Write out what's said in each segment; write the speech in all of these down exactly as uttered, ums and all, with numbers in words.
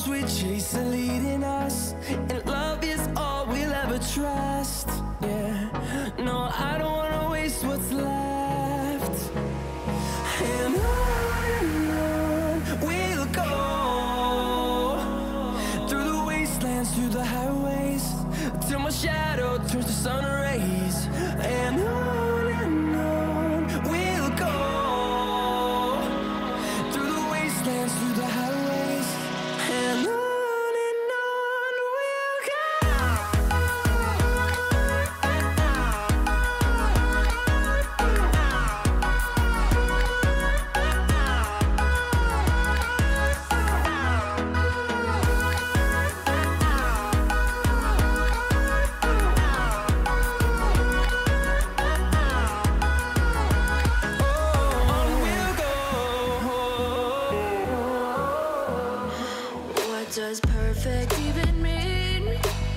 storms we chase are leading us, and love is all we'll ever trust. Yeah, no, I don't wanna waste what's left. And on and on we'll go, through the wastelands, through the highways, till my shadow turns to sun rays. And on and on we'll go, through the wastelands, through the highways, and on. Does perfect even mean?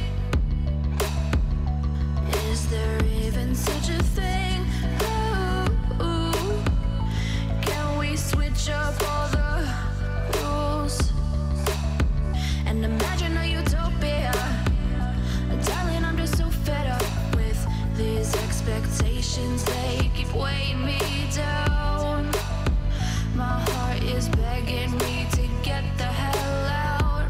Is there even such a thing? Ooh, can we switch up all the rules and imagine a utopia? Darling, I'm just so fed up with these expectations. They keep weighing me down. My heart is begging me to get the hell out.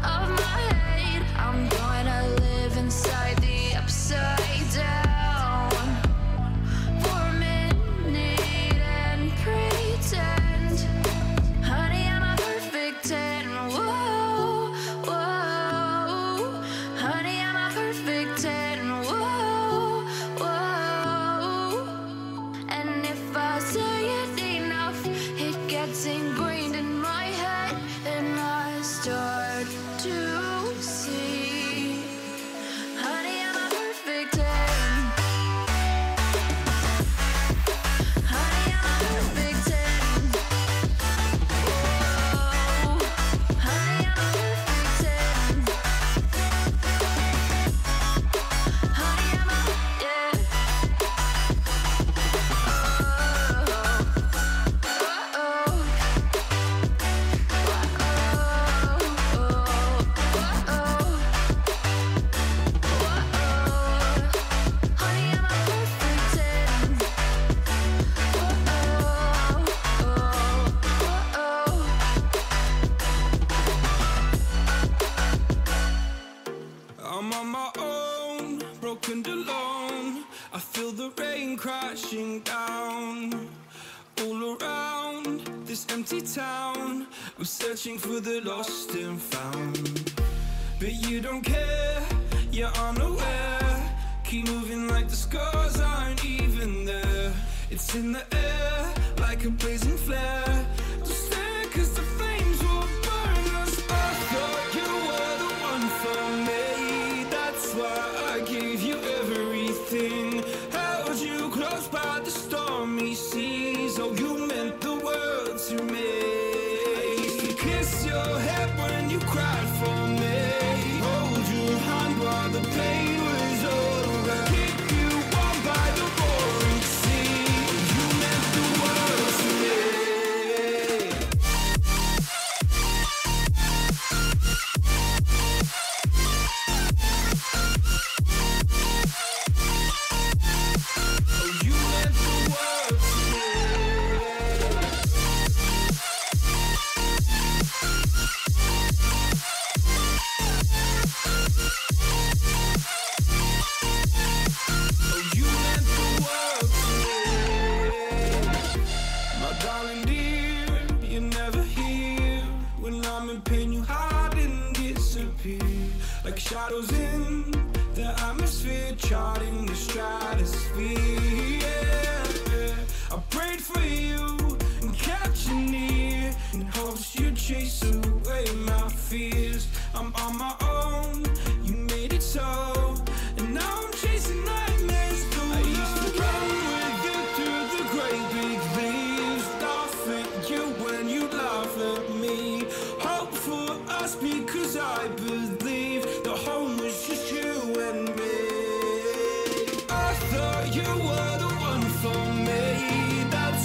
I'm gonna live inside the upside down for a minute and pretend, honey, I'm a perfect ten. Whoa, whoa, honey, I'm a perfect ten. Whoa, whoa, and if I say it enough, it gets ingrained in my head, and I start to see, honey, I'm a perfect ten. Honey, I'm a perfect ten. Whoa, honey, I'm a perfect ten. Honey, I'm a, yeah. Oh, oh, I'm on my own, broken and alone. I feel the rain crashing down all around this empty town. I'm searching for the lost and found, but you don't care, you're unaware. Keep moving like the scars aren't even there. It's in the air like a blazing flare. Don't stare, cause the flames will burn us. I thought you were the one for me. That's why I gave you everything. Held you close by the stormy seas. Oh, you meant the world to me. I used to kiss your head when you cried for me. Hold your hand while the pain was over. Keep you warm by the roaring sea. You meant the world to me. Like shadows in the atmosphere, charting the stratosphere. Yeah. I prayed for you and kept you near, in hopes you'd chase away my fears. I'm on my own, you made it so, and now I'm chasing nightmares through. I used to run with you through the great big leaves, laugh at you when you laugh at me. Hope for us because I believe the home was just you and me. I thought you were the one for me. That's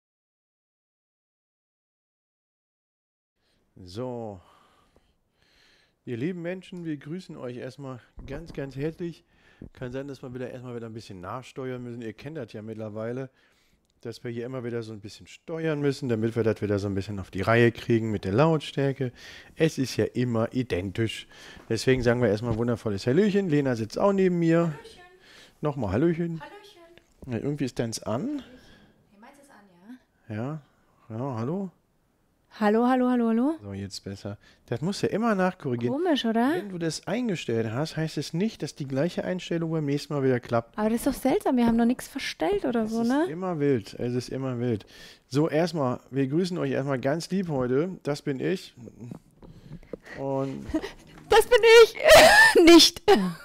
So, Ihr lieben Menschen, wir grüßen euch erstmal ganz, ganz herzlich. Kann sein, dass wir wieder erstmal wieder ein bisschen nachsteuern müssen. Ihr kennt das ja mittlerweile, dass wir hier immer wieder so ein bisschen steuern müssen, damit wir das wieder so ein bisschen auf die Reihe kriegen mit der Lautstärke. Es ist ja immer identisch. Deswegen sagen wir erstmal ein wundervolles Hallöchen. Lena sitzt auch neben mir. Hallöchen. Nochmal Hallöchen. Hallöchen. Ja, irgendwie ist deins an. Hey, meins ist an, ja? Ja, ja, hallo. Hallo, hallo, hallo, hallo. So, jetzt besser. Das musst du immer nachkorrigieren. Komisch, oder? Wenn du das eingestellt hast, heißt es nicht, dass die gleiche Einstellung beim nächsten Mal wieder klappt. Aber das ist doch seltsam, wir haben noch nichts verstellt oder Es so, ist ne? immer wild. Es ist immer wild. So, erstmal, wir grüßen euch erstmal ganz lieb heute. Das bin ich. Und Das bin ich! Nicht!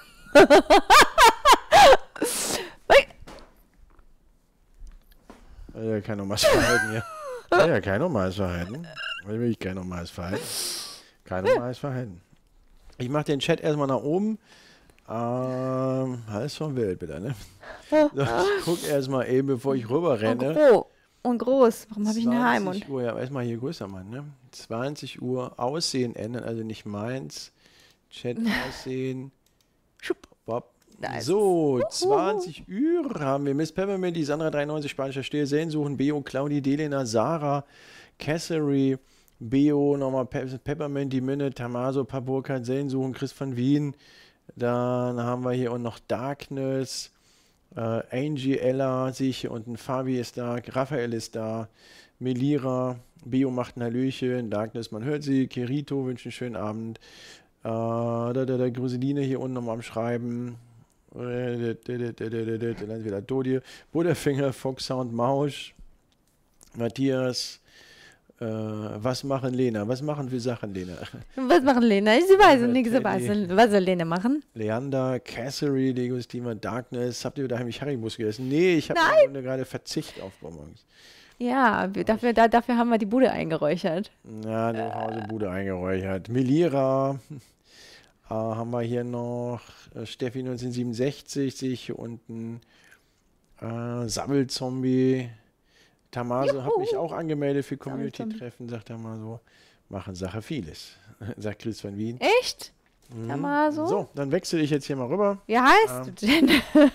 äh, kein normales Verhalten hier. Ja, ja, kein normales Verhalten. Wirklich kein normales Verhalten. Kein normales Verhalten. Ich mache den Chat erstmal nach oben. Ähm, alles vom Wild, bitte, ne? So, ich guck erstmal eben, bevor ich rüber Und renne. groß. Und groß. Warum habe ich einen Haar im Mund? zwanzig Uhr, ja, erstmal hier größer machen, ne? zwanzig Uhr Aussehen ändern, also nicht meins. Chat aussehen. Schupp. Bob. Da ist So, zwanzig Uhr haben wir Miss Peppermint, die Sandra dreiundneunzig, spanischer Still, Sehen suchen, Beo, Claudi, Delena, Sarah, Cassery, Beo, nochmal Pe Peppermint, die Minne, Tamaso, Paburkat, Sehen suchen, Chris van Wien. Dann haben wir hier und noch Darkness, äh, Angie, Ella, sehe ich hier unten, Fabi ist da, Raphael ist da, Melira, Beo macht ein Hallöchen, Darkness, man hört sie, Kirito wünscht einen schönen Abend, äh, da, da, da, Gruseline hier unten nochmal am Schreiben, äh, da, da, da, da, da, da, dann wieder Dodie, Butterfinger, Fox Sound, Mausch, Matthias, äh, was machen Lena? Was machen wir Sachen, Lena? Was machen Lena? Sie weiß Ja, nichts. Teddy. Was soll Lena machen? Leander, Cassery, Lego Steamer, Darkness. Habt ihr wieder heimlich Haribus gegessen? Nee, ich habe im Grunde gerade Verzicht auf Bonbons. Ja, wir, dafür, da, dafür haben wir die Bude eingeräuchert. Ja, die Hausebude eingeräuchert. Melira. Äh, haben wir hier noch äh, Steffi neunzehnhundertsiebenundsechzig, sehe ich hier unten. Äh, Sabbelzombie. Tamaso hat mich auch angemeldet für Community-Treffen, sagt er mal so. Machen Sache vieles, sagt Chris van Wien. Echt? Ja, mal so. So, dann wechsle ich jetzt hier mal rüber. Wie heißt du denn?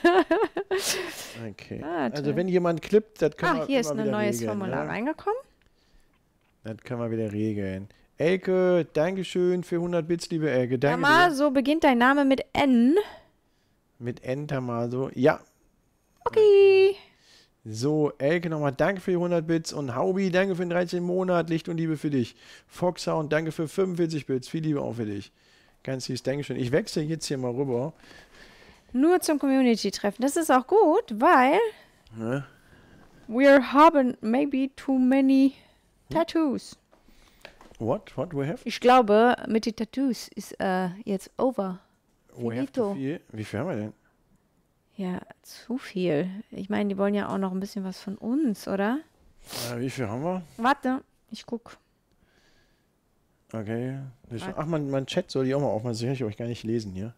Okay. Ah, also toll. wenn jemand klippt, das können wir Ah, hier ist immer ein wieder neues regeln, Formular ne? reingekommen. Das können wir wieder regeln. Elke, Dankeschön für hundert Bits, liebe Elke. Danke dir. Tamaso beginnt dein Name mit N. Mit N, Tamaso. Ja. Okay. So, Elke nochmal danke für die hundert Bits und Haubi, danke für den dreizehnten Monat, Licht und Liebe für dich. Foxhound, danke für fünfundvierzig Bits, viel Liebe auch für dich. Ganz süß, Dankeschön. Ich wechsle jetzt hier mal rüber. Nur zum Community-Treffen. Das ist auch gut, weil Ne? wir haben maybe too many Tattoos. What? What we have? Ich glaube, mit den Tattoos ist äh, jetzt over. We have too Finito. viel. Wie viel haben wir denn? Ja, zu viel. Ich meine, die wollen ja auch noch ein bisschen was von uns, oder? Äh, wie viel haben wir? Warte, ich guck. Okay. Ach, mein, mein Chat soll die auch mal aufmachen. Das kann ich euch gar nicht lesen hier.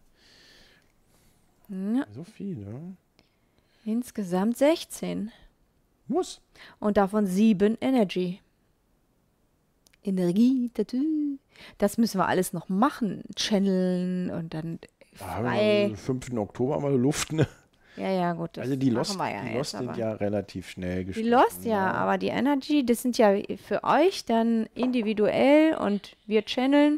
Ja, So viel, ne? insgesamt sechzehn. Muss. Und davon sieben Energy. Energie, Tattoo. Das müssen wir alles noch machen. Channeln und dann Da haben wir frei. am fünften Oktober mal Luft, ne? Ja, ja, gut. Das Also die machen Lost, wir ja die jetzt, Lost sind aber- ja relativ schnell Die geschrieben. Lost, ja, ne? aber die Energy, das sind ja für euch dann individuell und wir channeln.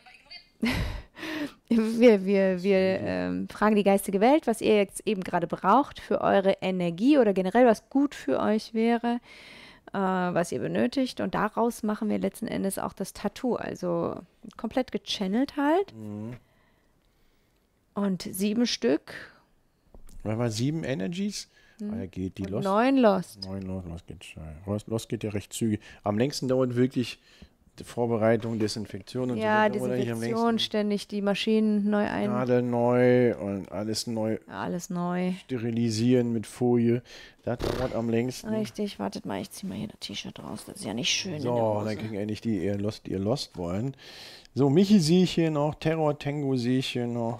wir wir, wir ähm, fragen die geistige Welt, was ihr jetzt eben gerade braucht für eure Energie oder generell was gut für euch wäre, äh, was ihr benötigt. Und daraus machen wir letzten Endes auch das Tattoo. Also komplett gechannelt halt. Mhm. Und sieben Stück Weil wir sieben Energies. Ah, ja, geht die und Lost. neun Lost. Neun Lost, Lost geht schnell. Lost, Lost geht ja recht zügig. Am längsten dauert wirklich die Vorbereitung, Desinfektion und Ja, so. dauert eigentlich am Desinfektion, längsten. ständig die Maschinen neu ein. Nadel neu und alles neu Alles neu. sterilisieren mit Folie. Das dauert am längsten. Richtig, wartet mal, ich zieh mal hier das T-Shirt raus. Das ist ja nicht schön in der So, Hose. dann kriegen endlich die ihr Lost, ihr Lost wollen. So, Michi sehe ich hier noch, Terror Tango sehe ich hier noch.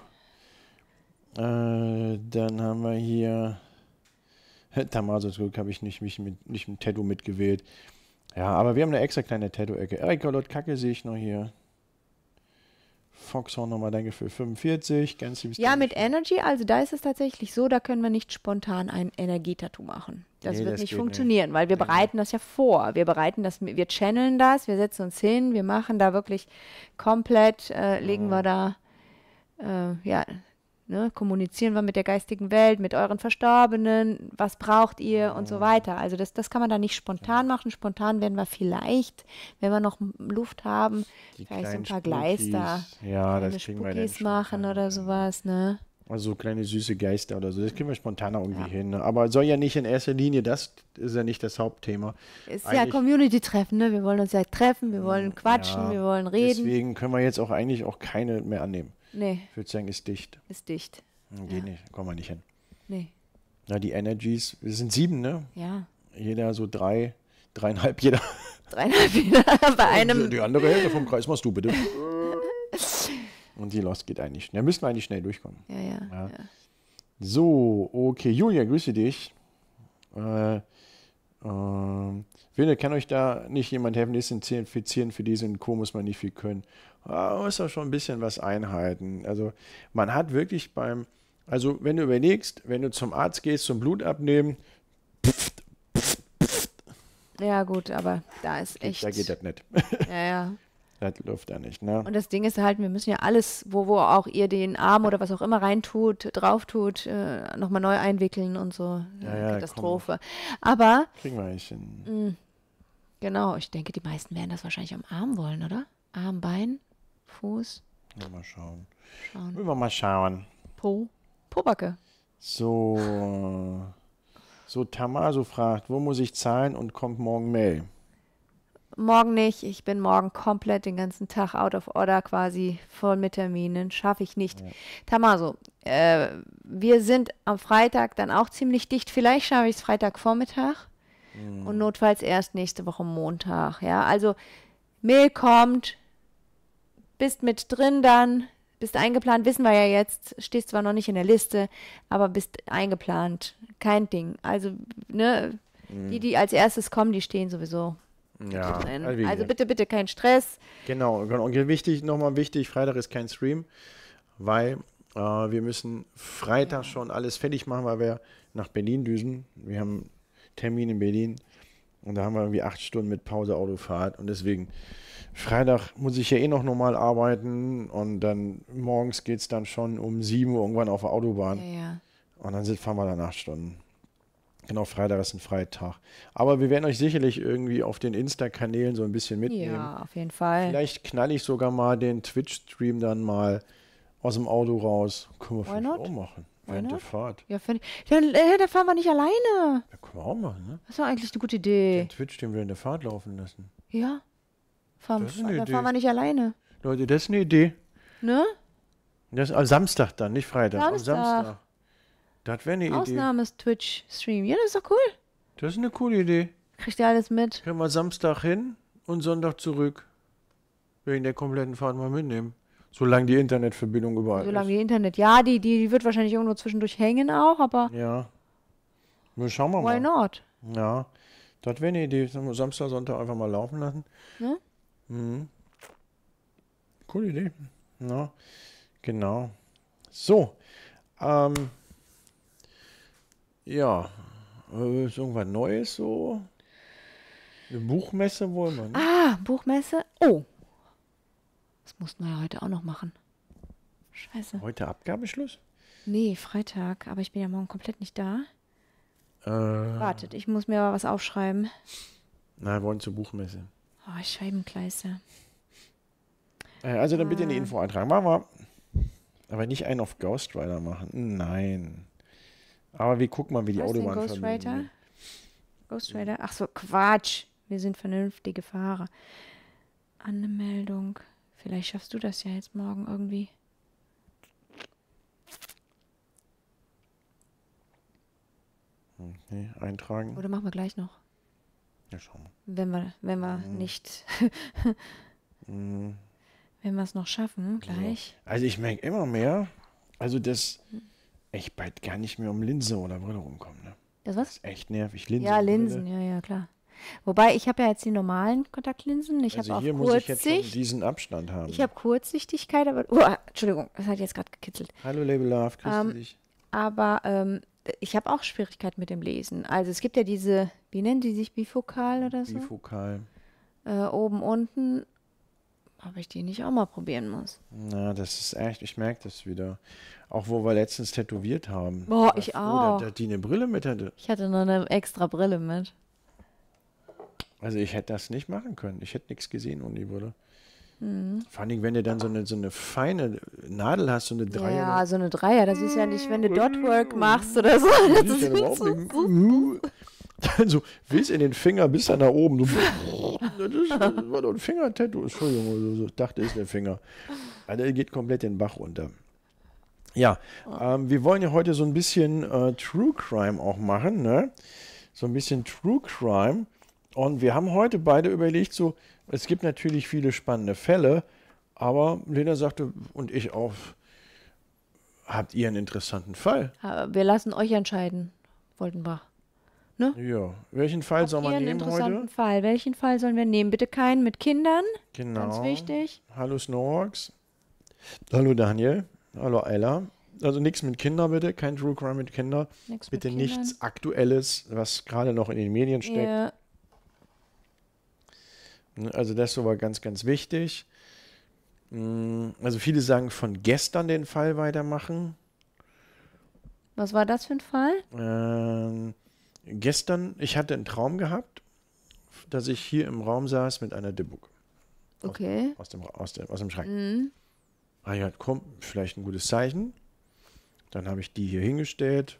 Äh, dann haben wir hier Tamaso, zum Glück habe ich nicht, mich mit, nicht mit Tattoo mitgewählt. Ja, aber wir haben eine extra kleine Tattoo-Ecke. Erika Lott Kacke sehe ich noch hier. Foxhorn nochmal danke für fünfundvierzig. Ganz liebes Ja, Dank. mit Energy, also da ist es tatsächlich so, da können wir nicht spontan ein Energietattoo machen. Das Nee, wird das nicht geht funktionieren, weil wir bereiten das ja vor. Wir bereiten das, wir channeln das, wir setzen uns hin, wir machen da wirklich komplett, äh, legen wir da, äh, ja, ne, kommunizieren wir mit der geistigen Welt, mit euren Verstorbenen, was braucht ihr und so weiter. Also das, das kann man da nicht spontan machen. Spontan werden wir vielleicht, wenn wir noch Luft haben, Die vielleicht so ein kleinen paar Gleister, Spookies. Ja, kleine das kriegen wir dann Spookies machen spontan oder hin. sowas, ne? Also so kleine süße Geister oder so. Das kriegen wir spontan auch irgendwie hin. Ne? Aber soll ja nicht in erster Linie, das ist ja nicht das Hauptthema. Ist ja Eigentlich- Community-Treffen, ne? Wir wollen uns ja treffen, wir wollen quatschen, Ja, wir wollen reden. Deswegen können wir jetzt auch eigentlich auch keine mehr annehmen. Nee, Ich würde sagen, ist dicht. ist dicht. Geht nicht, kommen wir nicht hin. Nee, Na, die Energies, wir sind sieben, ne? ja. Jeder so drei, dreieinhalb jeder. Dreieinhalb wieder bei einem. Die andere Hälfte vom Kreis machst du bitte. Und die Lost geht eigentlich. Da müssen wir eigentlich schnell durchkommen. Ja, ja. Ja. ja. So, okay. Julia, grüße dich. Äh, ähm, Wille, kann euch da nicht jemand helfen? Desinfizieren für diese und Co. muss man nicht viel können. Ah, muss doch schon ein bisschen was einhalten. Also, man hat wirklich beim, also, wenn du überlegst, wenn du zum Arzt gehst, zum Blut abnehmen, Ja, gut, aber da ist echt. da geht das nicht. Ja, ja. Das läuft da nicht, ne? Und das Ding ist halt, wir müssen ja alles, wo, wo auch ihr den Arm oder was auch immer reintut, drauf tut, äh, nochmal neu einwickeln und so. Ja, ja, Katastrophe. Aber, Kriegen wir nicht hin. mh, genau, ich denke, die meisten werden das wahrscheinlich am Arm wollen, oder? Arm, Bein, Fuß, Mal schauen. schauen. Wollen wir mal schauen. Po, Pobacke. So. So, Tamaso fragt, wo muss ich zahlen und kommt morgen Mail? Morgen nicht. Ich bin morgen komplett den ganzen Tag out of order quasi, voll mit Terminen. Schaffe ich nicht. Tamaso, äh, wir sind am Freitag dann auch ziemlich dicht. Vielleicht schaffe ich es Freitagvormittag und notfalls erst nächste Woche Montag. Ja, also Mail kommt, bist mit drin dann, bist eingeplant, wissen wir ja jetzt, stehst zwar noch nicht in der Liste, aber bist eingeplant. Kein Ding. Also, ne, die, die als erstes kommen, die stehen sowieso Ja, drin. also wie Also gesagt. bitte, bitte kein Stress. Genau, genau. Und wichtig, nochmal wichtig, Freitag ist kein Stream, weil äh, wir müssen Freitag schon alles fertig machen, weil wir nach Berlin düsen. Wir haben einen Termin in Berlin und da haben wir irgendwie acht Stunden mit Pause Autofahrt und deswegen Freitag muss ich ja eh noch normal arbeiten und dann morgens geht es dann schon um sieben Uhr irgendwann auf der Autobahn Ja, ja. und dann sind, fahren wir dann acht Stunden. Genau, Freitag ist ein Freitag. Aber wir werden euch sicherlich irgendwie auf den Insta-Kanälen so ein bisschen mitnehmen. Ja, auf jeden Fall. Vielleicht knall ich sogar mal den Twitch-Stream dann mal aus dem Auto raus. Können wir Why vielleicht not? auch machen. Why Während der not? Fahrt. Ja, find ich, dann, äh, da fahren wir nicht alleine. Ja, können wir auch machen, ne? Das ist doch eigentlich eine gute Idee. Den Twitch-Stream während der Fahrt laufen lassen. Ja. Fahren, Das ist eine dann Idee. fahren wir nicht alleine. Leute, das ist eine Idee. Ne? Das ist am Samstag dann, nicht Freitag. Am Samstag. Samstag. Das wäre eine Idee. Ausnahmes-Twitch-Stream. Ja, das ist doch cool. Das ist eine coole Idee. Kriegt ihr alles mit? Können wir Samstag hin und Sonntag zurück. Wegen der kompletten Fahrt mal mitnehmen. Solange die Internetverbindung überall Solange ist. die Internet. Ja, die, die, die wird wahrscheinlich irgendwo zwischendurch hängen auch, aber Ja. Nur schauen wir why mal. not? Ja, das wäre eine Idee. Sagen wir Samstag, Sonntag einfach mal laufen lassen. Ne? Mhm. Coole Idee. Ja, genau. So. Ähm, ja. Äh, ist irgendwas Neues so? Eine Buchmesse wollen wir, ne? Ah, Buchmesse. Oh. Das mussten wir ja heute auch noch machen. Scheiße. Heute Abgabeschluss? Nee, Freitag. Aber ich bin ja morgen komplett nicht da. Äh, Wartet, ich muss mir aber was aufschreiben. na, wir wollen zur Buchmesse. Oh, Scheibenkleister. Äh, also dann bitte eine Info eintragen. Machen wir. Aber nicht einen auf Ghost Rider machen. Nein. Aber wir gucken mal, wie die Was denn, Autobahn Ghost Rider? Ghost Rider? Ach so, Quatsch. Wir sind vernünftige Fahrer. Anmeldung. Vielleicht schaffst du das ja jetzt morgen irgendwie. Nee, eintragen. Oder machen wir gleich noch. Ja, schauen wir. Wenn wir, wenn wir Mhm. nicht, Mhm. wenn wir es noch schaffen, gleich. Also ich merke immer mehr, also dass ich bald gar nicht mehr um Linse oder Brille rumkomme. Ne? Das Das was? ist echt nervig. Linse Ja, und Brille. Linsen, ja, ja, klar. Wobei, ich habe ja jetzt die normalen Kontaktlinsen. Ich Also habe hier auch muss ich jetzt schon Kurzsicht. diesen Abstand haben. Ich habe Kurzsichtigkeit, aber... Oh, Entschuldigung, das hat jetzt gerade gekitzelt. Hallo Label Love, grüß Ähm, dich. Aber ähm, ich habe auch Schwierigkeiten mit dem Lesen. Also es gibt ja diese, wie nennen die sich, bifokal oder so? Bifokal. Äh, oben, unten. Ob ich die nicht auch mal probieren muss. Na, das ist echt, ich merke das wieder. Auch wo wir letztens tätowiert haben. Boah, Da- ich wo auch. Da, da die eine Brille mit hatte. Ich hatte noch eine extra Brille mit. Also ich hätte das nicht machen können. Ich hätte nichts gesehen ohne die Brille. Mhm. Vor allem, wenn du dann so eine, so eine feine Nadel hast, so eine Ja, Dreier. ja, so eine Dreier, das ist ja nicht, wenn du Dotwork machst oder so. Das Das ist ja ist überhaupt so, nicht. so. Also, willst in den Finger bis dann nach oben. So, das, ist, das war doch ein Fingertattoo. Entschuldigung, also, so, ich dachte, ist der Finger. Also, der geht komplett den Bach runter. Ja, ähm, wir wollen ja heute so ein bisschen äh, True Crime auch machen, ne? So ein bisschen True Crime. Und wir haben heute beide überlegt, so, es gibt natürlich viele spannende Fälle, aber Lena sagte, und ich auch, habt ihr einen interessanten Fall? Aber wir lassen euch entscheiden, Woltenbach. Ja, welchen Fall soll Habt ihr man einen nehmen interessanten heute? Fall? Welchen Fall sollen wir nehmen? Bitte keinen mit Kindern, Genau. ganz wichtig. Hallo Snowhawks. Hallo Daniel. Hallo Ayla. Also nichts mit Kindern bitte, kein True Crime mit Kindern. Nix Bitte mit Kindern. nichts Aktuelles, was gerade noch in den Medien steckt. Ja, Also das ist aber ganz, ganz wichtig. Mm, Also viele sagen von gestern den Fall weitermachen. was war das für ein Fall? Ähm, gestern, ich hatte einen Traum gehabt, dass ich hier im Raum saß mit einer Dibbuk Okay. aus dem, aus dem, aus dem Schrank. Mhm. Ah ja, komm, vielleicht ein gutes Zeichen. Dann habe ich die hier hingestellt.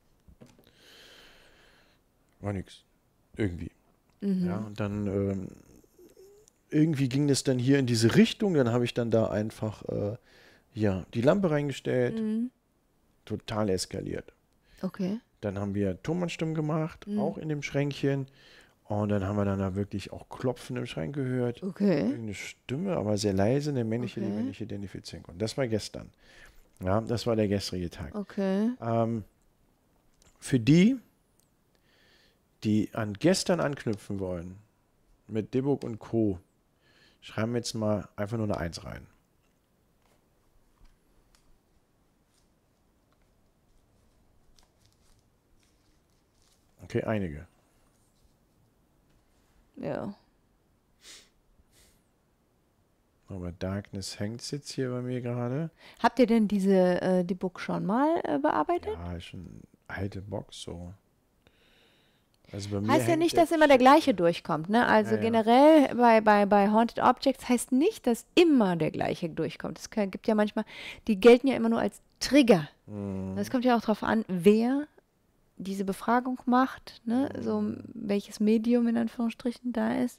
War nix. Irgendwie. Mhm. Ja, und dann ähm, irgendwie ging es dann hier in diese Richtung. Dann habe ich dann da einfach äh, ja, die Lampe reingestellt. Mhm. Total eskaliert. Okay. Dann haben wir Tonbandstimmen gemacht, Mhm. auch in dem Schränkchen. Und dann haben wir dann da wirklich auch Klopfen im Schrank gehört. Okay. Irgendeine Stimme, aber sehr leise, eine männliche, die Okay. wir nicht identifizieren konnten. Das war gestern. Ja, das war der gestrige Tag. Okay. Ähm, für die, die an gestern anknüpfen wollen, mit Dibbuk und Co., schreiben wir jetzt mal einfach nur eine Eins rein. Okay, einige. Ja. Aber Darkness hängt jetzt hier bei mir gerade. Habt ihr denn diese, äh, die Book schon mal äh, bearbeitet? Ja, ist schon eine alte Box so. Also bei mir Heißt ja hängt nicht, dass jetzt- immer der gleiche durchkommt, ne? Also Ja, ja. generell bei, bei, bei Haunted Objects heißt nicht, dass immer der gleiche durchkommt. Es kann- gibt ja manchmal, die gelten ja immer nur als Trigger. Mhm. Es kommt ja auch darauf an, wer diese Befragung macht, ne? So Mhm. welches Medium in Anführungsstrichen da ist.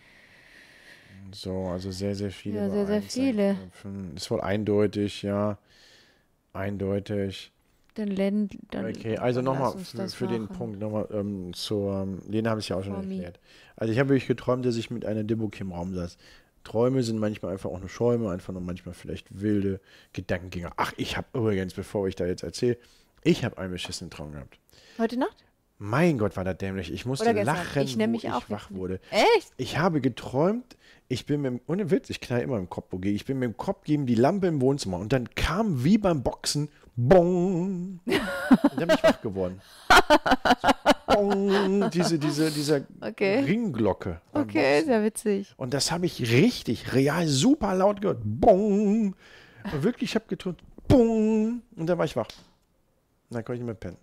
So, also sehr, sehr viele. Ja, bei sehr, sehr eins viele. anknüpfen. Ist wohl eindeutig, ja. Eindeutig. Dann lernen, dann Okay, also dann lass nochmal uns für, das für den machen. Punkt, nochmal ähm, zur, ähm, Lena habe ich ja auch schon Tommy. erklärt. Also ich habe wirklich geträumt, dass ich mit einer Dibbuk im Raum saß. Träume sind manchmal einfach auch nur Schäume, einfach nur manchmal vielleicht wilde Gedankengänge. Ach, ich habe übrigens, bevor ich da jetzt erzähle, ich habe einen beschissenen Traum gehabt. Heute Nacht? Mein Gott, war das dämlich. Ich musste Oder gestern. lachen, Ich wo nämlich ich auch wach jetzt. wurde. Echt? Ich habe geträumt, ich bin mit dem, ohne Witz, ich knall immer im Kopf, wo gehe ich, bin mit dem Kopf gegen die Lampe im Wohnzimmer und dann kam wie beim Boxen, bong, und dann bin ich wach geworden. So, bong, diese, diese, diese Okay. Ringglocke. beim Okay, Boxen. sehr witzig. Und das habe ich richtig, real, super laut gehört, bong. Und wirklich, ich habe geträumt, bong, und dann war ich wach. Und dann konnte ich nicht mehr pennen.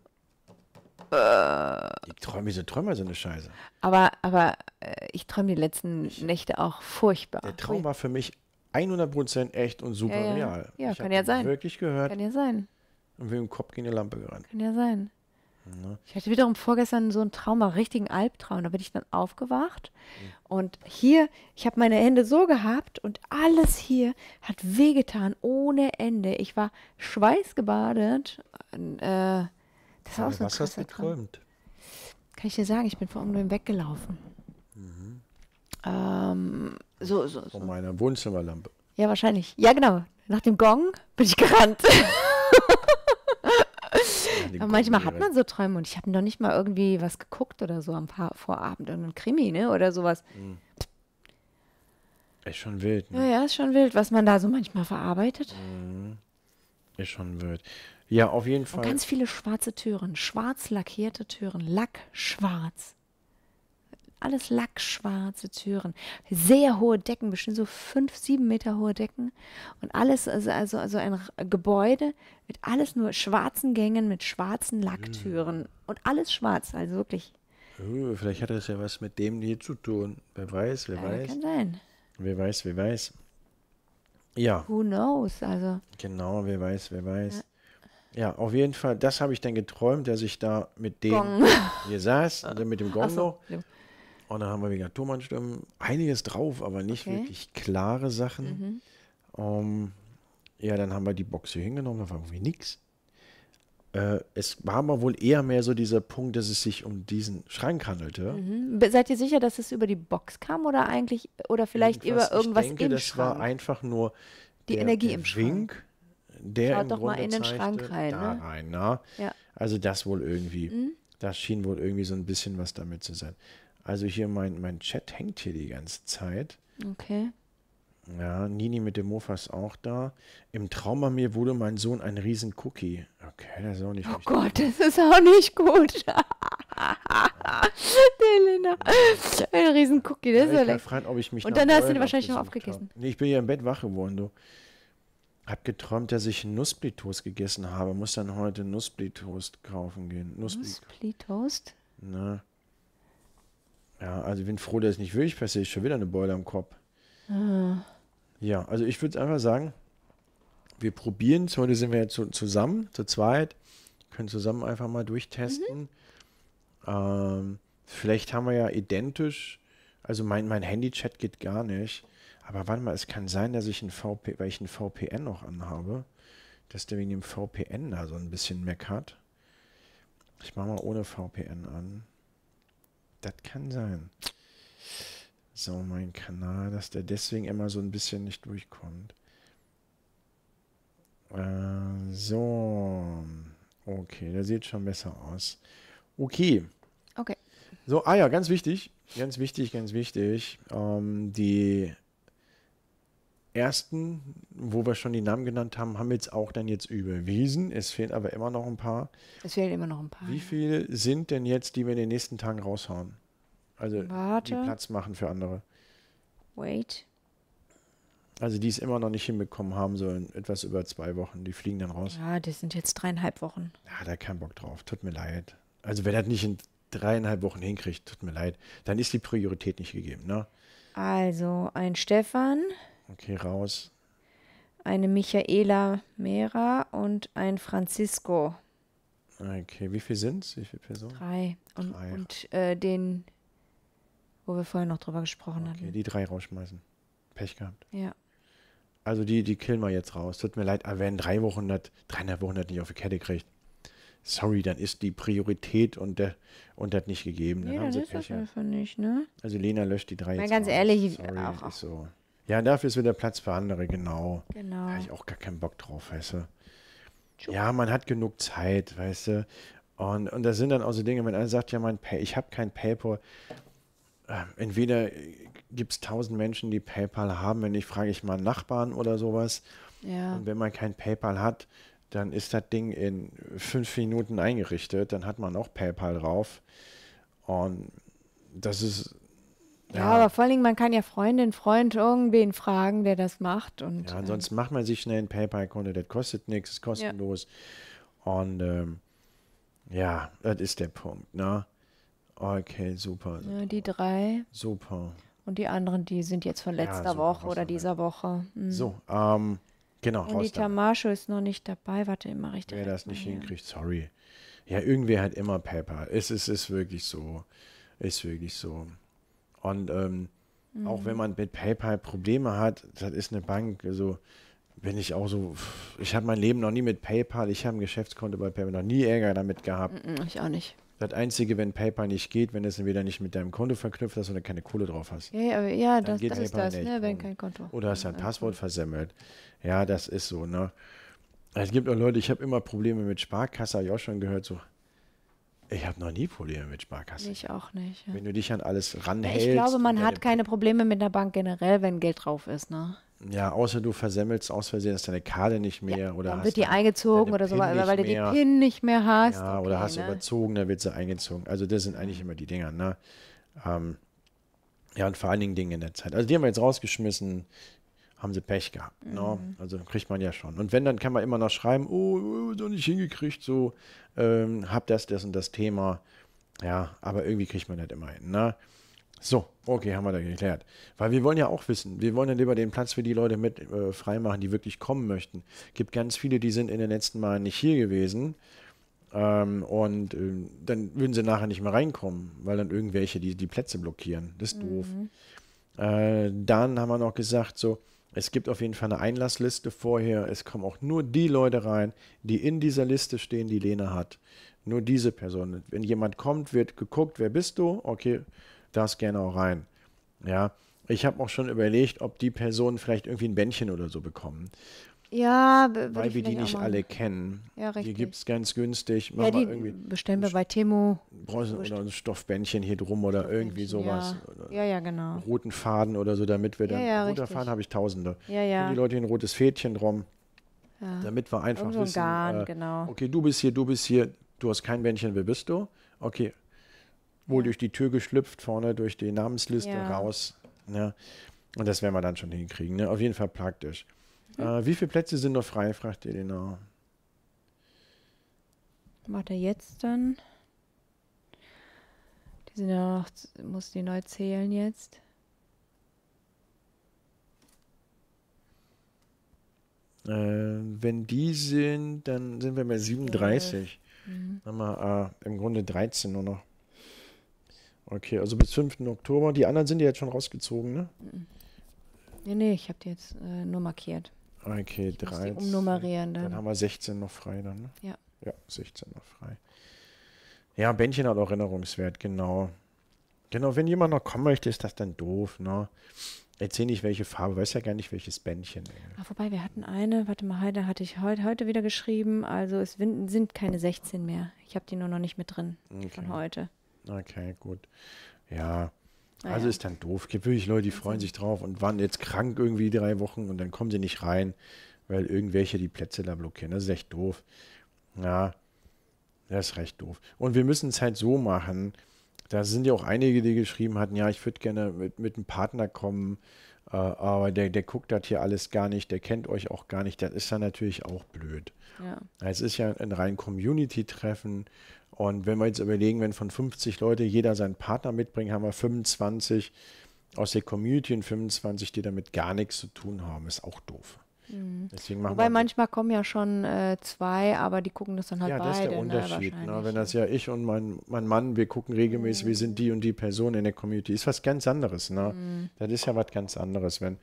Ich träume, wieso träume so eine Scheiße? Aber, aber äh, ich träume die letzten Nächte auch furchtbar. Der Traum war für mich hundert Prozent echt und super Ja, ja. real. Ja, ich kann hab ja den sein. wirklich gehört Kann ja sein. und bin im Kopf gegen die Lampe gerannt. Kann ja sein. Ne? Ich hatte wiederum vorgestern so einen Trauma, richtigen Albtraum. Da bin ich dann aufgewacht. Mhm. Und hier, ich habe meine Hände so gehabt und alles hier hat wehgetan ohne Ende. Ich war schweißgebadet. Und, äh, das war auch so ein Was hast du krasser Traum. geträumt? Kann ich dir sagen, ich bin vor irgendwem weggelaufen. Ähm, so, so, Von so. meiner Wohnzimmerlampe. Ja, wahrscheinlich. Ja, genau. Nach dem Gong bin ich gerannt. die Aber manchmal hat Gombeere. man so Träume und ich habe noch nicht mal irgendwie was geguckt oder so am Pa- Vorabend, irgendein Krimi, ne, oder sowas. Ist schon wild, Ja, ne? ja, ist schon wild, was man da so manchmal verarbeitet. Ist schon wild. Ja, auf jeden Und Fall. ganz viele schwarze Türen, schwarz lackierte Türen, lackschwarz. Alles lackschwarze Türen. Sehr hohe Decken, bestimmt so fünf, sieben Meter hohe Decken. Und alles, also, also, also ein R- Gebäude mit alles nur schwarzen Gängen, mit schwarzen Lacktüren. Und alles schwarz, also wirklich. Oh, vielleicht hat das ja was mit dem hier zu tun. Wer weiß, wer Ja, weiß. kann sein. Wer weiß, wer weiß. Ja, Who knows? Also, genau, wer weiß, wer weiß. Ja, auf jeden Fall, das habe ich dann geträumt, dass ich da mit dem Gong. hier saß, also mit dem Gong Ach so, noch. ja. Und dann haben wir wieder Thomann-Stimmen. Einiges drauf, aber nicht Okay. wirklich klare Sachen. Ähm, ja, dann haben wir die Box hier hingenommen, da war irgendwie nichts. Äh, es war aber wohl eher mehr so dieser Punkt, dass es sich um diesen Schrank handelte. Mhm. Be- Seid ihr sicher, dass es über die Box kam oder eigentlich, oder vielleicht Irgendwas- über irgendwas ich denke, im das Schrank? war einfach nur Die der, Energie der im Schrank. Wink, der Schaut im doch mal Grunde in den zeigte, Schrank rein, da ne? rein, na? Ja. Also das wohl irgendwie. Das schien wohl irgendwie so ein bisschen was damit zu sein. Also hier mein, mein Chat hängt hier die ganze Zeit. Okay. Ja, Nini mit dem Mofa ist auch da. Im Traum bei mir wurde mein Sohn ein riesen Cookie. Okay, das ist auch nicht Oh richtig. Gott, das ist auch nicht gut. Der Lena. Ein riesen Cookie, das Ja, ist ich ja hab lecker. gefragt, ob ich mich Und nach dann hast du Beulen den wahrscheinlich noch aufgesucht aufgegessen. hab. Nee, ich bin ja im Bett wach geworden, du. Hab geträumt, dass ich einen Nussbli-Toast gegessen habe. Muss dann heute Nussbli-Toast kaufen gehen. Nussbli, Split Toast. ne? Ja, also ich bin froh, dass es nicht wirklich passiert ist. Schon wieder eine Beule am Kopf. Ah. Ja, also ich würde einfach sagen, wir probieren es. Heute sind wir ja zu, zusammen, zu zweit. Können zusammen einfach mal durchtesten. Ähm, vielleicht haben wir ja identisch, also mein, mein Handy-Chat geht gar nicht. Aber warte mal, es kann sein, dass ich ein V P, weil ich ein V P N noch anhabe, dass der wegen dem V P N da so ein bisschen meckert. Ich mache mal ohne V P N an. Das kann sein. So, mein Kanal, dass der deswegen immer so ein bisschen nicht durchkommt. Äh, so. Okay, der sieht schon besser aus. Okay. Okay. So, ah ja, ganz wichtig, ganz wichtig, ganz wichtig. Ähm, die ersten, wo wir schon die Namen genannt haben, haben wir jetzt auch dann jetzt überwiesen. Es fehlen aber immer noch ein paar. Es fehlen immer noch ein paar. Wie viele sind denn jetzt, die wir in den nächsten Tagen raushauen? Also die Warte. Platz machen für andere. Wait. Also die es immer noch nicht hinbekommen haben, so in etwas über zwei Wochen. Die fliegen dann raus. Ja, das sind jetzt dreieinhalb Wochen. Ja, da keinen Bock drauf. Tut mir leid. Also wer das nicht in dreieinhalb Wochen hinkriegt, tut mir leid. Dann ist die Priorität nicht gegeben, ne? Also ein Stefan, Okay, raus. eine Michaela Mera und ein Francisco. Okay, wie viel sind's? Wie viele Personen? Drei. Und, Drei. und äh, den, wo wir vorher noch drüber gesprochen Okay, hatten. die drei rausschmeißen. Pech gehabt. Ja. Also die, die killen wir jetzt raus. Tut mir leid, aber wenn drei Wochen das, dreieinhalb Wochen das nicht auf die Kette kriegt, sorry, dann ist die Priorität und, der, und das nicht gegeben. Dann Nee, haben dann sie ist das Pech gehabt. einfach nicht, ne? Also Lena löscht die drei Mal jetzt ganz raus. ehrlich, Sorry, auch- ist so. Ja, dafür ist wieder Platz für andere, genau. Genau. Da habe ich auch gar keinen Bock drauf, weißt du. Ja, man hat genug Zeit, weißt du. Und, und das sind dann auch so Dinge, wenn einer sagt, ja, mein Pay, ich habe kein PayPal. Ähm, entweder gibt es tausend Menschen, die PayPal haben, wenn nicht, frage ich mal einen Nachbarn oder sowas. Ja. Und wenn man kein PayPal hat, dann ist das Ding in fünf Minuten eingerichtet, dann hat man auch PayPal drauf. Und das ist, Ja, aber vor allen Dingen, man kann ja Freundin, Freund, irgendwen fragen, der das macht. Und, ja, äh, ansonsten macht man sich schnell ein PayPal-Konto, das kostet nichts, ist kostenlos. Und ähm, ja, das ist der Punkt, ne? Okay, super, äh, ja, die drei. super. Und die anderen, die sind jetzt von Ja, letzter super, Woche raus oder damit. dieser Woche. Mhm. So, ähm, genau, Und die raus damit. Tamascho ist noch nicht dabei. Warte, immer richtig. Wer das nicht hinkriegt, sorry. Ja, irgendwer hat immer PayPal. Es ist, ist wirklich so. Ist wirklich so. Und ähm, auch wenn man mit PayPal Probleme hat, das ist eine Bank, also bin ich auch so, ich habe mein Leben noch nie mit PayPal, ich habe ein Geschäftskonto bei PayPal, noch nie Ärger damit gehabt. Mhm, ich auch nicht. Das Einzige, wenn PayPal nicht geht, wenn du es entweder nicht mit deinem Konto verknüpft hast oder keine Kohle drauf hast. Ja, ja, aber ja Dann das, geht das ist PayPal das, nicht. ne, wenn Und- kein Konto. Oder hast dein Passwort versemmelt. Ja, das ist so, ne? Es gibt auch Leute, ich habe immer Probleme mit Sparkasse, habe ich auch schon gehört, so, ich habe noch nie Probleme mit Sparkasse. Ich auch nicht. Ja. Wenn du dich an alles Ja, ranhältst. ich glaube, man und hat deine- keine Probleme mit der Bank generell, wenn Geld drauf ist, ne? Ja, außer du versemmelst aus Versehen, hast deine Karte nicht mehr oder Dann hast wird die deine- eingezogen deine oder so, PIN weil, nicht weil du die mehr. PIN nicht mehr hast. Ja, oder Okay, hast du ne? überzogen, dann wird sie eingezogen. Also das sind eigentlich immer die Dinger, ne? Ähm, ja, und vor allen Dingen Dinge in der Zeit. Also die haben wir jetzt rausgeschmissen, haben sie Pech gehabt, ne? Mhm. Also kriegt man ja schon. Und wenn, dann kann man immer noch schreiben, oh, oh so nicht hingekriegt, so, ähm, hab das, das und das Thema. Ja, aber irgendwie kriegt man das immer hin, ne? So, okay, haben wir da geklärt. Weil wir wollen ja auch wissen, wir wollen ja lieber den Platz für die Leute mit äh, freimachen, die wirklich kommen möchten. Gibt ganz viele, die sind in den letzten Malen nicht hier gewesen. Ähm, und ähm, dann würden sie nachher nicht mehr reinkommen, weil dann irgendwelche die, die Plätze blockieren. Das ist doof. Äh, dann haben wir noch gesagt, so, es gibt auf jeden Fall eine Einlassliste vorher. Es kommen auch nur die Leute rein, die in dieser Liste stehen, die Lena hat. Nur diese Personen. Wenn jemand kommt, wird geguckt, wer bist du? Okay, darfst gerne auch rein. Ja, ich habe auch schon überlegt, ob die Personen vielleicht irgendwie ein Bändchen oder so bekommen, Ja, b- würde weil ich wir die vielleicht auch nicht machen. alle kennen. Ja, Die richtig. gibt es ganz günstig. Ja, Mach die mal irgendwie bestellen wir bei Temo. Bräuchte oder ein Stoffbändchen hier drum oder irgendwie sowas. Ja, Oder ja, ja, genau. roten Faden oder so, damit wir Ja, dann. ja, roter richtig. Faden habe ich tausende. Ja, Tun ja. die Leute hier ein rotes Fädchen drum, ja. damit wir einfach Irgend so ein wissen, Garn, äh, genau. okay, du bist hier, du bist hier, du hast kein Bändchen, wer bist du? Okay, wohl Ja. durch die Tür geschlüpft, vorne durch die Namensliste Ja. raus. Ja. Und das werden wir dann schon hinkriegen. Ne? Auf jeden Fall praktisch. Mhm. Äh, wie viele Plätze sind noch frei, fragt Elena. Macht er jetzt dann? Die sind ja noch, z- muss die neu zählen jetzt. Äh, wenn die sind, dann sind wir bei siebenunddreißig. Mhm. Dann haben wir äh, im Grunde dreizehn nur noch. Okay, also bis fünften Oktober. Die anderen sind ja jetzt schon rausgezogen, ne? Nee, nee, ich habe die jetzt äh, nur markiert. Okay, Ich muss die dreizehn. umnummerieren Dann dann. haben wir sechzehn noch frei dann, ne? Ja. Ja, sechzehn noch frei. Ja, Bändchen hat auch Erinnerungswert, genau. Genau, wenn jemand noch kommen möchte, ist das dann doof, ne? Erzähl nicht, welche Farbe, weiß ja gar nicht, welches Bändchen. Ey. Ach, wobei, wir hatten eine, warte mal, heute hatte ich heute, heute wieder geschrieben, also es win- sind keine sechzehn mehr. Ich habe die nur noch nicht mit drin von Okay. heute. Okay, gut. Ja, Naja. also ist dann doof. Gibt wirklich Leute, die freuen sich drauf und waren jetzt krank irgendwie drei Wochen und dann kommen sie nicht rein, weil irgendwelche die Plätze da blockieren. Das ist echt doof. Ja, das ist recht doof. Und wir müssen es halt so machen, da sind ja auch einige, die geschrieben hatten, ja, ich würde gerne mit, mit einem Partner kommen, äh, aber der, der guckt das hier alles gar nicht, der kennt euch auch gar nicht. Das ist dann natürlich auch blöd. Ja. Es ist ja ein rein Community-Treffen. Und wenn wir jetzt überlegen, wenn von fünfzig Leute jeder seinen Partner mitbringt, haben wir fünfundzwanzig aus der Community und fünfundzwanzig, die damit gar nichts zu tun haben. Ist auch doof. Deswegen machen Wobei wir manchmal kommen ja schon äh, zwei, aber die gucken das dann halt ja, beide. das ist der ne, Unterschied. Ne? wahrscheinlich. Wenn das ja ich und mein, mein Mann, wir gucken regelmäßig, wir sind die und die Person in der Community, ist was ganz anderes. Ne? Mhm. Das ist ja was ganz anderes, wenn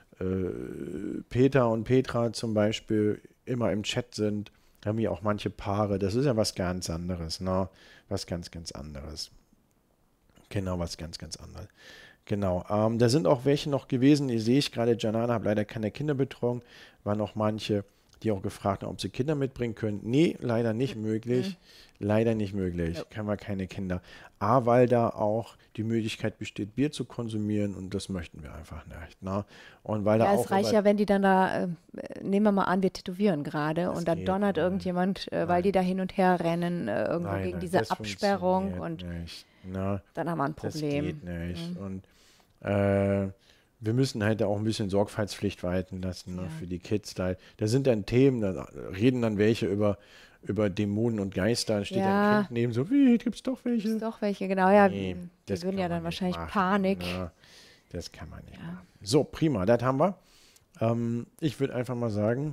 äh, Peter und Petra zum Beispiel immer im Chat sind, haben ja auch manche Paare, das ist ja was ganz anderes, ne? Was ganz, ganz anderes. Genau, was ganz, ganz anderes. Genau, ähm, da sind auch welche noch gewesen, die sehe ich gerade, Janana hat leider keine Kinderbetreuung, waren auch manche, die auch gefragt haben, ob sie Kinder mitbringen können. Nee, leider nicht möglich. Leider nicht möglich. Ja. Kann man keine Kinder. A, weil da auch die Möglichkeit besteht, Bier zu konsumieren und das möchten wir einfach nicht. Ne? Und weil da Ja, auch es reicht über- ja, wenn die dann da, äh, nehmen wir mal an, wir tätowieren gerade Das und dann geht donnert nicht. irgendjemand, äh, weil Nein. die da hin und her rennen, äh, irgendwo Nein, gegen nein, diese das Absperrung und funktioniert nicht. Ne? dann haben wir ein Das Problem. geht nicht. Und äh, wir müssen halt auch ein bisschen Sorgfaltspflicht walten lassen, ne, Ja. für die Kids. Da, da sind dann Themen, da reden dann welche über, über Dämonen und Geister. Da steht Ja. ein Kind neben so, wie, gibt's doch welche? Ist doch welche, genau, ja. Nee, die das würden kann ja man dann nicht wahrscheinlich machen, Panik. ne? Das kann man nicht Ja. machen. So, prima, das haben wir. Ähm, ich würde einfach mal sagen,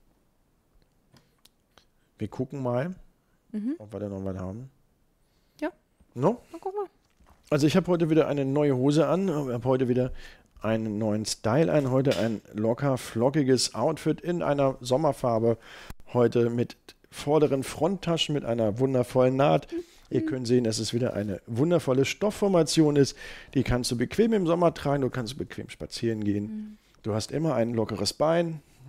wir gucken mal, Mhm. ob wir da noch was haben. Ja. No? Na, guck mal. Also ich habe heute wieder eine neue Hose an, habe heute wieder einen neuen Style an, heute ein locker flockiges Outfit in einer Sommerfarbe, heute mit vorderen Fronttaschen mit einer wundervollen Naht. Ihr könnt sehen, dass es wieder eine wundervolle Stoffformation ist. Die kannst du bequem im Sommer tragen, du kannst bequem spazieren gehen. Du hast immer ein lockeres Bein,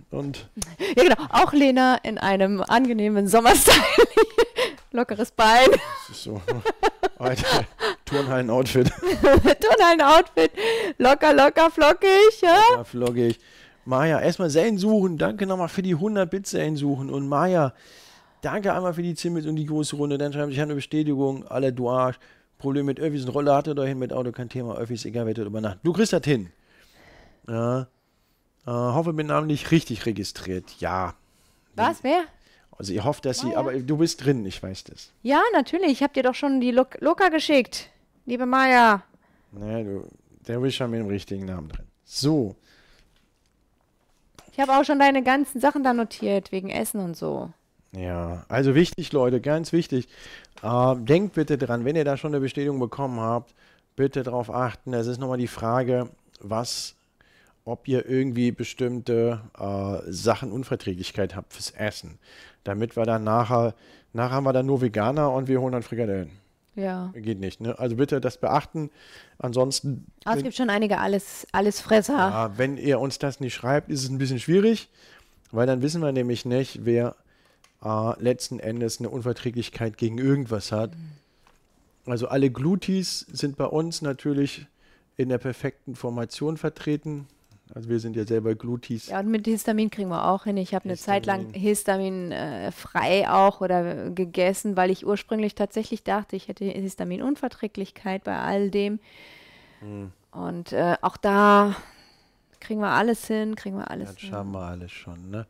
Und Ja, genau. Auch Lena in einem angenehmen Sommerstyle. Lockeres Bein. das ist so, Alter, Turnhallen-Outfit. Turnhallen-Outfit. Locker, locker, flockig. Ja? Ja, floggig. Maja, erstmal Zellen suchen. Danke nochmal für die hundert Bit Zellen suchen. Und Maja, danke einmal für die Zimmels und die große Runde. Dann schreiben sich eine Bestätigung. Alle du Arsch. Problem mit Öffis und Rollator dahin mit Auto, kein Thema. Öffis, egal, wer dort übernachtet. Du kriegst das hin. Ja. Äh, hoffe, bin namentlich richtig registriert. Ja. Was? Wer? Also ihr hofft, dass sie, Maja? aber du bist drin, ich weiß das. Ja, natürlich. Ich habe dir doch schon die Lok Loka geschickt. Liebe Maja. Naja, du, der ist schon mit dem richtigen Namen drin. So. Ich habe auch schon deine ganzen Sachen da notiert, wegen Essen und so. Ja, also wichtig, Leute, ganz wichtig. Äh, denkt bitte dran, wenn ihr da schon eine Bestätigung bekommen habt, bitte darauf achten. Es ist nochmal die Frage, was, ob ihr irgendwie bestimmte äh, Sachen Unverträglichkeit habt fürs Essen. Damit wir dann nachher, nachher haben wir dann nur Veganer und wir holen dann Frikadellen. Ja. Geht nicht, ne? Also bitte das beachten. Ansonsten, Aber es gibt schon einige alles, Allesfresser. ja, wenn ihr uns das nicht schreibt, ist es ein bisschen schwierig, weil dann wissen wir nämlich nicht, wer äh, letzten Endes eine Unverträglichkeit gegen irgendwas hat. Also alle Glutis sind bei uns natürlich in der perfekten Formation vertreten. Also wir sind ja selber Glutis. Ja, und mit Histamin kriegen wir auch hin. Ich habe eine Zeit lang Histamin äh, frei auch oder gegessen, weil ich ursprünglich tatsächlich dachte, ich hätte Histaminunverträglichkeit bei all dem. Hm. Und äh, auch da kriegen wir alles hin, kriegen wir alles Das hin. schauen wir alles schon, ne?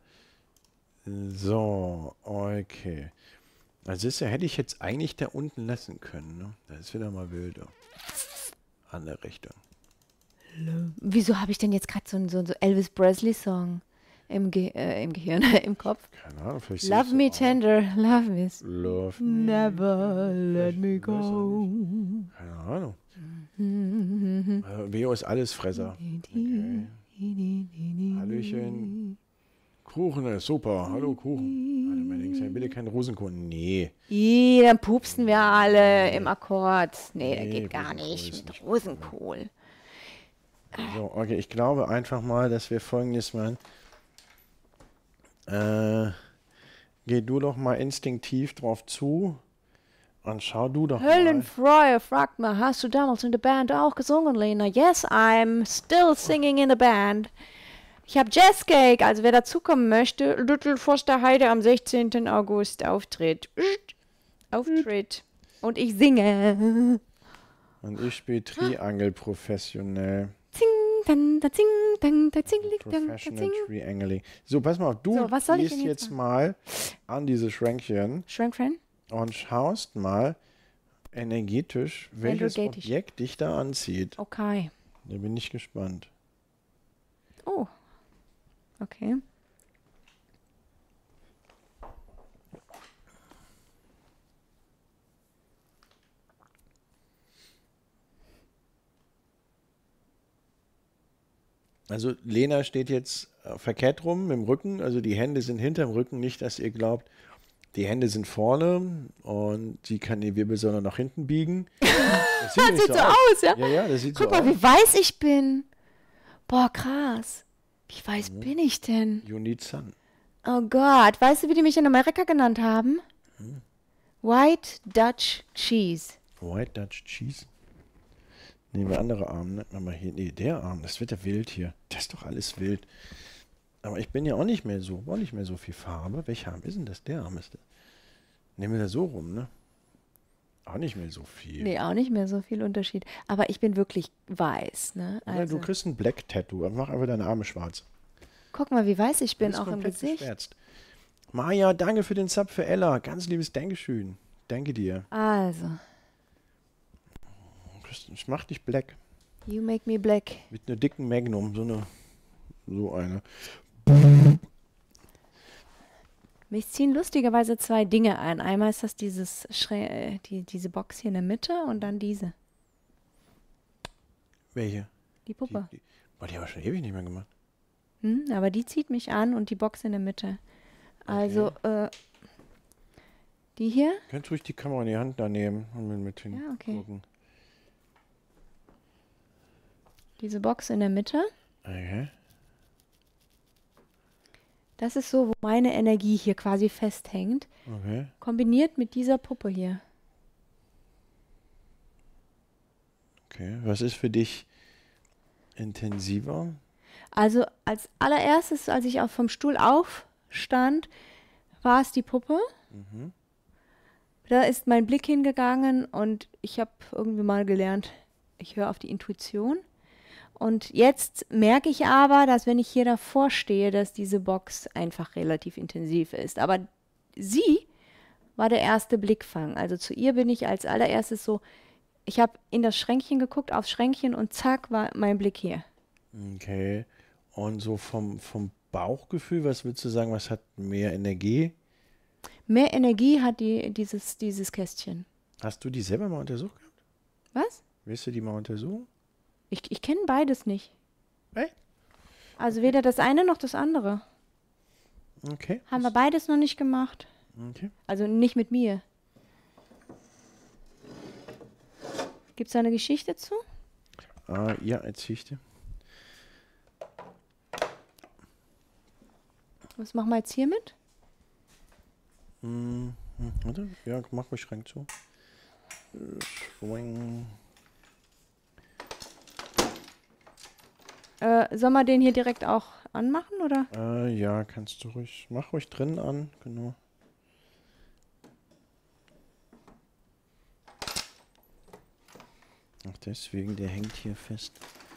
So, okay. Also ist ja, hätte ich jetzt eigentlich da unten lassen können, ne? Das ist wieder mal wilder. Andere Richtung. Wieso habe ich denn jetzt gerade so einen so, so Elvis Presley-Song im, Ge äh, im Gehirn, im Kopf? Keine Ahnung, vielleicht Love sehe me ich so tender, love me. aus. Love. Never let me Ich weiß auch go. Keine Ahnung. Also, Beo ist Allesfresser. Okay. Hallöchen. Kuchen ist super. Hallo Kuchen. Warte mal, links, bitte kein Rosenkuchen. Nee. Ih, dann pupsen wir alle im Akkord. Nee, das Nee, geht gar Rosenkohl nicht. ist Mit nicht Rosenkohl. So, okay, ich glaube einfach mal, dass wir Folgendes machen. Äh, geh du doch mal instinktiv drauf zu und schau du doch Helen mal. Fryer fragt mal, hast du damals in der Band auch gesungen, Lena? Yes, I'm still singing in the band. Ich habe Jazzcake, also wer dazukommen möchte, Little Foster Heide am sechzehnten August Auftritt. Auftritt. Und ich singe. Und ich spiele Triangel professionell. Zing, dann, da, zing, dann, da, zing, lik, dann, da, Professional zing. Triangling. So, pass mal auf, du So, was soll ich gehst denn jetzt jetzt mal an dieses Schränkchen Schrank, Schrank? und schaust mal energetisch, welches Energetisch. Objekt dich da anzieht. Okay. Da bin ich gespannt. Oh. Okay. Also Lena steht jetzt äh, verkehrt rum mit dem Rücken, also die Hände sind hinterm Rücken, nicht, dass ihr glaubt, die Hände sind vorne und sie kann die Wirbelsäule nach hinten biegen. Das sieht, Das nämlich sieht so aus, ja? Ja, ja, das sieht Guck so mal, aus. wie weiß ich bin. Boah, krass. Wie weiß Mhm. bin ich denn? You need sun. Oh Gott, weißt du, wie die mich in Amerika genannt haben? Hm. White Dutch Cheese. White Dutch Cheese. Nehmen wir andere Arme, ne? Aber hier, nee, der Arm, das wird ja wild hier. Das ist doch alles wild. Aber ich bin ja auch nicht mehr so, auch nicht mehr so viel Farbe. Welcher Arm ist denn das? Der Arm ist das. Nehmen wir da so rum, ne? Auch nicht mehr so viel. Nee, auch nicht mehr so viel Unterschied. Aber ich bin wirklich weiß, ne? Oder Also, du kriegst ein Black Tattoo. Mach einfach deine Arme schwarz. guck mal, wie weiß ich Du bin, bist auch im komplett Gesicht. geschwärzt. Maja, danke für den Sub für Ella. Ganz liebes Dankeschön. Danke dir. Also, Ich mach dich black. you make me black. Mit einer dicken Magnum. So eine. So eine. Mich ziehen lustigerweise zwei Dinge ein. Einmal ist das dieses Schrä äh, die, diese Box hier in der Mitte und dann diese. Welche? Die Puppe. Die, die, boah, die haben wir schon ewig nicht mehr gemacht. Hm, aber die zieht mich an und die Box in der Mitte. Also, äh, die hier? Könntest ruhig die Kamera in die Hand da nehmen und mit, mit hin Ja, okay. gucken. Diese Box in der Mitte. Okay. Das ist so, wo meine Energie hier quasi festhängt. Okay. Kombiniert mit dieser Puppe hier. Okay. Was ist für dich intensiver? Also als allererstes, als ich auch vom Stuhl aufstand, war es die Puppe. Mhm. Da ist mein Blick hingegangen und ich habe irgendwie mal gelernt, ich höre auf die Intuition. Und jetzt merke ich aber, dass wenn ich hier davor stehe, dass diese Box einfach relativ intensiv ist. Aber sie war der erste Blickfang. Also zu ihr bin ich als allererstes so, ich habe in das Schränkchen geguckt, aufs Schränkchen und zack war mein Blick hier. Okay. Und so vom, vom Bauchgefühl, was würdest du sagen, was hat mehr Energie? Mehr Energie hat die, dieses, dieses Kästchen. Hast du die selber mal untersucht gehabt? Was? Willst du die mal untersuchen? Ich, ich kenne beides nicht. Echt? Also weder das eine noch das andere. Okay. Haben wir beides noch nicht gemacht. Okay. Also nicht mit mir. Gibt es da eine Geschichte zu? Ah, ja, erzähl ich dir. Was machen wir jetzt hiermit? Hm, hm, warte. Ja, mach ruhig Schrank zu. Schwing. Äh, soll man den hier direkt auch anmachen, oder? Äh, ja, kannst du ruhig. Mach ruhig drin an, genau. Ach, deswegen, der hängt hier fest.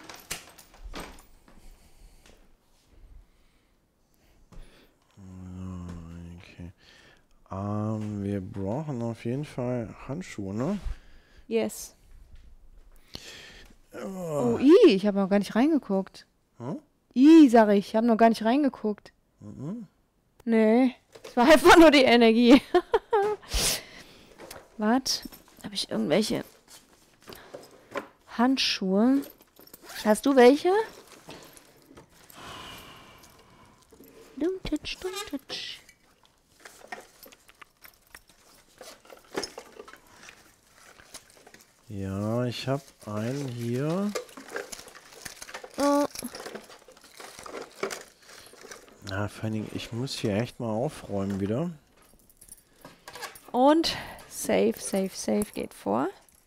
Okay. Ähm, wir brauchen auf jeden Fall Handschuhe, ne? Yes. Oh, i, ich habe noch gar nicht reingeguckt. Hm? I, sag ich, ich habe noch gar nicht reingeguckt. Mhm. Nee, es war einfach nur die Energie. Warte, habe ich irgendwelche Handschuhe? Hast du welche? Don't touch, don't touch. Ja, ich habe einen hier. Oh, Na, vor allen Dingen, ich muss hier echt mal aufräumen wieder. und safe, safe, safe geht vor.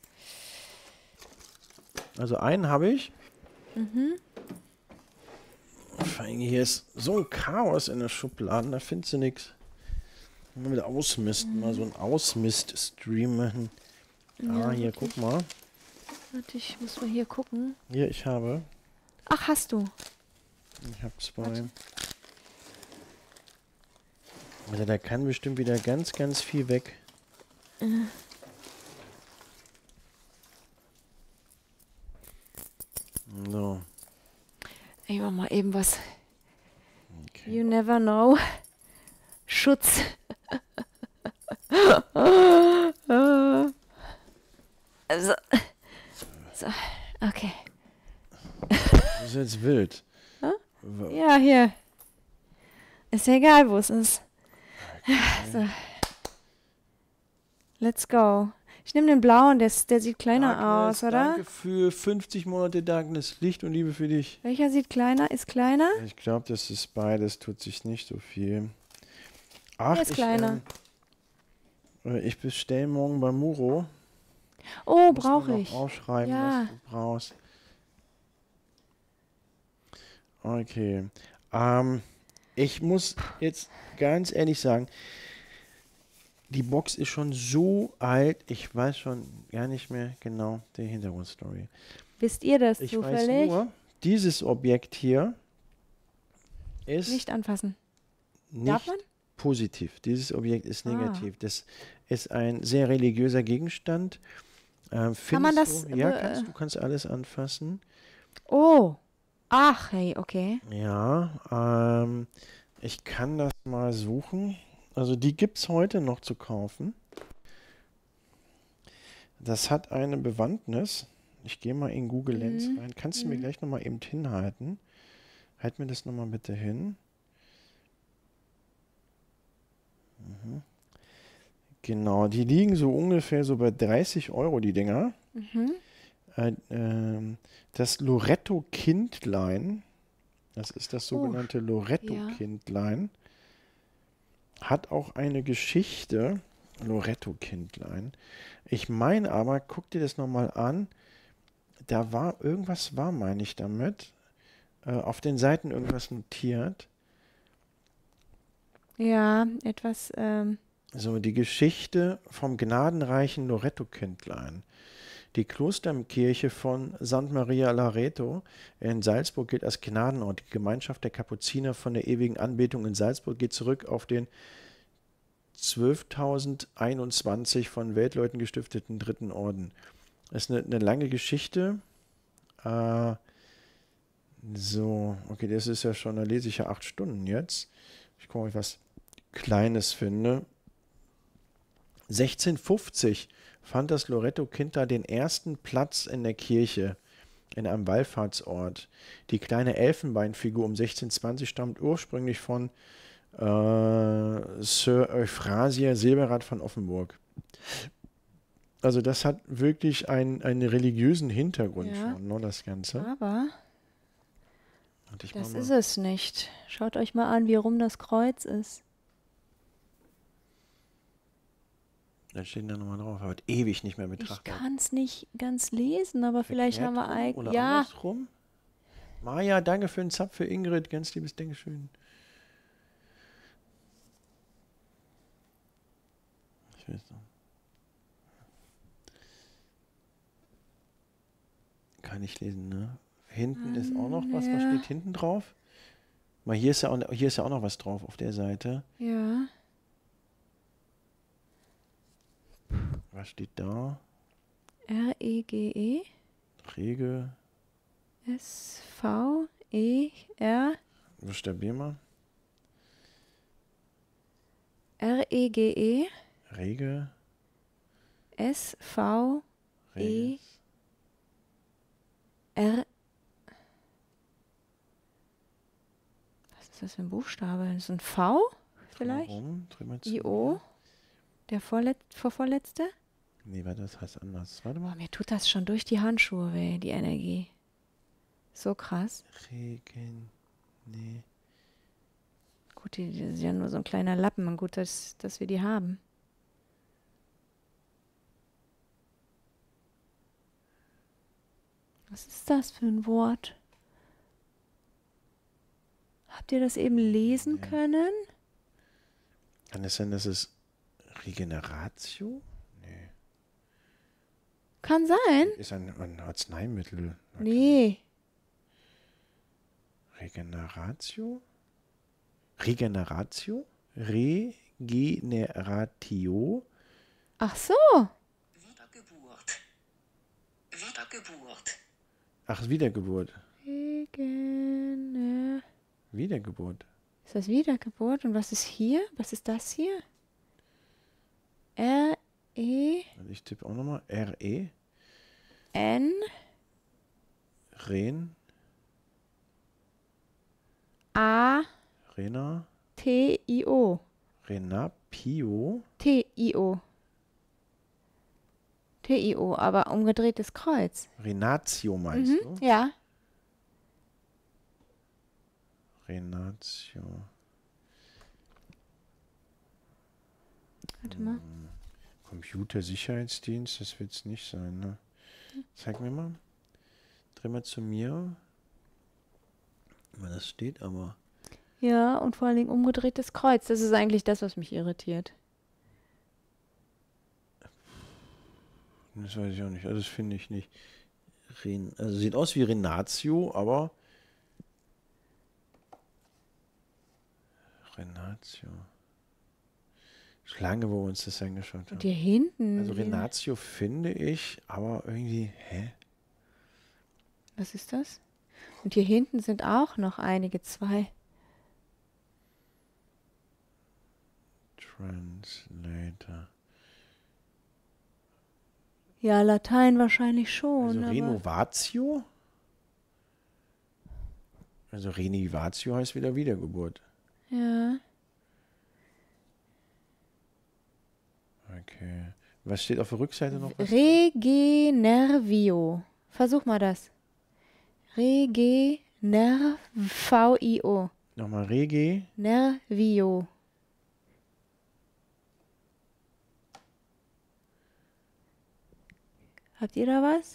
Also einen habe ich. Mhm. Vor allem hier ist so ein Chaos in der Schublade, da findest du nichts. Mal wieder ausmisten, mal so ein Ausmist-Stream machen. Ah, hier, guck mal. Warte, ich muss mal hier gucken. Hier, ich habe. Ach, hast du? Ich habe zwei. Also da kann bestimmt wieder ganz, ganz viel weg. So. Ich mach mal eben was. Okay. You never know. Schutz. Also. So, okay. Das ist jetzt wild. Wa- Ja, hier. Ist ja egal, wo es ist. So. Let's go. Ich nehme den blauen, der, ist- der sieht kleiner Darkness, aus, oder? Danke für fünfzig Monate Darkness. Licht und Liebe für dich. Welcher sieht kleiner? Ist kleiner? Ich glaube, das ist beides, tut sich nicht so viel. Ach, Der ist ich, kleiner. ähm, äh, ich bestelle morgen bei Muro. Oh, Muss mir brauche noch ich. aufschreiben, Ja. was du brauchst. Okay. Ähm, ich muss jetzt ganz ehrlich sagen, die Box ist schon so alt, ich weiß schon gar nicht mehr genau die Hintergrundstory. Wisst ihr das Ich weiß zufällig? nur, dieses Objekt hier ist Nicht anfassen. nicht Darf man? positiv. Dieses Objekt ist Ah. negativ. Das ist ein sehr religiöser Gegenstand. Ähm, Kann man findest das, Du, ja, äh, kannst, du kannst alles anfassen. Oh. Ach, hey, okay. Ja, ähm, ich kann das mal suchen. Also die gibt es heute noch zu kaufen. Das hat eine Bewandtnis. Ich gehe mal in Google Lens Mhm. rein. Kannst du mir gleich nochmal eben hinhalten? Halt mir das nochmal bitte hin. Mhm. Genau, die liegen so ungefähr so bei dreißig Euro, die Dinger. Mhm. Äh, ähm, das Loretto Kindlein, das ist das Oh, sogenannte Loretto ja. Kindlein. hat auch eine Geschichte, Loretto-Kindlein. Ich meine aber, guck dir das nochmal an, da war, irgendwas war, meine ich damit, äh, auf den Seiten irgendwas notiert. Ja, etwas, ähm, So, die Geschichte vom gnadenreichen Loretto-Kindlein. Die Klosterkirche von Santa Maria Loreto in Salzburg gilt als Gnadenort. Die Gemeinschaft der Kapuziner von der ewigen Anbetung in Salzburg geht zurück auf den zwölftausendeinundzwanzig von Weltleuten gestifteten dritten Orden. Das ist eine, eine lange Geschichte. Äh, so, okay, das ist ja schon, da lese ich ja acht Stunden jetzt. Ich gucke, ob ich was Kleines finde. sechzehnhundertfünfzig fand das Loretto-Kind da den ersten Platz in der Kirche, in einem Wallfahrtsort. Die kleine Elfenbeinfigur um sechzehnhundertzwanzig stammt ursprünglich von äh, Sir Euphrasia Silberrad von Offenburg. Also das hat wirklich ein, einen religiösen Hintergrund Ja. schon, ne, das Ganze. aber Und ich das mach ist mal, es nicht. Schaut euch mal an, wie rum das Kreuz ist. da steht da nochmal drauf, aber ewig nicht mehr Ich betrachtet. kann es nicht ganz lesen, aber vielleicht haben wir Verkehrt rum eigentlich. oder Ja, andersrum? Maja, danke für den Zapf für Ingrid, ganz liebes Dankeschön. Ich weiß noch. Kann ich lesen, ne? Hinten ist auch noch was, was ja. steht hinten drauf? Mal hier ist ja auch, hier ist ja auch noch was drauf auf der Seite. ja. Was steht da? R E G E Rege, S V E R buchstabier mal. R E G E Rege, S V Rege. E R. Was ist das für ein Buchstabe? Das ist ein V vielleicht? Warum? Dreh mal zu I O? mir. Der vorlet vorvorletzte? Nee, warte, das heißt anders. Warte Oh, mal. mir tut das schon durch die Handschuhe weh, die Energie. So krass. Regen, nee. Gut, die, die sind ja nur so ein kleiner Lappen. Gut, dass, dass wir die haben. Was ist das für ein Wort? Habt ihr das eben lesen Nee. können? Kann es sein, dass es Regeneratio? Nee. Kann sein. Ist ein, ein Arzneimittel. Nee. Regeneratio? Regeneratio? Regeneratio? Ach so. Wiedergeburt. Wiedergeburt. Ach, Wiedergeburt. Regene. Wiedergeburt. Ist das Wiedergeburt? Und was ist hier? Was ist das hier? R E Und ich tippe auch nochmal. R-E. N Ren. A Rena. T I O. Renapio. T I O. T I O, aber umgedrehtes Kreuz. Renatio meinst Mhm. du? Ja. Renatio. Warte mal. Computersicherheitsdienst, das wird es nicht sein, ne? Zeig mir mal. Dreh mal zu mir. Weil das steht aber. Ja, und vor allen Dingen umgedrehtes Kreuz. Das ist eigentlich das, was mich irritiert. Das weiß ich auch nicht. Also das finde ich nicht. Ren, also sieht aus wie Renatio, aber. Renatio. Lange, wo wir uns das angeschaut haben. Und hier hinten. Also hier- Renatio finde ich, aber irgendwie, hä? Was ist das? Und hier hinten sind auch noch einige zwei. Translator. Ja, Latein wahrscheinlich schon. Also aber Renovatio? Also Renovatio heißt wieder Wiedergeburt. ja. Okay. Was steht auf der Rückseite noch? Was? Regenervio. Versuch mal das. Regenervio. Nochmal Rege. Nervio. Habt ihr da was?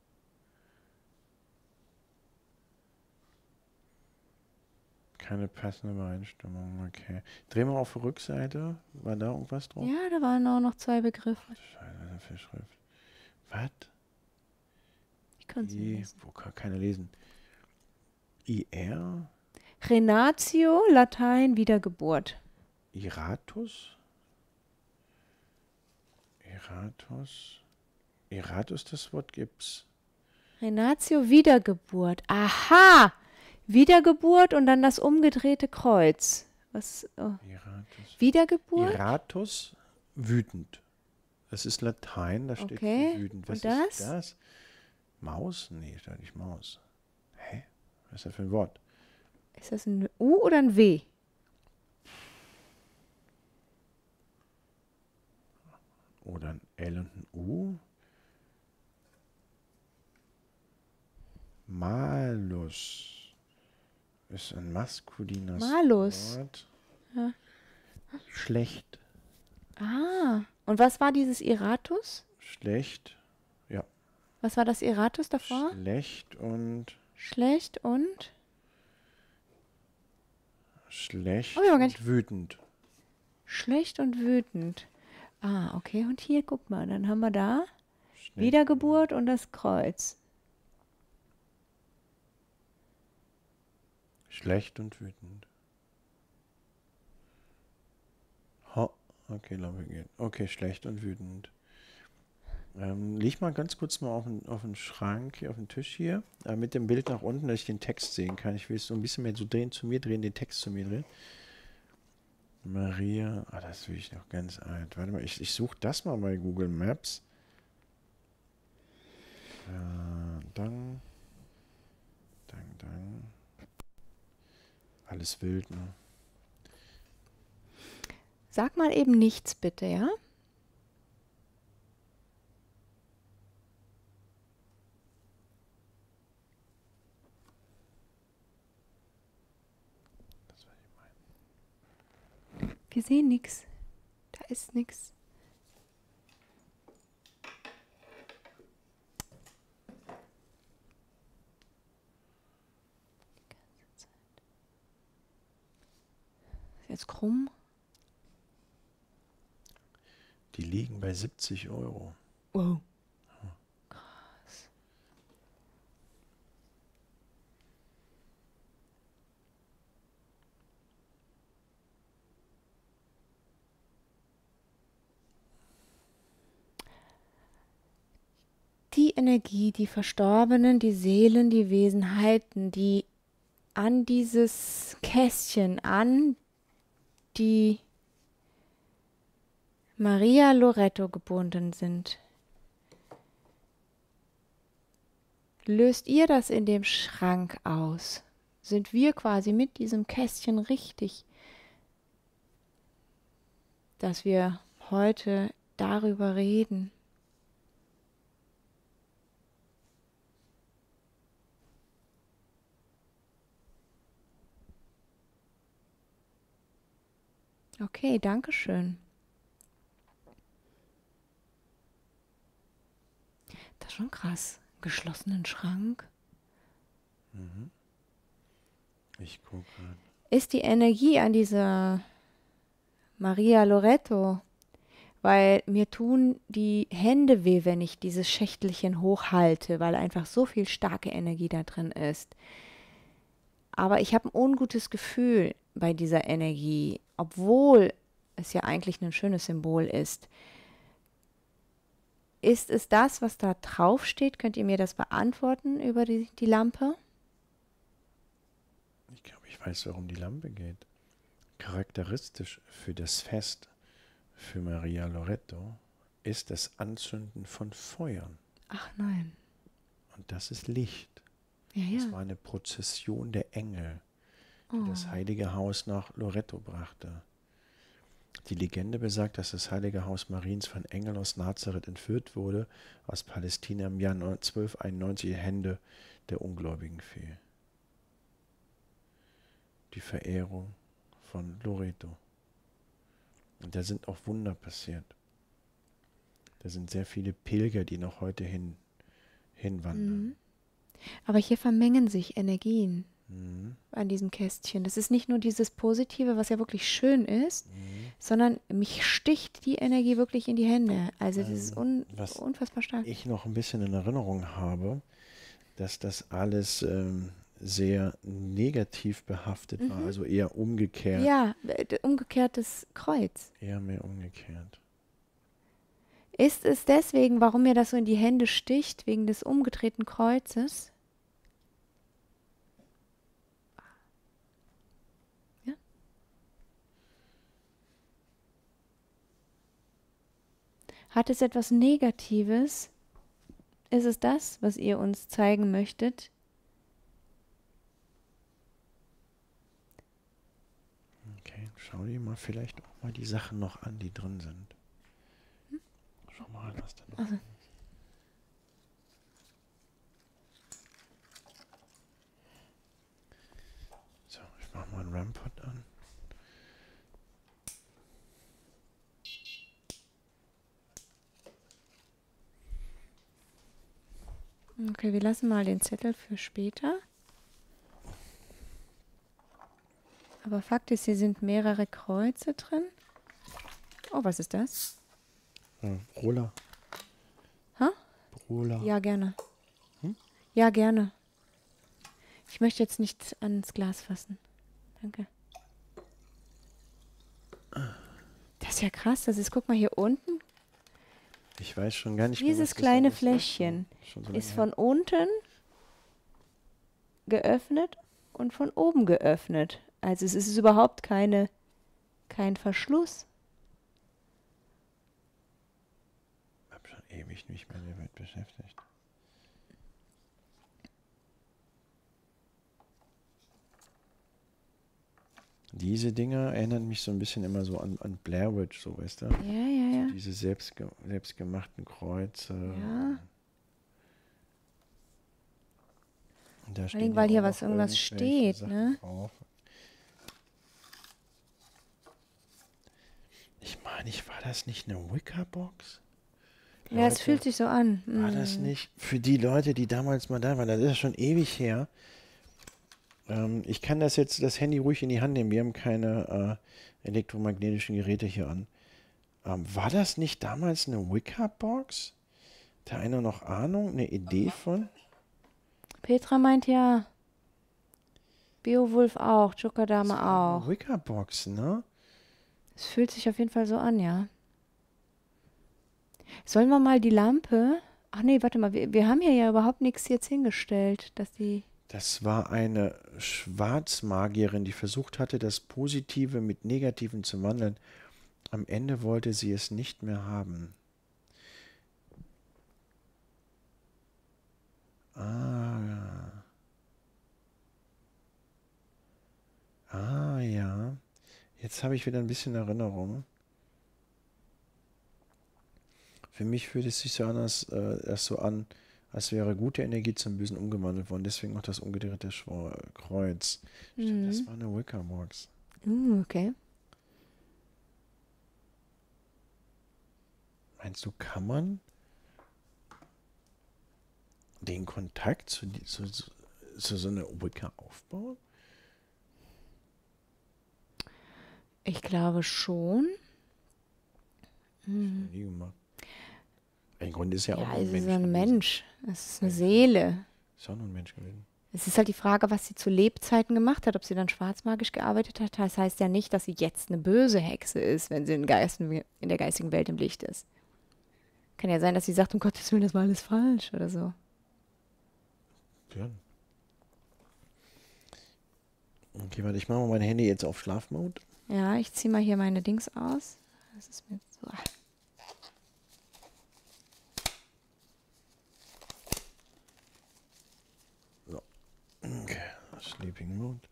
Keine passende Übereinstimmung, okay. Drehen wir auf die Rückseite. War da irgendwas drauf? Ja, da waren auch noch zwei Begriffe. Scheiße, was ist das für Schrift? Was? Ich kann sie I, lesen. wo kann keiner lesen? I R? Renatio, Latein, Wiedergeburt. Iratus? Iratus? Iratus, das Wort gibt's. Renatio, Wiedergeburt. Aha! Wiedergeburt und dann das umgedrehte Kreuz. Was? Oh. Iratus. Wiedergeburt? Iratus, wütend. Das ist Latein, da steht Okay. für wütend. Was Und das? ist das? Maus? Nee, ist ja nicht Maus. Hä? Was ist das für ein Wort? Ist das ein U oder ein W? Oder ein L und ein U? Malus. Ist ein maskulines Malus. Wort. Ja. Schlecht. Ah. Und was war dieses Iratus? Schlecht. Was war das Iratus davor? Schlecht und Schlecht und? schlecht Oh, ja, gar nicht. und wütend. Schlecht und wütend. Ah, okay. Und hier, guck mal, dann haben wir da Schlecht. Wiedergeburt und das Kreuz. Schlecht und wütend. Ho. Okay, Lampe geht. Okay, schlecht und wütend. Ähm, leg mal ganz kurz mal auf den, auf den Schrank, hier auf den Tisch hier, äh, mit dem Bild nach unten, dass ich den Text sehen kann. Ich will es so ein bisschen mehr so drehen, zu mir drehen, den Text zu mir drehen. Maria, ah, das will ich noch ganz alt. Warte mal, ich, ich suche das mal bei Google Maps. Äh, dann, dann, dann. Alles wild, ne? Sag mal eben nichts bitte, ja? Das war ich mein. Wir sehen nichts. Da ist nichts. Ist jetzt krumm. Die liegen bei siebzig Euro. Wow. Die Energie, die Verstorbenen, die Seelen, die Wesenheiten, die an dieses Kästchen, an die Maria Loreto gebunden sind. Löst ihr das in dem Schrank aus? Sind wir quasi mit diesem Kästchen richtig, dass wir heute darüber reden? Okay, danke schön. Das ist schon krass. Geschlossenen Schrank. Mhm. Ich gucke gerade. Ist die Energie an dieser Maria Loreto, weil mir tun die Hände weh, wenn ich dieses Schächtelchen hochhalte, weil einfach so viel starke Energie da drin ist. Aber ich habe ein ungutes Gefühl bei dieser Energie, obwohl es ja eigentlich ein schönes Symbol ist. Ist es das, was da drauf steht? Könnt ihr mir das beantworten über die, die Lampe? Ich glaube, ich weiß, warum die Lampe geht. Charakteristisch für das Fest, für Maria Loreto, ist das Anzünden von Feuern. Ach nein. Und das ist Licht. Ja, Das ja. war eine Prozession der Engel, die das heilige Haus nach Loreto brachte. Die Legende besagt, dass das heilige Haus Mariens von Engeln aus Nazareth entführt wurde, aus Palästina im Jahr zwölfhunderteinundneunzig in Hände der Ungläubigen fiel. Die Verehrung von Loreto. Und da sind auch Wunder passiert. Da sind sehr viele Pilger, die noch heute hin, hinwandern. Mhm. Aber hier vermengen sich Energien Mhm. an diesem Kästchen. Das ist nicht nur dieses Positive, was ja wirklich schön ist, Mhm. sondern mich sticht die Energie wirklich in die Hände. Also das ist un was unfassbar stark. Ich noch ein bisschen in Erinnerung habe, dass das alles ähm, sehr negativ behaftet war, Mhm. also eher umgekehrt, Ja, äh, d- umgekehrtes Kreuz. eher mehr umgekehrt. Ist es deswegen, warum mir das so in die Hände sticht, wegen des umgedrehten Kreuzes? Ja. Hat es etwas Negatives? Ist es das, was ihr uns zeigen möchtet? Okay, schau dir mal vielleicht auch mal die Sachen noch an, die drin sind. Schau mal, was da noch Also. ist. So, ich mach mal einen Rampart an. Okay, wir lassen mal den Zettel für später. Aber Fakt ist, hier sind mehrere Kreuze drin. Oh, was ist das? Ja, Roller. Ha? Roller. Ja, gerne. Hm? Ja, gerne. Ich möchte jetzt nicht ans Glas fassen. Danke. Das ist ja krass. Das ist, guck mal hier unten. Ich weiß schon gar nicht mehr, Dieses was das kleine alles ist. Fläschchen Schon so ist lange von unten geöffnet und von oben geöffnet. Also es ist überhaupt keine, kein Verschluss. Ich habe schon ewig nicht mehr damit beschäftigt. Diese Dinger erinnern mich so ein bisschen immer so an, an Blair Witch, so weißt du? Ja, ja, ja. Diese selbstge selbstgemachten Kreuze. Ja. Und da Vor stehen allem, ja weil hier auch was noch irgendwas irgendwelche steht, Sachen ne? drauf. Ich meine, ich war das nicht eine Wicca-Box? Ja, es Leute, fühlt sich so an. War das Mm. nicht für die Leute, die damals mal da waren? Das ist ja schon ewig her. Ähm, ich kann das jetzt, das Handy ruhig in die Hand nehmen. Wir haben keine äh, elektromagnetischen Geräte hier an. Ähm, war das nicht damals eine Wicca-Box? Hat da einer noch Ahnung, eine Idee von? Petra meint ja. Beowulf auch, Jokerdame Eine auch. Wicca-Box, ne? Es fühlt sich auf jeden Fall so an, ja. Sollen wir mal die Lampe... Ach nee, warte mal, wir, wir haben hier ja überhaupt nichts jetzt hingestellt, dass die... Das war eine Schwarzmagierin, die versucht hatte, das Positive mit Negativen zu wandeln. Am Ende wollte sie es nicht mehr haben. Ah, ja. Ah, ja. Jetzt habe ich wieder ein bisschen Erinnerung. Für mich fühlt es sich so an, als, äh, erst so an, als wäre gute Energie zum Bösen umgewandelt worden. Deswegen auch das umgedrehte Schwor Kreuz. Stimmt, das Mhm. war eine Wicca-Box. Uh, okay. Meinst du, kann man den Kontakt zu, die- zu, zu, zu so einer Wicca aufbauen? Ich glaube schon. Noch nie gemacht. Im Grunde ist ja, Ja, auch nur ein es Mensch ist ein gewesen. Mensch. Es ist eine Seele. Ist auch nur ein Mensch gewesen. Es ist halt die Frage, was sie zu Lebzeiten gemacht hat, ob sie dann schwarzmagisch gearbeitet hat. Das heißt ja nicht, dass sie jetzt eine böse Hexe ist, wenn sie in, Geisten, in der geistigen Welt im Licht ist. Kann ja sein, dass sie sagt, um Gottes Willen, das war alles falsch oder so. Ja. Okay, warte, ich mache mal mein Handy jetzt auf Schlafmode. Ja, ich ziehe mal hier meine Dings aus. Das ist mir so. Okay, Sleeping Mode.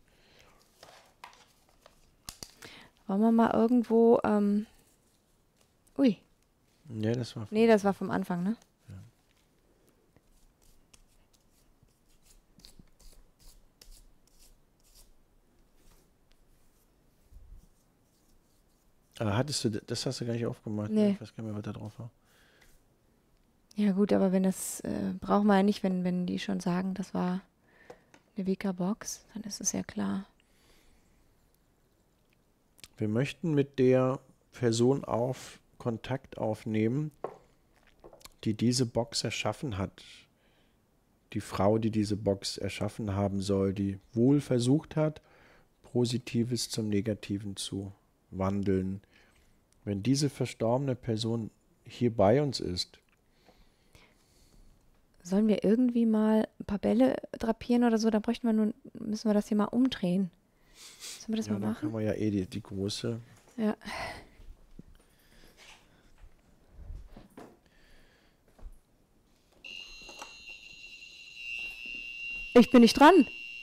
Wollen wir mal irgendwo, ähm, ui, Ja, das war. nee, das war vom Anfang, ne? Ah, hattest du, das hast du gar nicht aufgemacht. Nee. Ich weiß gar nicht mehr, was da drauf war. Ja gut, aber wenn das, äh, brauchen wir ja nicht, wenn, wenn die schon sagen, das war eine Wika-Box, dann ist es ja klar. Wir möchten mit der Person auf Kontakt aufnehmen, die diese Box erschaffen hat. Die Frau, die diese Box erschaffen haben soll, die wohl versucht hat, Positives zum Negativen zu wandeln. Wenn diese verstorbene Person hier bei uns ist, Sollen wir irgendwie mal ein paar Bälle drapieren oder so? Da bräuchten wir nun, müssen wir das hier mal umdrehen. Sollen wir das ja, mal dann machen? können wir ja eh die, die große. Ja. Ich bin nicht dran.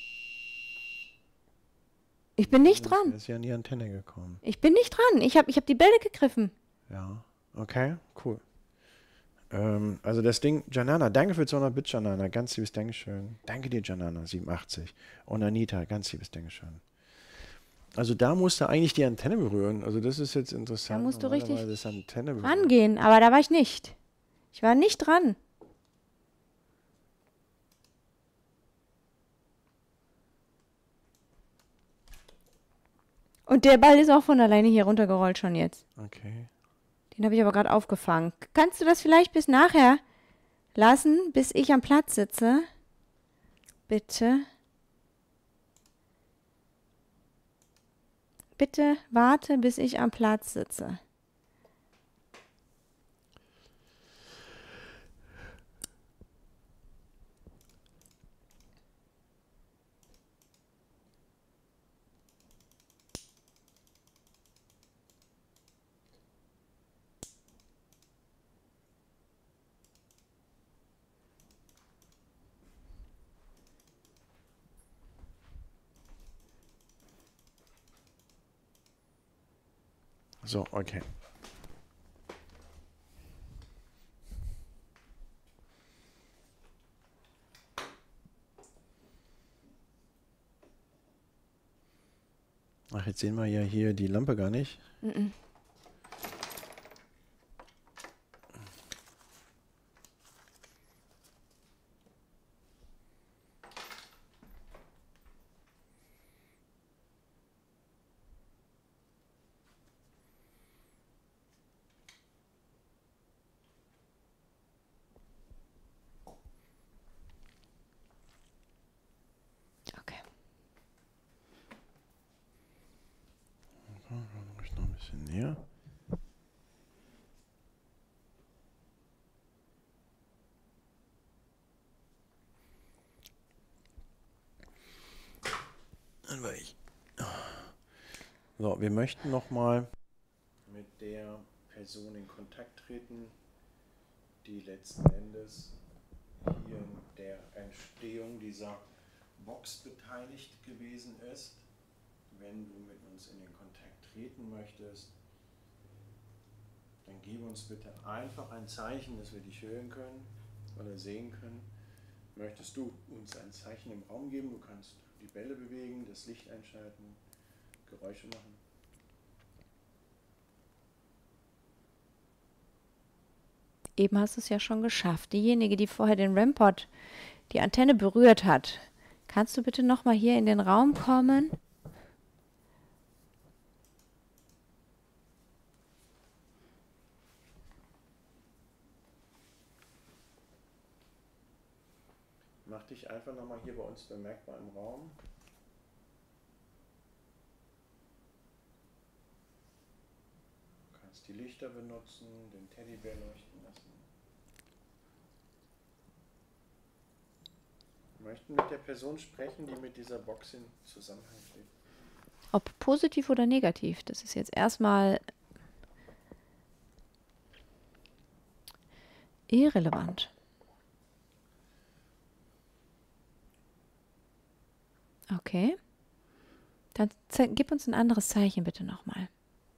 Ich bin nicht Das dran. ist ja an die Antenne gekommen. Ich bin nicht dran. Ich habe ich hab die Bälle gegriffen. Ja, okay, cool. Ähm, also das Ding, Janana, danke für zweihundert Bit, Janana, ganz liebes Dankeschön. Danke dir, Janana, siebenundachtzig. Und Anita, ganz liebes Dankeschön. Also da musst du eigentlich die Antenne berühren. Also das ist jetzt interessant. Da musst du richtig Normalerweise ist Antenne berühren. Rangehen, aber da war ich nicht. Ich war nicht dran. Und der Ball ist auch von alleine hier runtergerollt schon jetzt. Okay. Den habe ich aber gerade aufgefangen. Kannst du das vielleicht bis nachher lassen, bis ich am Platz sitze? Bitte. Bitte warte, bis ich am Platz sitze. So, okay. Ach, jetzt sehen wir ja hier die Lampe gar nicht. Mhm. Okay. Dann mache ich noch ein bisschen näher. Dann war ich. So, wir möchten nochmal mit der Person in Kontakt treten, die letzten Endes hier in der Entstehung dieser Box beteiligt gewesen ist. Wenn du mit uns in den Kontakt treten möchtest, dann gib uns bitte einfach ein Zeichen, dass wir dich hören können oder sehen können. Möchtest du uns ein Zeichen im Raum geben? Du kannst die Bälle bewegen, das Licht einschalten, Geräusche machen. Eben hast du es ja schon geschafft. Diejenige, die vorher den Rampod, die Antenne berührt hat, kannst du bitte nochmal hier in den Raum kommen? Mach dich einfach nochmal hier bei uns bemerkbar im Raum. Du kannst die Lichter benutzen, den Teddybär leuchten lassen. Wir möchten mit der Person sprechen, die mit dieser Box in Zusammenhang steht. Ob positiv oder negativ, das ist jetzt erstmal irrelevant. Okay. Dann ze- gib uns ein anderes Zeichen bitte nochmal.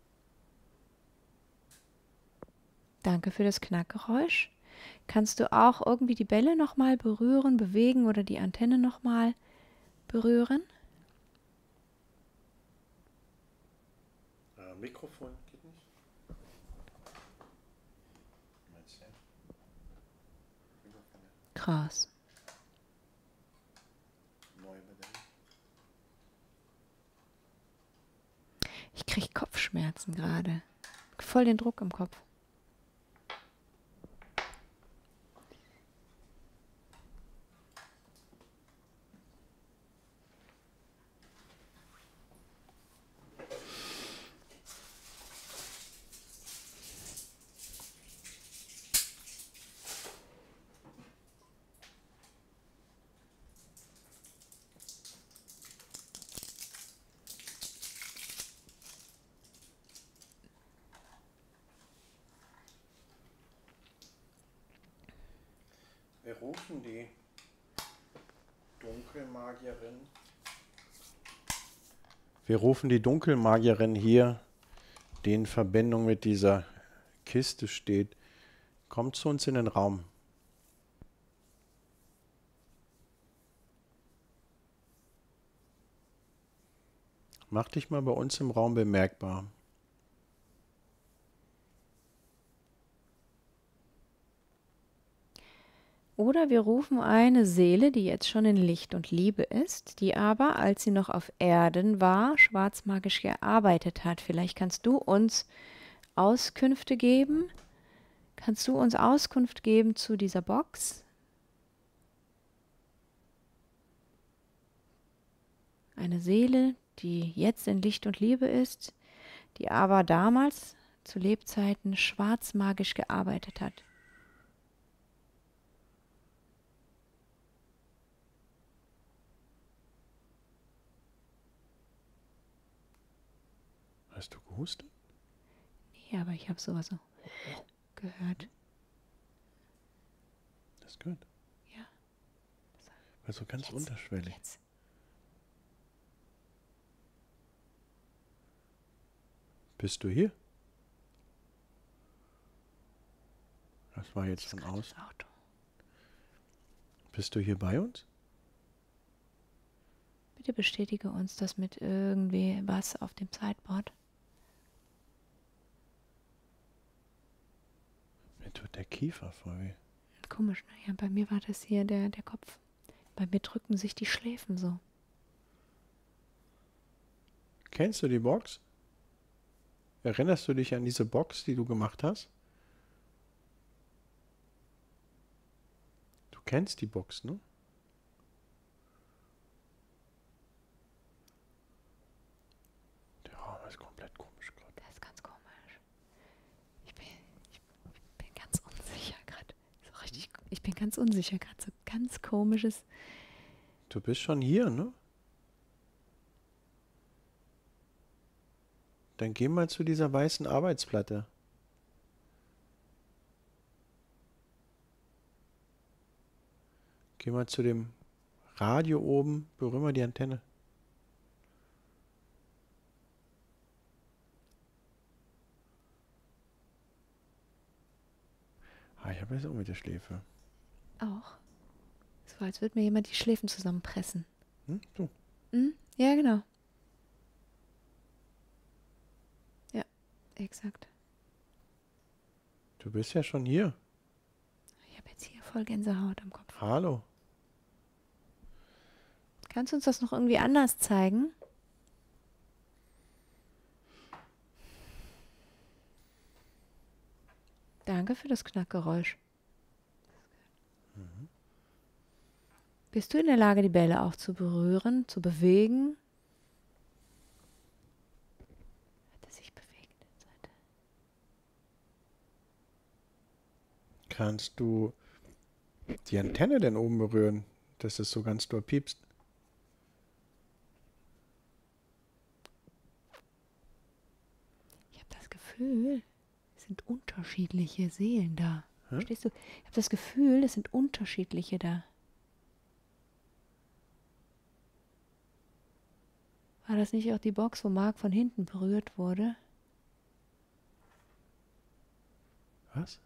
Danke für das Knackgeräusch. Kannst du auch irgendwie die Bälle nochmal berühren, bewegen oder die Antenne nochmal berühren? Äh, Mikrofon geht nicht. Meinst du? Krass. Ich kriege Kopfschmerzen gerade. Voll den Druck im Kopf. Wir rufen die Dunkelmagierin. Wir rufen die Dunkelmagierin hier, die in Verbindung mit dieser Kiste steht. Kommt zu uns in den Raum. Mach dich mal bei uns im Raum bemerkbar. Oder wir rufen eine Seele, die jetzt schon in Licht und Liebe ist, die aber, als sie noch auf Erden war, schwarzmagisch gearbeitet hat. Vielleicht kannst du uns Auskünfte geben. Kannst du uns Auskunft geben zu dieser Box? Eine Seele, die jetzt in Licht und Liebe ist, die aber damals zu Lebzeiten schwarzmagisch gearbeitet hat. Hast du gehustet? Nee, aber ich habe sowas so gehört. Das ist gut. Ja. Also ganz Jetzt, unterschwellig. Jetzt. Bist du hier? Das war jetzt Das von ist gerade außen. das Auto. Bist du hier bei uns? Bitte bestätige uns das mit irgendwie was auf dem Sideboard. Mir tut der Kiefer voll weh. Komisch, ne? Ja, bei mir war das hier der, der Kopf. Bei mir drücken sich die Schläfen so. Kennst du die Box? Erinnerst du dich an diese Box, die du gemacht hast? Du kennst die Box, ne? Der Raum ist komplett komisch gerade. Das ist ganz komisch. Ich bin, ich, ich bin ganz unsicher gerade. So richtig, ich bin ganz unsicher gerade. So ganz komisches. Du bist schon hier, ne? Dann geh mal zu dieser weißen Arbeitsplatte. Geh mal zu dem Radio oben, berühr mal die Antenne. Ah, ich habe jetzt auch mit der Schläfe. Auch. So als würde mir jemand die Schläfen zusammenpressen. Hm? Du. Hm? Ja, genau. Ja, exakt. Du bist ja schon hier. Ich habe jetzt hier voll Gänsehaut am Kopf. Hallo. Kannst du uns das noch irgendwie anders zeigen? Danke für das Knackgeräusch. Mhm. Bist du in der Lage, die Bälle auch zu berühren, zu bewegen? Hat er sich bewegt? Seite. Kannst du die Antenne denn oben berühren, dass es so ganz doll piepst? Ich habe das Gefühl, es sind unterschiedliche Seelen da. Hä? Verstehst du? Ich habe das Gefühl, es sind unterschiedliche da. War das nicht auch die Box, wo Mark von hinten berührt wurde? Was?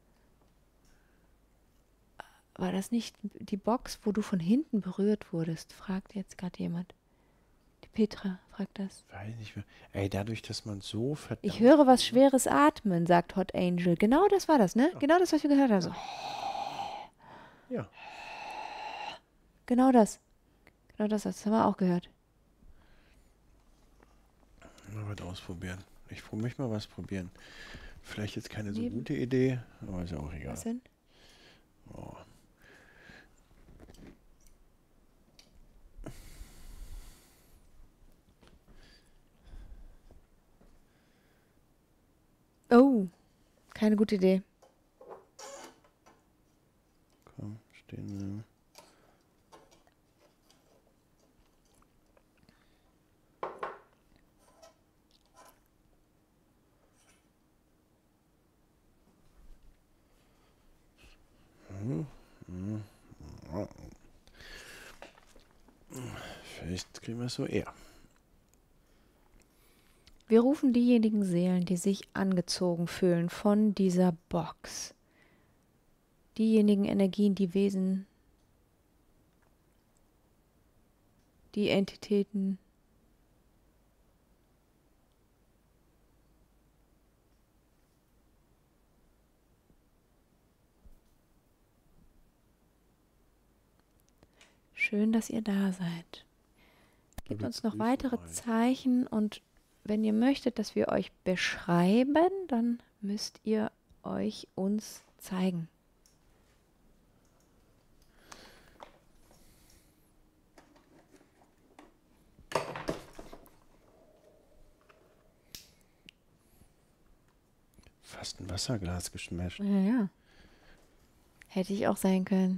War das nicht die Box, wo du von hinten berührt wurdest? Fragt jetzt gerade jemand. Die Petra fragt das. Weiß nicht mehr. Ey, dadurch, dass man so verdammt... Ich höre was Schweres atmen, sagt Hot Angel. Genau das war das, ne? Genau das, was wir gehört haben. So. Ja. Genau das. Genau das, das haben wir auch gehört. Mal was ausprobieren. Ich pro- möchte mal was probieren. Vielleicht jetzt keine so Neben- gute Idee, aber ist ja auch egal. Was denn? Oh. Oh, keine gute Idee. Komm, stehen Sie. Hm, hm, ja. Vielleicht kriegen wir es so eher. Wir rufen diejenigen Seelen, die sich angezogen fühlen von dieser Box. Diejenigen Energien, die Wesen, die Entitäten, schön, dass ihr da seid. Gebt Wir uns noch begrüßen weitere euch. Zeichen und wenn ihr möchtet, dass wir euch beschreiben, dann müsst ihr euch uns zeigen. Fast ein Wasserglas geschmasht. Ja, ja. Hätte ich auch sein können.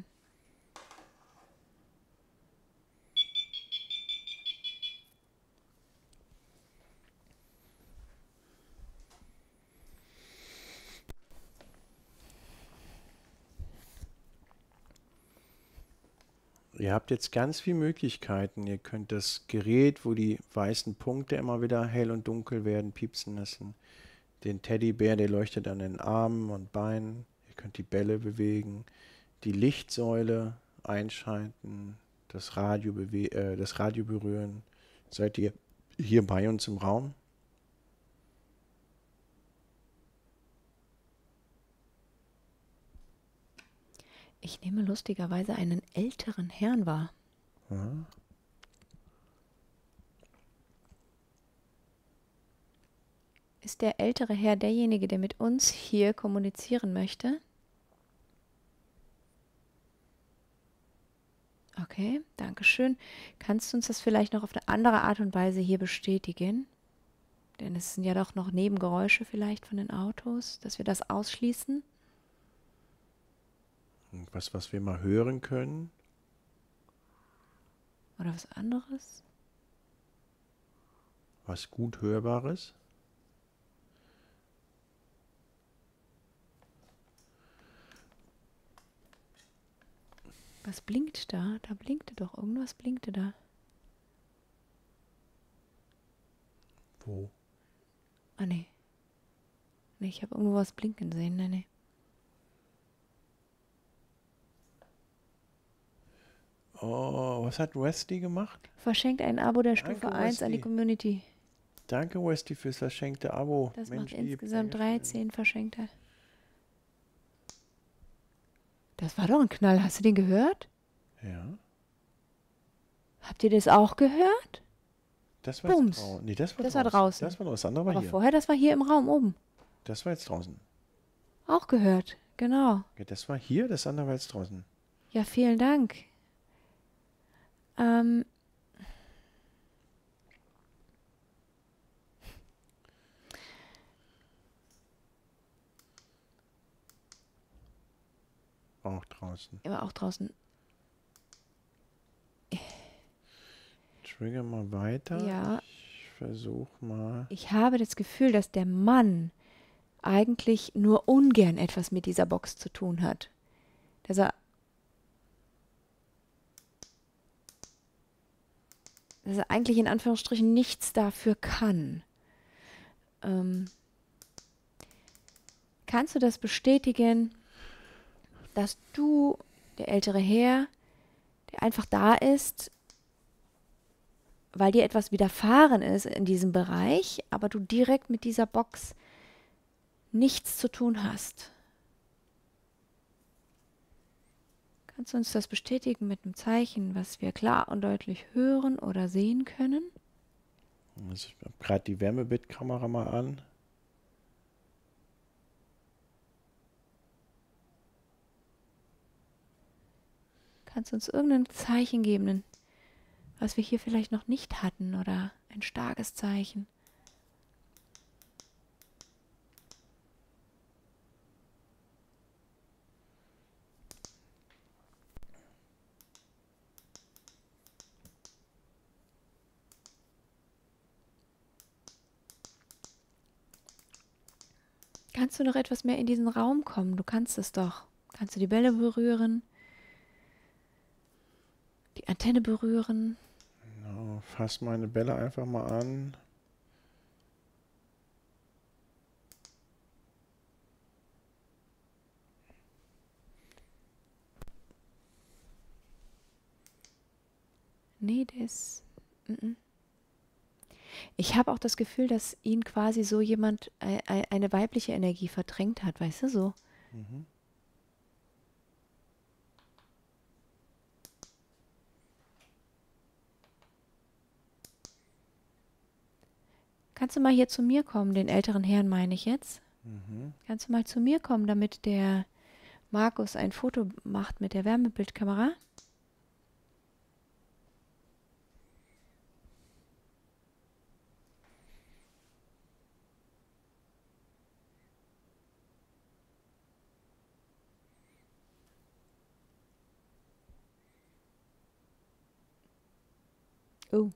Ihr habt jetzt ganz viele Möglichkeiten. Ihr könnt das Gerät, wo die weißen Punkte immer wieder hell und dunkel werden, piepsen lassen. Den Teddybär, der leuchtet an den Armen und Beinen. Ihr könnt die Bälle bewegen. Die Lichtsäule einschalten. Das Radio, bewe äh, das Radio berühren. Seid ihr hier bei uns im Raum? Ich nehme lustigerweise einen älteren Herrn wahr. Ja. Ist der ältere Herr derjenige, der mit uns hier kommunizieren möchte? Okay, danke schön. Kannst du uns das vielleicht noch auf eine andere Art und Weise hier bestätigen? Denn es sind ja doch noch Nebengeräusche vielleicht von den Autos, dass wir das ausschließen. Was, was wir mal hören können. Oder was anderes? Was gut Hörbares. Was blinkt da? Da blinkte doch irgendwas, blinkte da. Wo? Ah, nee. Nee, ich habe irgendwo was blinken sehen. Nee, nee. Oh, was hat Westy gemacht? Verschenkt ein Abo der Danke, Stufe eins an die Westy. Community. Danke, Westy, fürs verschenkte Abo. Das Mensch, macht lieb, insgesamt Dankeschön. dreizehn Verschenkte. Das war doch ein Knall. Hast du den gehört? Ja, Habt ihr das auch gehört? das war jetzt Bums. draußen. Nee, das war Das war draußen. draußen. Das war draußen. Das andere war Aber hier. vorher, das war hier im Raum oben. Das war jetzt draußen. Auch gehört. Genau. Ja, das war hier, das andere war jetzt draußen. Ja, vielen Dank. Ähm, Auch draußen. er war auch draußen. Trigger mal weiter. Ja. Ich versuch mal. Ich habe das Gefühl, dass der Mann eigentlich nur ungern etwas mit dieser Box zu tun hat. Dass er, dass er eigentlich in Anführungsstrichen nichts dafür kann. Ähm, kannst du das bestätigen, dass du, der ältere Herr, der einfach da ist, weil dir etwas widerfahren ist in diesem Bereich, aber du direkt mit dieser Box nichts zu tun hast? Kannst du uns das bestätigen mit einem Zeichen, was wir klar und deutlich hören oder sehen können? Also ich habe gerade die Wärmebildkamera mal an. Kannst du uns irgendein Zeichen geben, was wir hier vielleicht noch nicht hatten oder ein starkes Zeichen? Kannst du noch etwas mehr in diesen Raum kommen? Du kannst es doch. Kannst du die Bälle berühren? Die Antenne berühren? Genau, fass meine Bälle einfach mal an. Nee, der ist... Mm -mm. Ich habe auch das Gefühl, dass ihn quasi so jemand äh, äh, eine weibliche Energie verdrängt hat, weißt du, so. Mhm. Kannst du mal hier zu mir kommen, den älteren Herrn meine ich jetzt? Mhm. Kannst du mal zu mir kommen, damit der Markus ein Foto macht mit der Wärmebildkamera? Oh.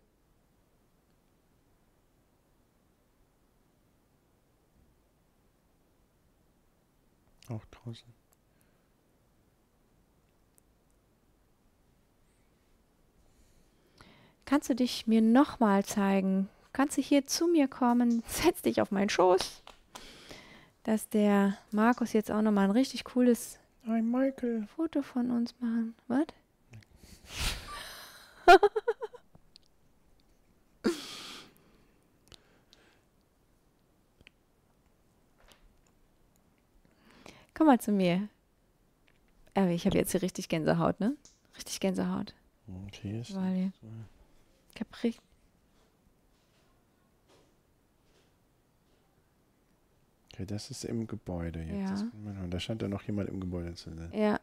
Auch draußen. Kannst du dich mir nochmal zeigen? Kannst du hier zu mir kommen? Setz dich auf meinen Schoß. Dass der Markus jetzt auch nochmal ein richtig cooles Hi Michael. Foto von uns machen. Was? Komm mal zu mir. Aber ich habe jetzt hier richtig Gänsehaut, ne? Richtig Gänsehaut. Okay, ist Weil ich hab richtig... okay, das ist im Gebäude jetzt. Ja. Das kann man hören. Da scheint ja noch jemand im Gebäude zu sein. Ja.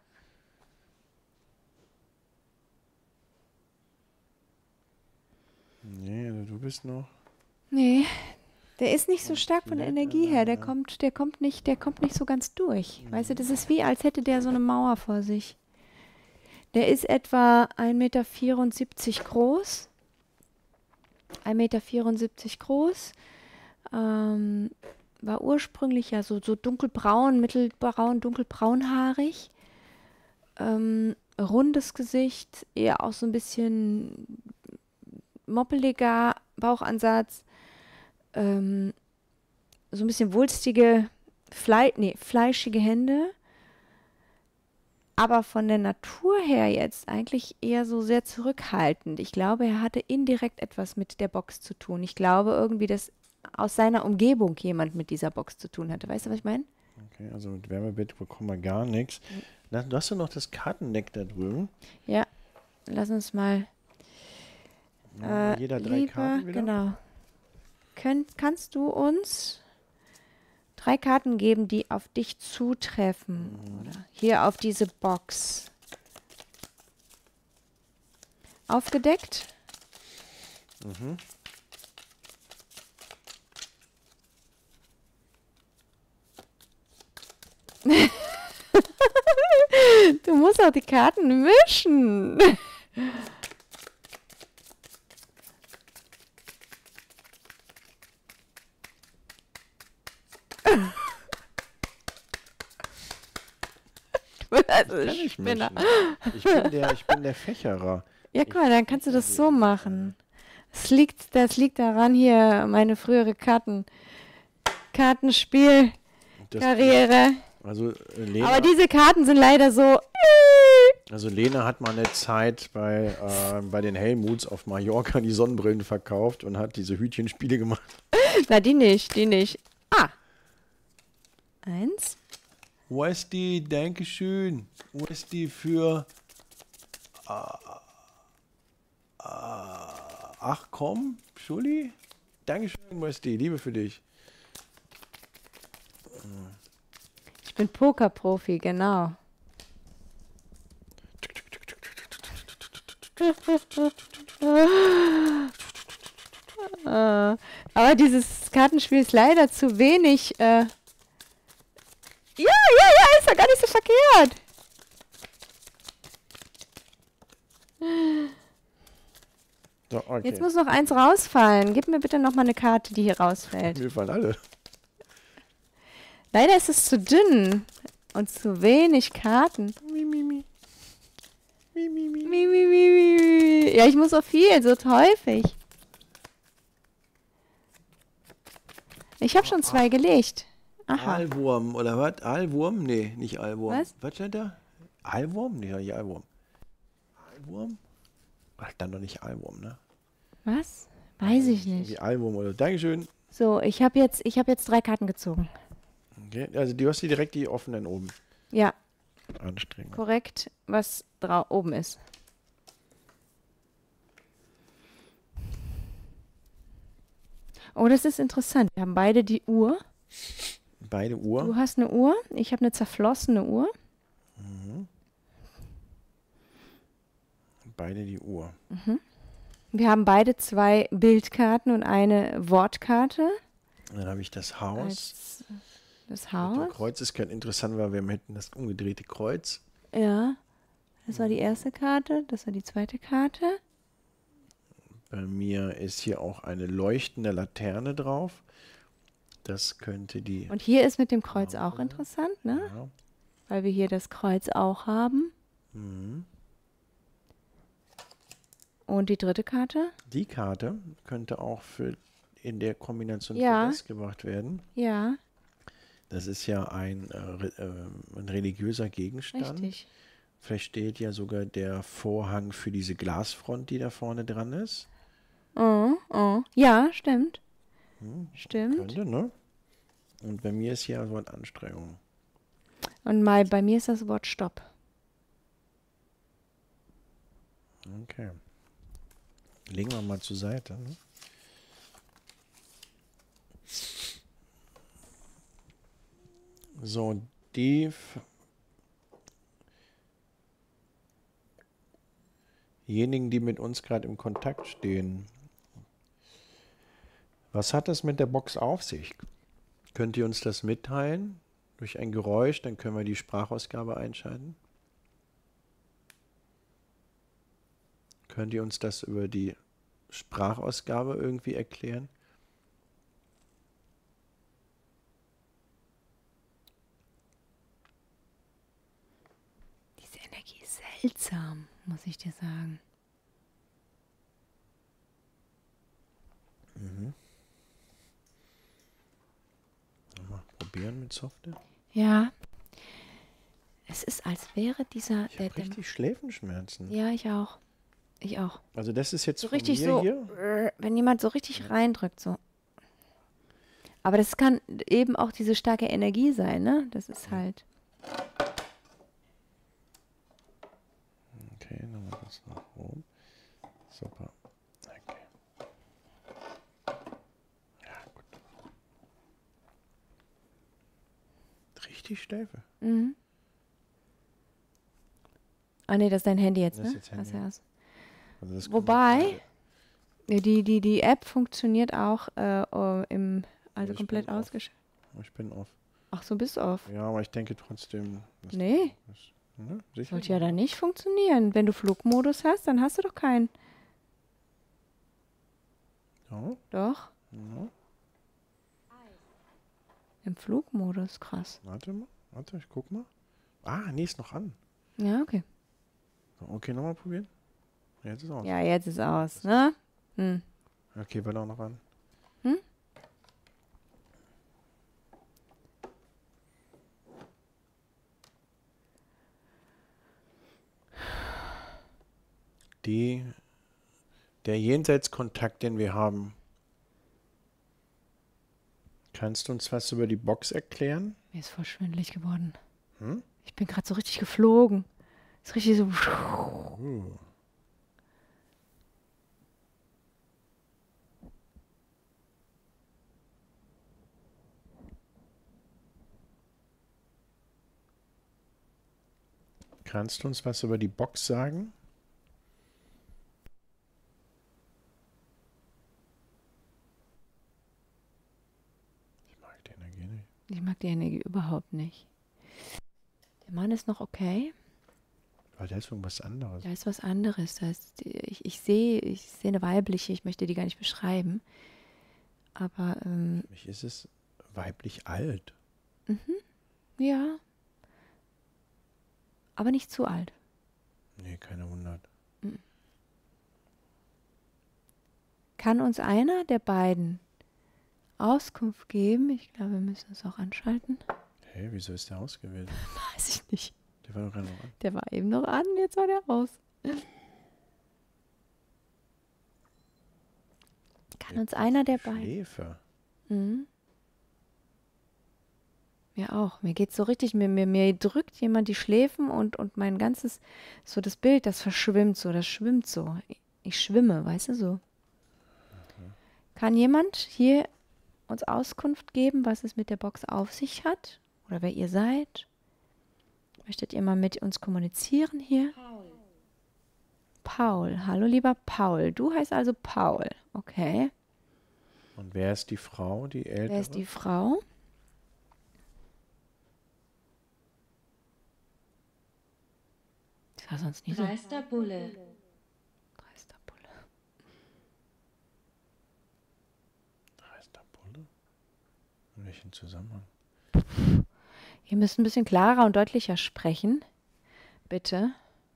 Nee, also du bist noch. Nee, der ist nicht so stark von der Nett, Energie her. Der ja. kommt, der kommt nicht, der kommt nicht so ganz durch. Weißt du, das ist wie, als hätte der so eine Mauer vor sich. Der ist etwa ein Meter vierundsiebzig groß. ein Meter vierundsiebzig groß. Ähm, war ursprünglich ja so, so dunkelbraun, mittelbraun, dunkelbraunhaarig. Ähm, rundes Gesicht, eher auch so ein bisschen moppeliger Bauchansatz. Ähm, so ein bisschen wulstige, Flei nee, fleischige Hände. Aber von der Natur her jetzt eigentlich eher so sehr zurückhaltend. Ich glaube, er hatte indirekt etwas mit der Box zu tun. Ich glaube irgendwie, dass aus seiner Umgebung jemand mit dieser Box zu tun hatte. Weißt du, was ich meine? Okay, also mit Wärmebild bekommen wir gar nichts. Na, du hast ja noch das Kartendeck da drüben. Ja, lass uns mal. Ja, Äh, jeder drei lieber, Karten wieder. Genau. Könnt, kannst du uns drei Karten geben, die auf dich zutreffen? Mhm. Oder hier auf diese Box. Aufgedeckt? Mhm. Du musst auch die Karten mischen. Also Kann ich Spinner. mischen. Ich bin der, ich bin der Fächerer. Ja, guck mal, dann kannst du das so machen. Das liegt, das liegt daran hier, meine frühere Karten, Kartenspiel, Das- Karriere. Also äh, Lena, Aber diese Karten sind leider so. also Lena hat mal eine Zeit bei, äh, bei den Helmuts auf Mallorca die Sonnenbrillen verkauft und hat diese Hütchenspiele gemacht. Na, die nicht, die nicht. Ah. Eins. Wo ist die? Dankeschön. Wo ist die für Ach komm, Schuli. Dankeschön, Musti. Liebe für dich. Ich bin Pokerprofi, genau. Äh, aber dieses Kartenspiel ist leider zu wenig. Äh ja, ja, ja, ist doch gar nicht so verkehrt. So, okay. Jetzt muss noch eins rausfallen. Gib mir bitte noch mal eine Karte, die hier rausfällt. Mir fallen alle. Leider ist es zu dünn und zu wenig Karten. Mi, mi, mi. Mi, mi, mi. Mi, mi, mi, mi, mi. Ja, ich muss so viel, so häufig. Ich habe schon zwei gelegt. Aha. Aalwurm, oder was? Aalwurm? Nee, nicht Aalwurm. Was? Was steht da? Aalwurm? Nee, nicht Aalwurm. Aalwurm? Ach, dann doch nicht Aalwurm, ne? Was? Weiß ich nicht. Wie Aalwurm oder. Dankeschön. So, ich habe jetzt, ich habe jetzt drei Karten gezogen. Okay, also du hast die direkt die offenen oben. Ja, Anstrengend. korrekt, was drau oben ist. Oh, das ist interessant. Wir haben beide die Uhr. Beide Du Uhr. hast eine Uhr, ich habe eine zerflossene Uhr. Beide die Uhr. Wir haben beide zwei Bildkarten und eine Wortkarte. Dann habe ich das Haus. Als das Mit dem Haus. Kreuz ist kein interessant, weil wir hätten das umgedrehte Kreuz. Ja, das war die erste Karte, das war die zweite Karte. Bei mir ist hier auch eine leuchtende Laterne drauf. Das könnte die. Und hier ist mit dem Kreuz auch interessant, ne? Ja. Weil wir hier das Kreuz auch haben. Mhm. Und die dritte Karte? Die Karte könnte auch für in der Kombination Ja. für das gebracht werden. Ja, Das ist ja ein, äh, re- äh, ein religiöser Gegenstand. richtig. Vielleicht steht ja sogar der Vorhang für diese Glasfront, die da vorne dran ist. Oh, oh. Ja, stimmt. Stimmt. Könnte, ne? Und bei mir ist hier das Wort Anstrengung. Und mal bei mir ist das Wort Stopp. Okay. Legen wir mal zur Seite. Ne? So, die f- diejenigen, die mit uns gerade im Kontakt stehen. Was hat das mit der Box auf sich? Könnt ihr uns das mitteilen? Durch ein Geräusch, dann können wir die Sprachausgabe einschalten. Könnt ihr uns das über die Sprachausgabe irgendwie erklären? Diese Energie ist seltsam, muss ich dir sagen. Mal probieren mit Software. Ja. Es ist, als wäre dieser... Ich der, habe der, richtig Schläfenschmerzen. ja, ich auch. Ich auch. Also das ist jetzt So von richtig mir so, hier. äh, wenn jemand so richtig reindrückt, so. Aber das kann eben auch diese starke Energie sein, ne? Das ist halt. Okay, dann machen wir das nach oben. Super. Okay. Ja, gut. Richtig Schläfe. Mhm. Ah, nee, das ist dein Handy jetzt, Das ist ne? jetzt Handy, Hast du ja. erst. Also das kann man Wobei, gerade- ja, die, die, die App funktioniert auch äh, oh, im, also ich komplett bin auf. ausgeschaltet. Ich bin auf. Ach so, bist du auf. Ja, aber ich denke trotzdem. dass Nee, das, ne? Sicher? sollte ja dann nicht funktionieren. Wenn du Flugmodus hast, dann hast du doch keinen. Ja, Doch, ja. im Flugmodus, krass. Warte mal. Warte, ich guck mal. Ah, nee, ist noch an. Ja, okay. So, okay, nochmal probieren. Jetzt ist aus. Ja, jetzt ist aus, ne? Hm. Okay, war auch noch an. Hm? Die, der Jenseitskontakt, den wir haben. Kannst du uns was über die Box erklären? Mir ist voll schwindelig geworden. Hm? Ich bin gerade so richtig geflogen. Ist richtig so. Oh. Kannst du uns was über die Box sagen? Ich mag die Energie nicht. Ich mag die Energie überhaupt nicht. Der Mann ist noch okay. Weil da ist irgendwas anderes. Da ist was anderes. Da ist, ich, ich sehe ich sehe eine weibliche, ich möchte die gar nicht beschreiben. Aber ähm, Für mich ist es weiblich alt. ja. Aber nicht zu alt. Nee, keine hundert. Kann uns einer der beiden Auskunft geben? Ich glaube, wir müssen es auch anschalten. Hey, wieso ist der ausgewählt? Weiß ich nicht. Der war doch gerade noch an. Der war eben noch an, jetzt war der aus. Kann uns einer der beiden... Schläfer. Mhm. Mir auch. Mir geht so richtig, mir, mir, mir drückt jemand die Schläfen und, und mein ganzes, so das Bild, das verschwimmt so, das schwimmt so. Ich, ich schwimme, weißt du, so. Kann jemand hier uns Auskunft geben, was es mit der Box auf sich hat? Oder wer ihr seid? Möchtet ihr mal mit uns kommunizieren hier? Paul. Paul. Hallo, lieber Paul. Du heißt also Paul. Okay. Und wer ist die Frau, die ältere? Wer ist die Frau? Das war sonst nie so. Dreister Bulle. Dreister Bulle. Dreister Bulle? In welchem Zusammenhang? Ihr müsst ein bisschen klarer und deutlicher sprechen. Bitte.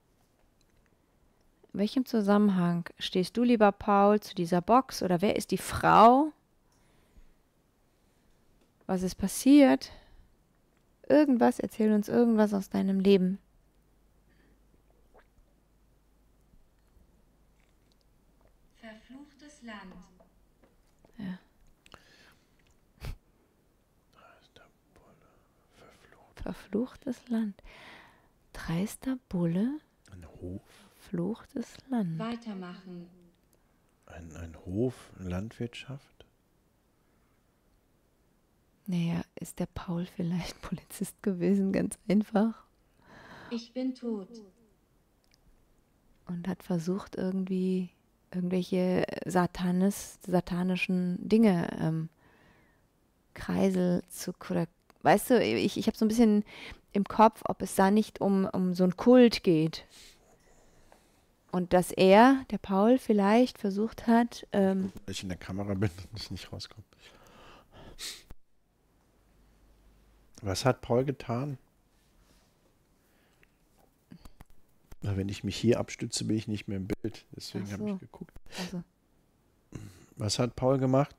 In welchem Zusammenhang stehst du, lieber Paul, zu dieser Box? Oder wer ist die Frau? Was ist passiert? Irgendwas, erzähl uns irgendwas aus deinem Leben. Verfluchtes Land. Dreister Bulle. Verflucht. Verfluchtes Land. Dreister Bulle, Ein Hof. verfluchtes Land. Weitermachen. Ein, ein Hof, Landwirtschaft. Naja, ist der Paul vielleicht Polizist gewesen, ganz einfach. Ich bin tot. Und hat versucht, irgendwie irgendwelche Satanes, satanischen Dinge, ähm, Kreisel zu, oder, weißt du, ich, ich habe so ein bisschen im Kopf, ob es da nicht um, um so einen Kult geht. Und dass er, der Paul, vielleicht versucht hat, ähm, Weil ich in der Kamera bin und es nicht rauskommt. Was hat Paul getan? Na, wenn ich mich hier abstütze, bin ich nicht mehr im Bild. Deswegen Ach habe so. ich geguckt. also, Was hat Paul gemacht?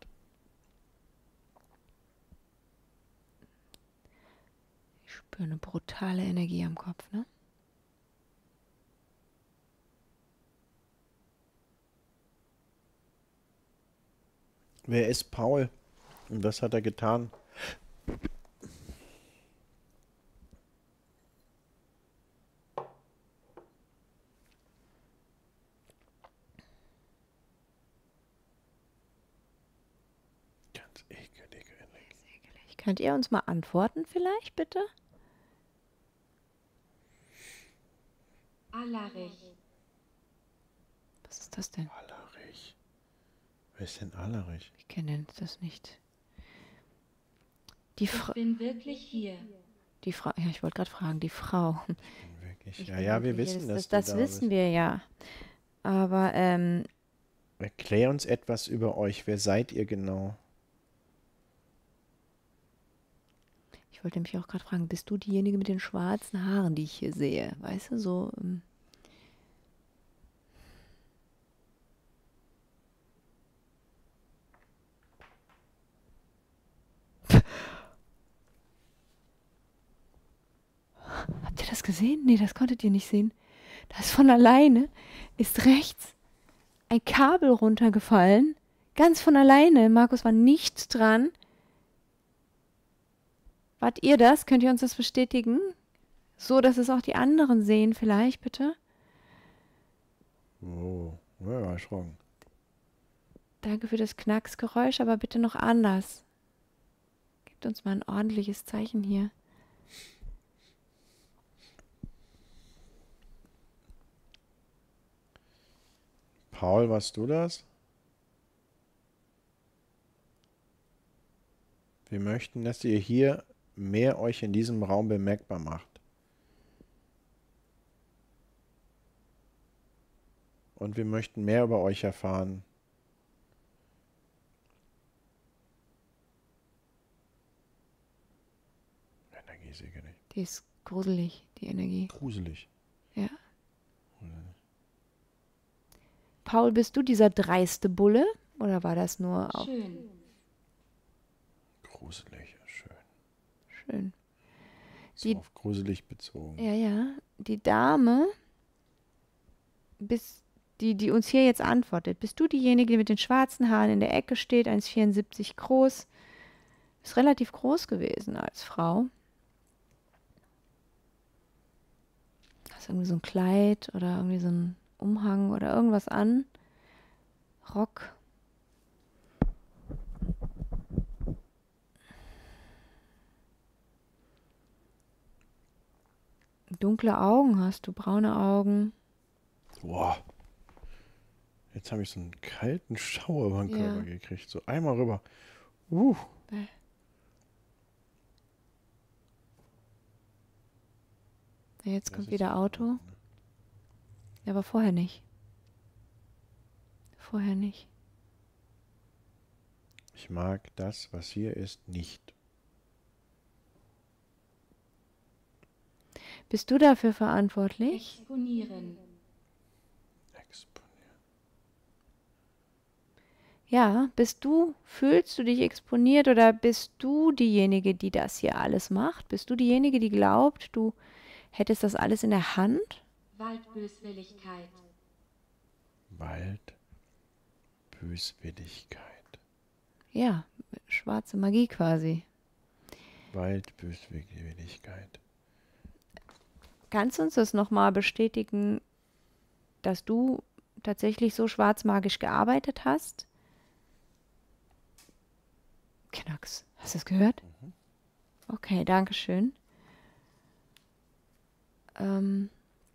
ich spüre eine brutale Energie am Kopf, ne? Wer ist Paul? Und was hat er getan? Ganz ekelige Energie. Könnt ihr uns mal antworten vielleicht, bitte? Alarich. Was ist das denn? Allerich. Wer ist denn Allerich? Ich kenne das nicht. Die, Ich Fra bin wirklich hier. die Frau, ja, ich wollte gerade fragen, die Frau. Bin wirklich. Ich Ja, bin ja, wir wirklich- wissen, das. dass Das, du das da wissen bist. wir ja. Aber, ähm, Erklär uns etwas über euch. Wer seid ihr genau? ich wollte mich auch gerade fragen, bist du diejenige mit den schwarzen Haaren, die ich hier sehe? Weißt du, so. Ähm, Habt ihr das gesehen? Nee, das konntet ihr nicht sehen. Da ist von alleine, ist rechts ein Kabel runtergefallen. Ganz von alleine. Markus war nicht dran. Wart ihr das? Könnt ihr uns das bestätigen? So, dass es auch die anderen sehen, vielleicht, bitte? erschrocken. Danke für das Knacksgeräusch, aber bitte noch anders. Gebt uns mal ein ordentliches Zeichen hier. Paul, warst du das? Wir möchten, dass ihr hier mehr euch in diesem Raum bemerkbar macht. Und wir möchten mehr über euch erfahren. Energiesäge nicht. Die ist gruselig, die Energie. Gruselig. Ja. Paul, bist du dieser dreiste Bulle? Oder war das nur auch Schön. Gruselig, schön. schön? So Die- auf gruselig bezogen. Ja, ja. Die Dame, bis, die, die uns hier jetzt antwortet, bist du diejenige, die mit den schwarzen Haaren in der Ecke steht, eins Komma vierundsiebzig groß, ist relativ groß gewesen als Frau. Hast irgendwie so ein Kleid oder irgendwie so ein Umhang oder irgendwas an. Rock. Dunkle Augen hast du, braune Augen. Boah. Jetzt habe ich so einen kalten Schauer über den Ja. Körper gekriegt. So einmal rüber. Uh. Bäh. Ja, jetzt Das kommt ist wieder so- Auto. Ja, aber vorher nicht. Vorher nicht. Ich mag das, was hier ist, nicht. Bist du dafür verantwortlich? Exponieren. Exponieren. Ja, bist du, fühlst du dich exponiert oder bist du diejenige, die das hier alles macht? Bist du diejenige, die glaubt, du hättest das alles in der Hand? Waldböswilligkeit. Wald. Böswilligkeit. Ja, schwarze Magie quasi. Wald. Böswilligkeit. Kannst du uns das nochmal bestätigen, dass du tatsächlich so schwarzmagisch gearbeitet hast? Knacks. Hast du es gehört? Okay, danke schön. Ähm,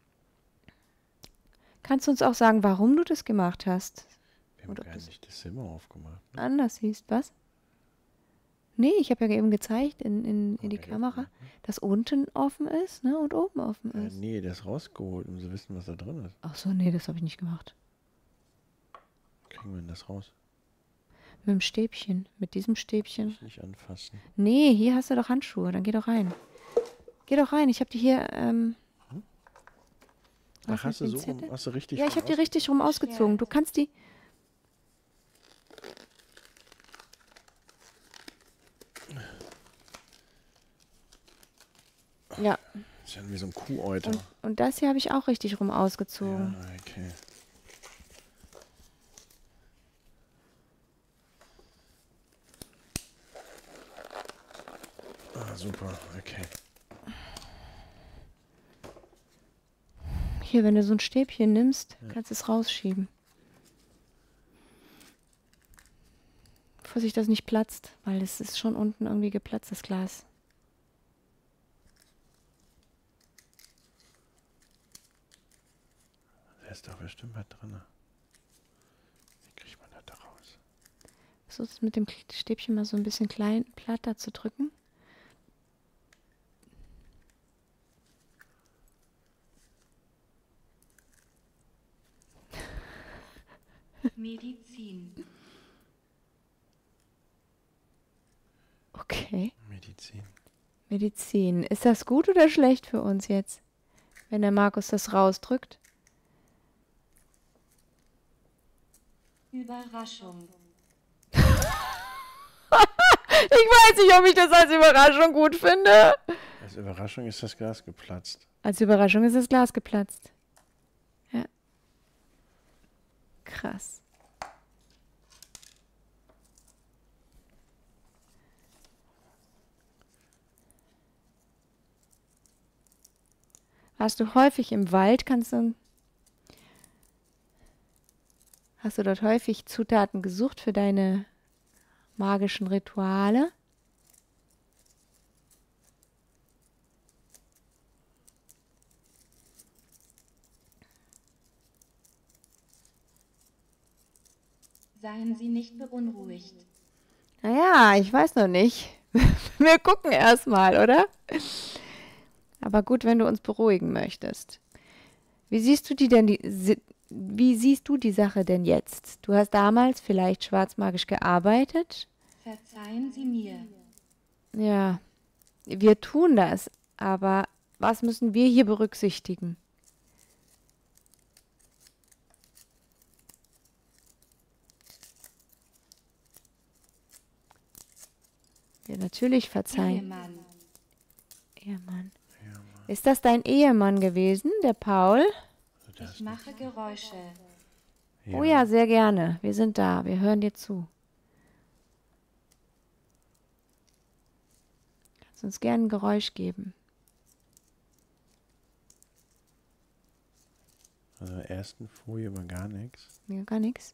kannst du uns auch sagen, warum du das gemacht hast? Wir haben Oder gar das- nicht das Zimmer aufgemacht. Ne? Anders siehst, was? Nee, ich habe ja eben gezeigt in, in, in die Okay, Kamera, okay. dass unten offen ist, ne, und oben offen Äh, ist. nee, das rausgeholt, um zu wissen, was da drin ist. Ach so, nee, das habe ich nicht gemacht. Kriegen wir denn das raus? Mit dem Stäbchen, mit diesem Stäbchen. Ich nicht anfassen. Nee, hier hast du doch Handschuhe, dann geh doch rein. Geh doch rein, ich habe die hier, ähm... Ach, was hast du mit so, Pinzette? rum- hast du richtig Ja, ich rum habe die richtig rum ausgezogen. Du kannst die... Ja, aus- Das ist ja wie so ein Kuhäuter. und, und das hier habe ich auch richtig rum ausgezogen. Ja, okay. Ah, super, okay. Hier, wenn du so ein Stäbchen nimmst, kannst du es rausschieben. Vorsicht, dass es nicht platzt, weil es ist schon unten irgendwie geplatzt, das Glas. Da ist doch bestimmt was drin. Wie kriegt man das da raus? Versuchst es mit dem K- Stäbchen mal so ein bisschen klein platter zu drücken. Medizin. Okay. Medizin. Medizin. Ist das gut oder schlecht für uns jetzt, wenn der Markus das rausdrückt? Überraschung. Ich weiß nicht, ob ich das als Überraschung gut finde. Als Überraschung ist das Glas geplatzt. Als Überraschung ist das Glas geplatzt. Ja. Krass. Warst du häufig im Wald? Kannst du... Hast du dort häufig Zutaten gesucht für deine magischen Rituale? Seien Sie nicht beunruhigt. Naja, ich weiß noch nicht. Wir gucken erstmal, oder? Aber gut, wenn du uns beruhigen möchtest. Wie siehst du die denn die, si- wie siehst du die Sache denn jetzt? Du hast damals vielleicht schwarzmagisch gearbeitet? Verzeihen Sie mir. Ja, wir tun das. Aber was müssen wir hier berücksichtigen? Ja, natürlich verzeihen. Ehemann. Ehemann. Ist das dein Ehemann gewesen, der Paul? Ich mache Geräusche. Oh ja, sehr gerne. Wir sind da. Wir hören dir zu. Kannst uns gerne ein Geräusch geben. Also in der ersten Folie war gar nichts. Ja, gar nichts.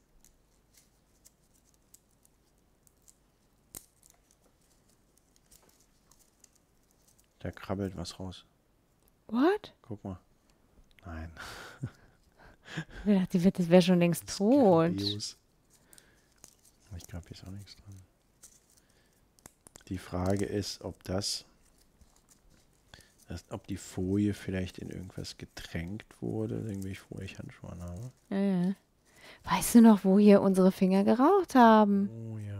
Da krabbelt was raus. What? Guck mal. Nein. Ich dachte, das wäre schon längst tot. Skarabäus. Ich glaube, hier ist auch nichts dran. Die Frage ist, ob das, das, ob die Folie vielleicht in irgendwas getränkt wurde, irgendwie ich vorher ich Handschuhe habe. Ja, ja. Weißt du noch, wo hier unsere Finger geraucht haben? Oh ja.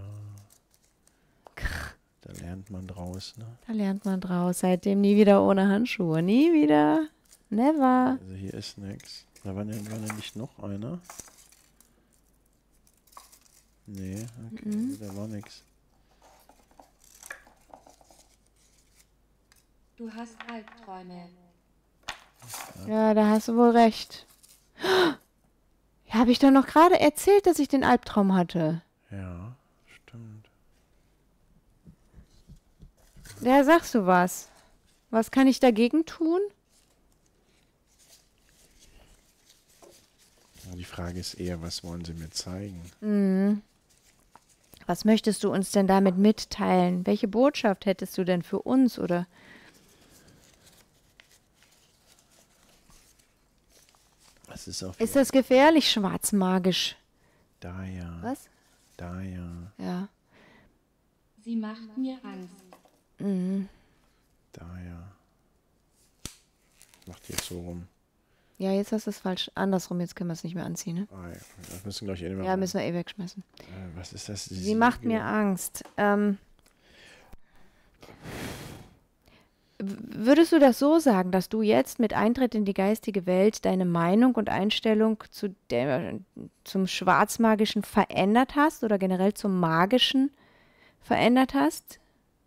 Da lernt man draus, ne? Da lernt man draus. Seitdem nie wieder ohne Handschuhe. Nie wieder. Never. Also hier ist nichts. Da war, denn- war denn nicht noch einer? Nee, okay, Mhm. da war nichts. Du hast Albträume. Ja, da hast du wohl recht. Ja, habe ich doch noch gerade erzählt, dass ich den Albtraum hatte. Ja, stimmt. Ja, sagst du was? Was kann ich dagegen tun? Ja, die Frage ist eher, was wollen sie mir zeigen? Mhm. Was möchtest du uns denn damit mitteilen? Welche Botschaft hättest du denn für uns oder? Das ist auf Ist das gefährlich, schwarzmagisch? da ja, Was? da ja. Ja. Sie macht mir Angst. Mhm. Da ja. Macht jetzt so rum. Ja, jetzt hast du es falsch. Andersrum, jetzt können wir es nicht mehr anziehen, ne? Ah, ja. Das müssen gleich immer. Ja, müssen wir eh wegschmeißen. Äh, was ist das? Sie macht mir Angst. Ähm, w- würdest du das so sagen, dass du jetzt mit Eintritt in die geistige Welt deine Meinung und Einstellung zu der, zum Schwarzmagischen verändert hast oder generell zum Magischen verändert hast?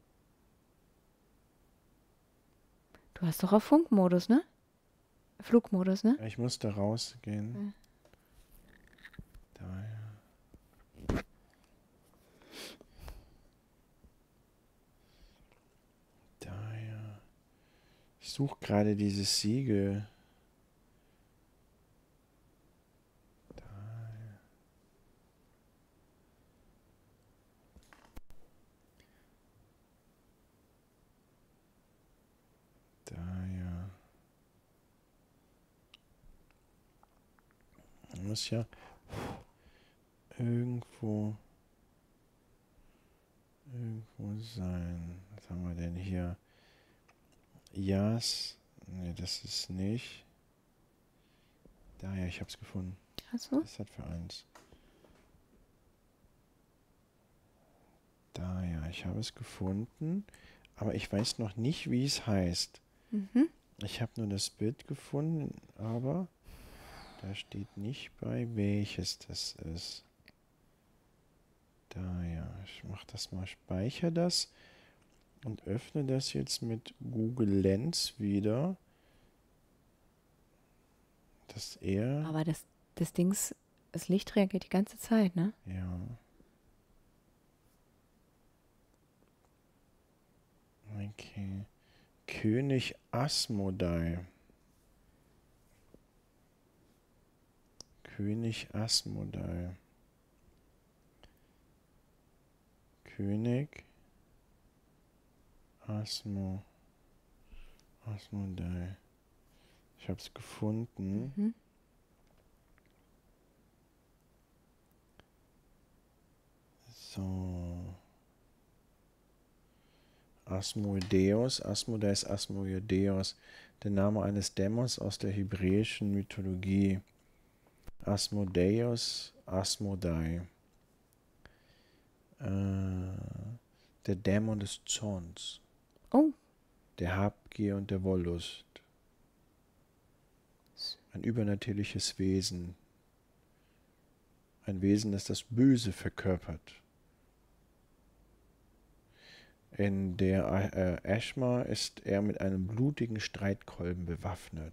Du hast doch auf Funkmodus, ne? Flugmodus, ne? Ich muss da rausgehen. Da ja. Da ja. Ich suche gerade dieses Siegel. Da ja. Da ja. Muss ja irgendwo irgendwo sein. Was haben wir denn hier? Jas. Ne, das ist nicht. Da ja, ich hab's gefunden. Hast du? Was hat für eins? Da ja, ich habe es gefunden, aber ich weiß noch nicht, wie es heißt. Mhm. Ich habe nur das Bild gefunden, aber da steht nicht bei, welches das ist. Da ja, ich mache das mal, speichere das und öffne das jetzt mit Google Lens wieder. Dass er, Aber das, das Dings, das Licht reagiert die ganze Zeit, ne? ja. Okay. König Asmodai. König Asmodai. König Asmo. Asmodai. Ich habe es gefunden. Mhm. So. Asmodeus. Asmodai ist Asmodeus. Der Name eines Dämons aus der hebräischen Mythologie. Asmodeus, Asmodai. Äh, der Dämon des Zorns. Oh, Der Habgier und der Wollust. Ein übernatürliches Wesen. Ein Wesen, das das Böse verkörpert. In der äh, Ashma ist er mit einem blutigen Streitkolben bewaffnet.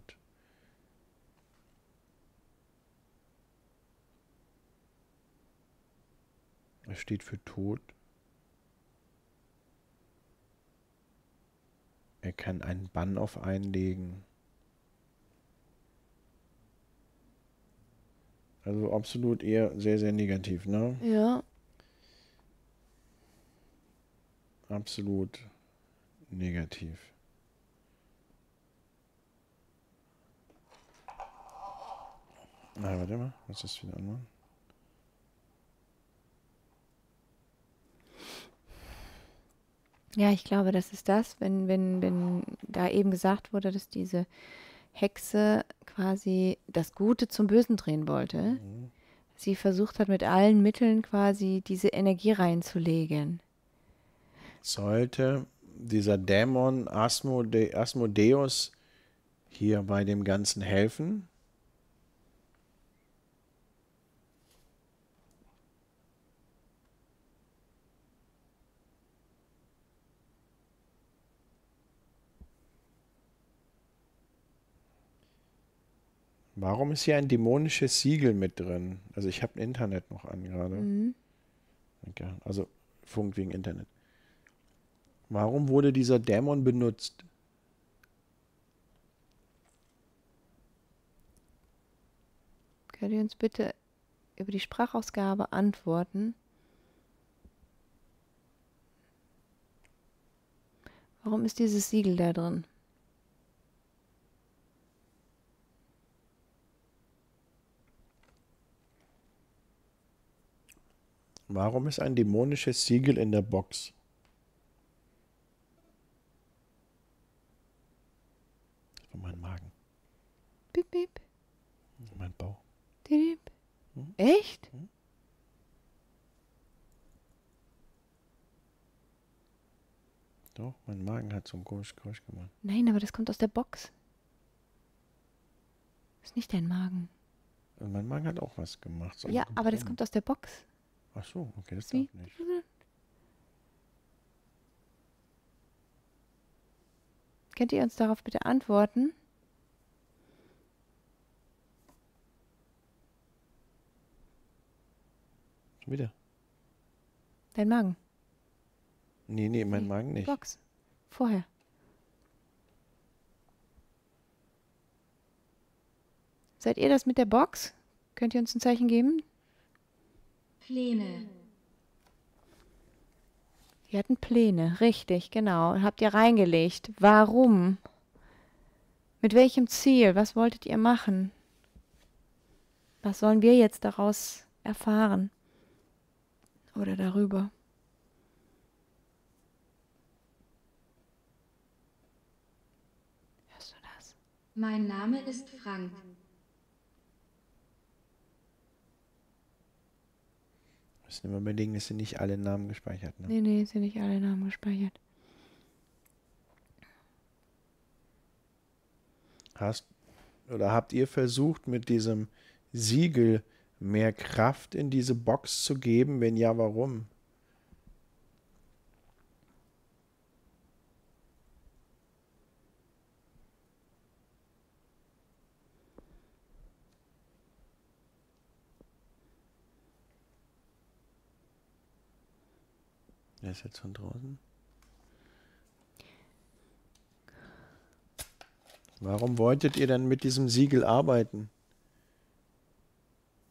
Er steht für Tod. Er kann einen Bann auf einlegen. Also absolut eher sehr, sehr negativ, ne? ja. Absolut negativ. Na, warte mal, was ist das wieder an? Ja, ich glaube, das ist das, wenn, wenn, wenn da eben gesagt wurde, dass diese Hexe quasi das Gute zum Bösen drehen wollte. Mhm. Sie versucht hat, mit allen Mitteln quasi diese Energie reinzulegen. Sollte dieser Dämon Asmode Asmodeus hier bei dem Ganzen helfen? Warum ist hier ein dämonisches Siegel mit drin? Also ich habe ein Internet noch an gerade. Mhm. Okay. Also Funk wegen Internet. Warum wurde dieser Dämon benutzt? Könnt ihr uns bitte über die Sprachausgabe antworten? Warum ist dieses Siegel da drin? Warum ist ein dämonisches Siegel in der Box? Das war mein Magen, Bip, bip, mein Bauch. dip. Hm? Echt? Hm? Doch, mein Magen hat so ein komisches Geräusch gemacht. Nein, aber das kommt aus der Box. Das ist nicht dein Magen. Und mein Magen hat auch was gemacht. So Ja, ein aber das Gebrummen. kommt aus der Box. Ach so, okay, das Wie? darf nicht. Könnt ihr uns darauf bitte antworten? Schon wieder? Dein Magen. Nee, nee, mein Nee, Magen nicht. Box. Vorher. Seid ihr das mit der Box? Könnt ihr uns ein Zeichen geben? Pläne, Wir hatten Pläne, richtig, genau. Habt ihr reingelegt. Warum? Mit welchem Ziel? Was wolltet ihr machen? Was sollen wir jetzt daraus erfahren? Oder darüber? Hörst du das? mein Name ist Frank. Müssen wir überlegen, es sind nicht alle Namen gespeichert. Ne? Nee, nee, sind nicht alle Namen gespeichert. Hast oder habt ihr versucht, mit diesem Siegel mehr Kraft in diese Box zu geben? Wenn ja, warum? Wer ist jetzt von draußen? Warum wolltet ihr dann mit diesem Siegel arbeiten?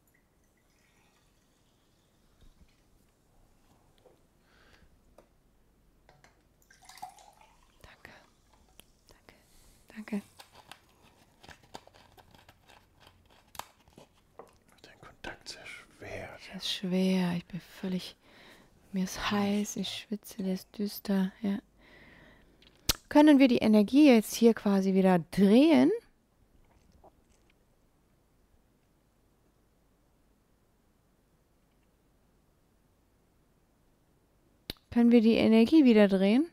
Das ist schwer. Ich bin völlig. Mir ist heiß, ich schwitze, der ist düster. Ja. Können wir die Energie jetzt hier quasi wieder drehen? Können wir die Energie wieder drehen?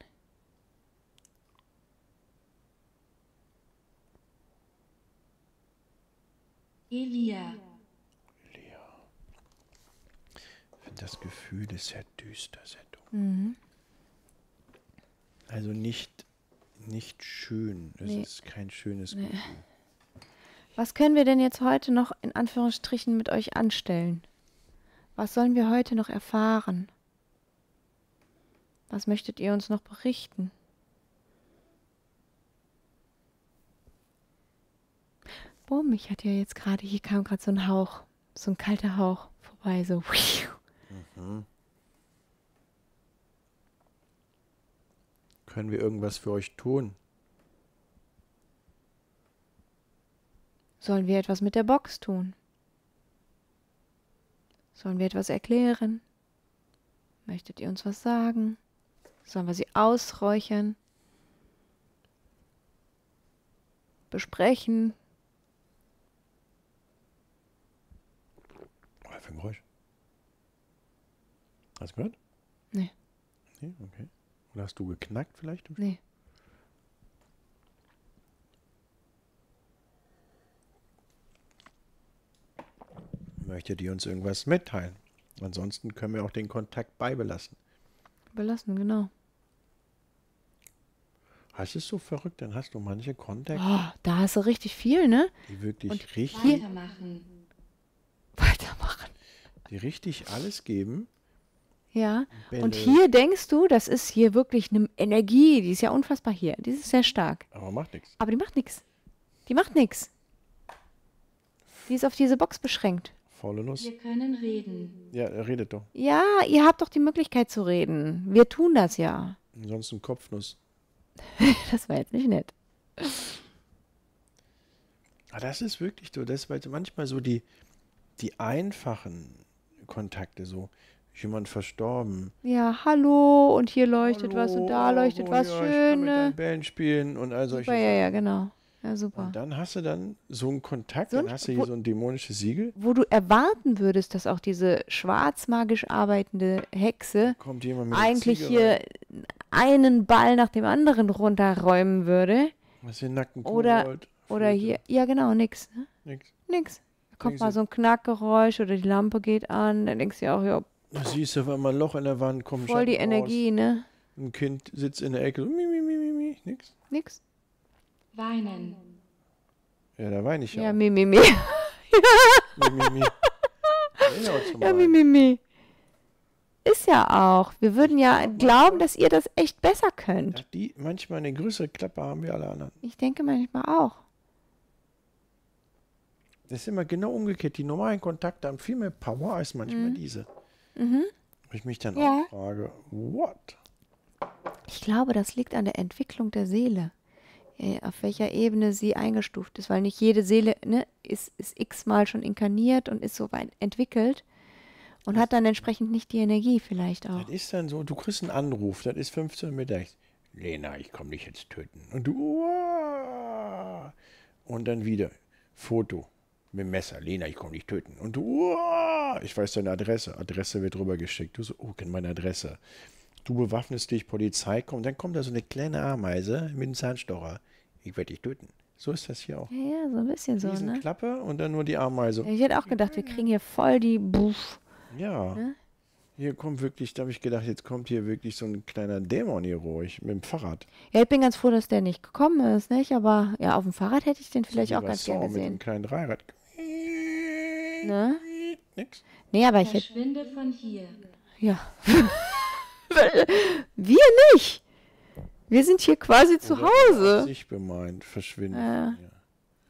Elia. Das Gefühl ist sehr düster, sehr dunkel. Mhm. Also nicht, nicht schön. Es Nee. ist kein schönes Nee. Gefühl. Was können wir denn jetzt heute noch in Anführungsstrichen mit euch anstellen? Was sollen wir heute noch erfahren? Was möchtet ihr uns noch berichten? Boah, mich hat ja jetzt gerade, hier kam gerade so ein Hauch, so ein kalter Hauch vorbei, so. Mhm. Können wir irgendwas für euch tun? Sollen wir etwas mit der Box tun? Sollen wir etwas erklären? Möchtet ihr uns was sagen? Sollen wir sie ausräuchern? Besprechen? Was für ein Geräusch? Hast du gehört? Nee. Nee, okay. Oder hast du geknackt vielleicht? im Nee. Möchtet ihr uns irgendwas mitteilen? Ansonsten können wir auch den Kontakt beibelassen. Belassen, genau. Das ist so verrückt, dann hast du manche Kontakte, Oh, da hast du richtig viel, ne? die wirklich Und richtig, hier- Weitermachen. Weitermachen. die richtig alles geben. Ja. Und Bälle, hier denkst du, das ist hier wirklich eine Energie, die ist ja unfassbar hier. Die ist sehr stark. aber macht nichts. Aber die macht nichts. Die macht nichts. Die ist auf diese Box beschränkt. Faule Nuss. Wir können reden. Ja, er redet doch. Ja, ihr habt doch die Möglichkeit zu reden. Wir tun das ja. Ansonsten Kopfnuss. Das war jetzt nicht nett. Ah, das ist wirklich so, das ist manchmal so die, die einfachen Kontakte, so jemand verstorben. Ja, hallo und hier leuchtet was und da Hallo, leuchtet oh, was. ja, ich kann mit deinen Schöne. Bällen spielen und all solche Super, ja, ja, Sachen. genau. Ja, super. Und dann hast du dann so einen Kontakt, So ein- dann hast du hier wo- so ein dämonisches Siegel. Wo du erwarten würdest, dass auch diese schwarzmagisch arbeitende Hexe Kommt jemand mit einer eigentlich Ziege hier rein, einen Ball nach dem anderen runterräumen würde. hast den nackten Oder- Kobold, Oder Flöte, hier, ja genau, nix. Ne? Nix. Nix. Da kommt Denkst mal du- so ein Knackgeräusch oder die Lampe geht an. Dann denkst du ja auch, ja, Da siehst du auf einmal ein Loch in der Wand, kommt ein voll die Schatten raus. Energie, ne? Ein Kind sitzt in der Ecke, so, mi, mi, mi, mi, mi, nix. Nix. Weinen. Ja, da weine ich ja. Ja, auch. mi, mi, mi. Mi, mi, mi. Ja, aber zum Ja, mi, Weinen. mi, mi. Ist ja auch. Wir würden ja glauben, dass ihr das echt besser könnt. Ja, die, manchmal eine größere Klappe haben wir alle anderen. Ich denke manchmal auch. Das ist immer genau umgekehrt. Die normalen Kontakte haben viel mehr Power als manchmal Mhm. diese. Mhm. Wo ich mich dann Ja. auch frage, what? Ich glaube, das liegt an der Entwicklung der Seele. Äh, Auf welcher Ebene sie eingestuft ist, weil nicht jede Seele ne, ist, ist x-mal schon inkarniert und ist so weit entwickelt und hat dann entsprechend nicht die Energie vielleicht auch. Das ist dann so, du kriegst einen Anruf, das ist fünfzehn Uhr mittags. Lena, ich komme dich jetzt töten. Und du, uah. Und dann wieder, Foto mit dem Messer. Lena, ich komme dich töten. Und du, uah. Ich weiß deine Adresse. Adresse wird rübergeschickt. Du so, oh, kenn meine Adresse. Du bewaffnest dich, Polizei kommt. Dann kommt da so eine kleine Ameise mit einem Zahnstocher. Ich werde dich töten. So ist das hier auch. Ja, ja, so ein bisschen so, Riesen ne? Klappe und dann nur die Ameise. Ja, ich hätte auch gedacht, wir kriegen hier voll die Buff. Ja. Ne? Hier kommt wirklich, da habe ich gedacht, jetzt kommt hier wirklich so ein kleiner Dämon hier ruhig mit dem Fahrrad. Ja, ich bin ganz froh, dass der nicht gekommen ist, nicht? Aber ja, auf dem Fahrrad hätte ich den vielleicht Wie auch bei ganz Saw gerne mit dem gesehen. kleinen Dreirad. Ne? Nix. Nee, aber ich hätte. Verschwinde von hier. Ja. Wir nicht. Wir sind hier quasi zu Oder mit Hause. Absicht bemeint, verschwindet. Ja. von hier.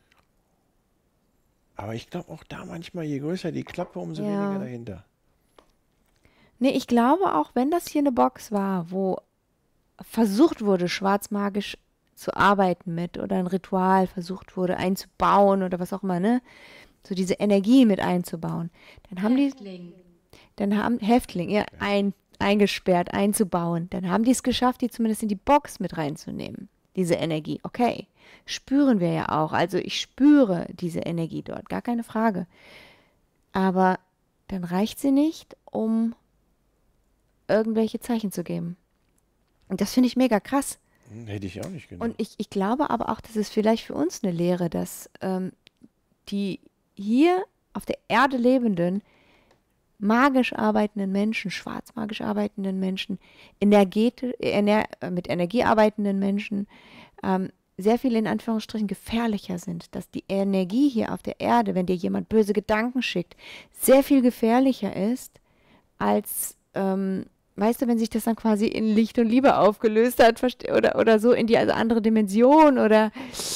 Aber ich glaube auch da manchmal, je größer die Klappe, umso Ja. weniger dahinter. Nee, ich glaube auch, wenn das hier eine Box war, wo versucht wurde, schwarzmagisch zu arbeiten mit oder ein Ritual versucht wurde einzubauen oder was auch immer, ne? So diese Energie mit einzubauen, dann haben die, Häftling. dann haben Häftlinge, ja, ein, eingesperrt, einzubauen, dann haben die es geschafft, die zumindest in die Box mit reinzunehmen, diese Energie. Okay, spüren wir ja auch. Also ich spüre diese Energie dort, gar keine Frage. Aber dann reicht sie nicht, um irgendwelche Zeichen zu geben. Und das finde ich mega krass. Hm, hätte ich auch nicht gedacht. Und ich, ich glaube aber auch, das ist vielleicht für uns eine Lehre, dass ähm, die hier auf der Erde lebenden, magisch arbeitenden Menschen, schwarzmagisch arbeitenden Menschen, energeti ener äh, mit Energie arbeitenden Menschen, ähm, sehr viel in Anführungsstrichen gefährlicher sind. Dass die Energie hier auf der Erde, wenn dir jemand böse Gedanken schickt, sehr viel gefährlicher ist, als, ähm, weißt du, wenn sich das dann quasi in Licht und Liebe aufgelöst hat, oder, oder so in die also andere Dimension, oder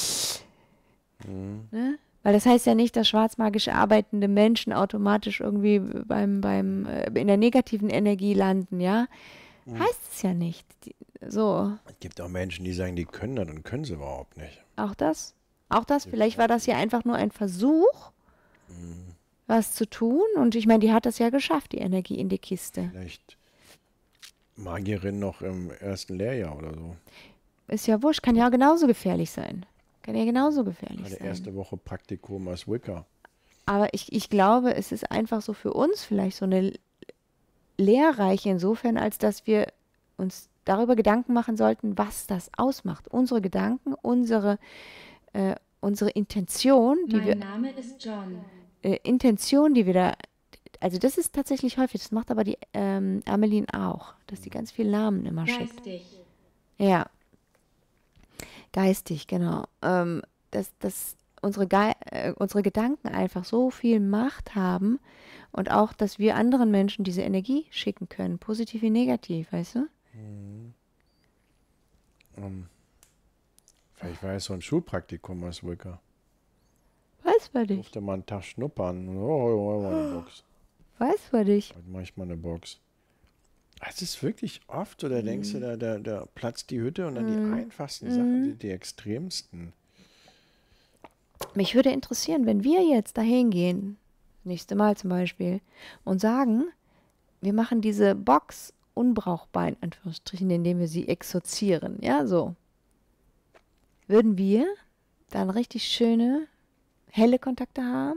Mhm. ne? Weil das heißt ja nicht, dass schwarzmagisch arbeitende Menschen automatisch irgendwie beim, beim, äh, in der negativen Energie landen, ja? Heißt es ja nicht. Die, so, Es gibt auch Menschen, die sagen, die können das und können sie überhaupt nicht. auch das. Auch das, vielleicht war das ja einfach nur ein Versuch, was zu tun. Und ich meine, die hat das ja geschafft, die Energie in die Kiste. Vielleicht Magierin noch im ersten Lehrjahr oder so. Ist ja wurscht, kann ja genauso gefährlich sein. Kann ja genauso gefährlich Meine sein. erste Woche Praktikum als Wicca. Aber ich, ich glaube, es ist einfach so für uns vielleicht so eine lehrreiche insofern, als dass wir uns darüber Gedanken machen sollten, was das ausmacht. Unsere Gedanken, unsere, äh, unsere Intention, die Mein wir, Name ist John. äh, Intention, die wir da, also das ist tatsächlich häufig, das macht aber die ähm, Ameline auch, dass die ganz viele Namen immer schickt. Geistig. Ja. Geistig, genau. Ähm, dass, dass unsere, Ge äh, unsere Gedanken einfach so viel Macht haben und auch, dass wir anderen Menschen diese Energie schicken können, positiv wie negativ, weißt du? Ähm, vielleicht war es so ein Schulpraktikum als Wicca. Weiß für dich, Durfte mal einen Tag schnuppern. Oh, oh, oh, eine Box. weiß für dich. Heute mache ich mal eine Box. Es ist wirklich oft, oder denkst du, da, da, da platzt die Hütte und dann die einfachsten Sachen sind die extremsten. Mich würde interessieren, wenn wir jetzt dahin gehen, nächste Mal zum Beispiel, und sagen, wir machen diese Box unbrauchbar, in Anführungsstrichen, indem wir sie exorzieren, ja, so. Würden wir dann richtig schöne, helle Kontakte haben?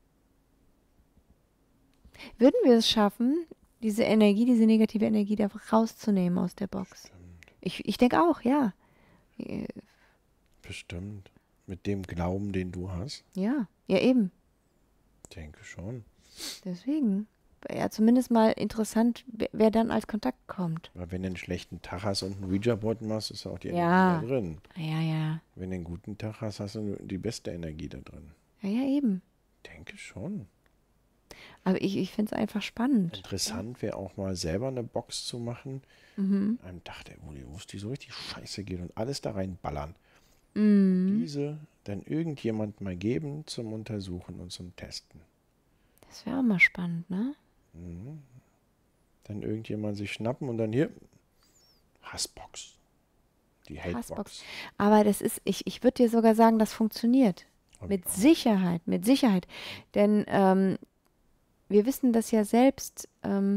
Würden wir es schaffen, diese Energie, diese negative Energie da rauszunehmen aus der Box? Ich, ich denke auch, ja. Äh, Bestimmt. Mit dem Glauben, den du hast. Ja, ja eben. Denke schon. Deswegen. Ja, zumindest mal interessant, wer, wer dann als Kontakt kommt. Weil wenn du einen schlechten Tag hast und einen Ouija-Board machst, ist auch die Ja. Energie da drin. Ja, ja. Wenn du einen guten Tag hast, hast du die beste Energie da drin. Ja, ja, eben. Denke schon. Aber ich, ich finde es einfach spannend. Interessant wäre auch mal selber eine Box zu machen. Mhm. An einem Tag, der wo es die so richtig scheiße geht und alles da reinballern. Mhm. Diese dann irgendjemand mal geben zum Untersuchen und zum Testen. Das wäre auch mal spannend, ne? Mhm. Dann irgendjemand sich schnappen und dann hier Hassbox. Die Hatebox. Hassbox. Aber das ist, ich, ich würde dir sogar sagen, das funktioniert. Mit Sicherheit, mit Sicherheit. Denn ähm, wir wissen das ja selbst. Ähm,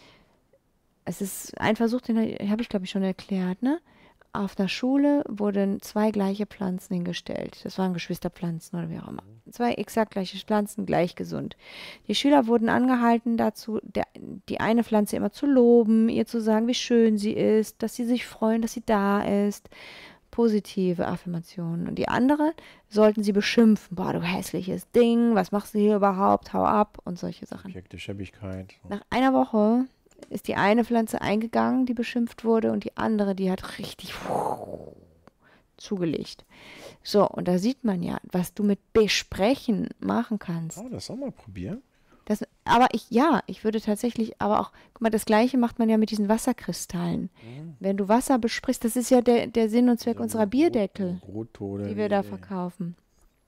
es ist ein Versuch, den habe ich, glaube ich, schon erklärt, ne? Auf der Schule wurden zwei gleiche Pflanzen hingestellt. Das waren Geschwisterpflanzen oder wie auch immer. Zwei exakt gleiche Pflanzen, gleich gesund. Die Schüler wurden angehalten dazu, der, die eine Pflanze immer zu loben, ihr zu sagen, wie schön sie ist, dass sie sich freuen, dass sie da ist. Positive Affirmationen. Und die andere sollten sie beschimpfen. Boah, du hässliches Ding, was machst du hier überhaupt? Hau ab und solche Sachen. Objekte Schäbigkeit. So. Nach einer Woche ist die eine Pflanze eingegangen, die beschimpft wurde, und die andere, die hat richtig zugelegt. So, und da sieht man ja, was du mit Besprechen machen kannst. Oh, das auch mal probieren. Das, aber ich, ja, ich würde tatsächlich, aber auch, guck mal, das Gleiche macht man ja mit diesen Wasserkristallen. Wenn du Wasser besprichst, das ist ja der, der Sinn und Zweck unserer Bierdeckel, Rottode. die wir da verkaufen.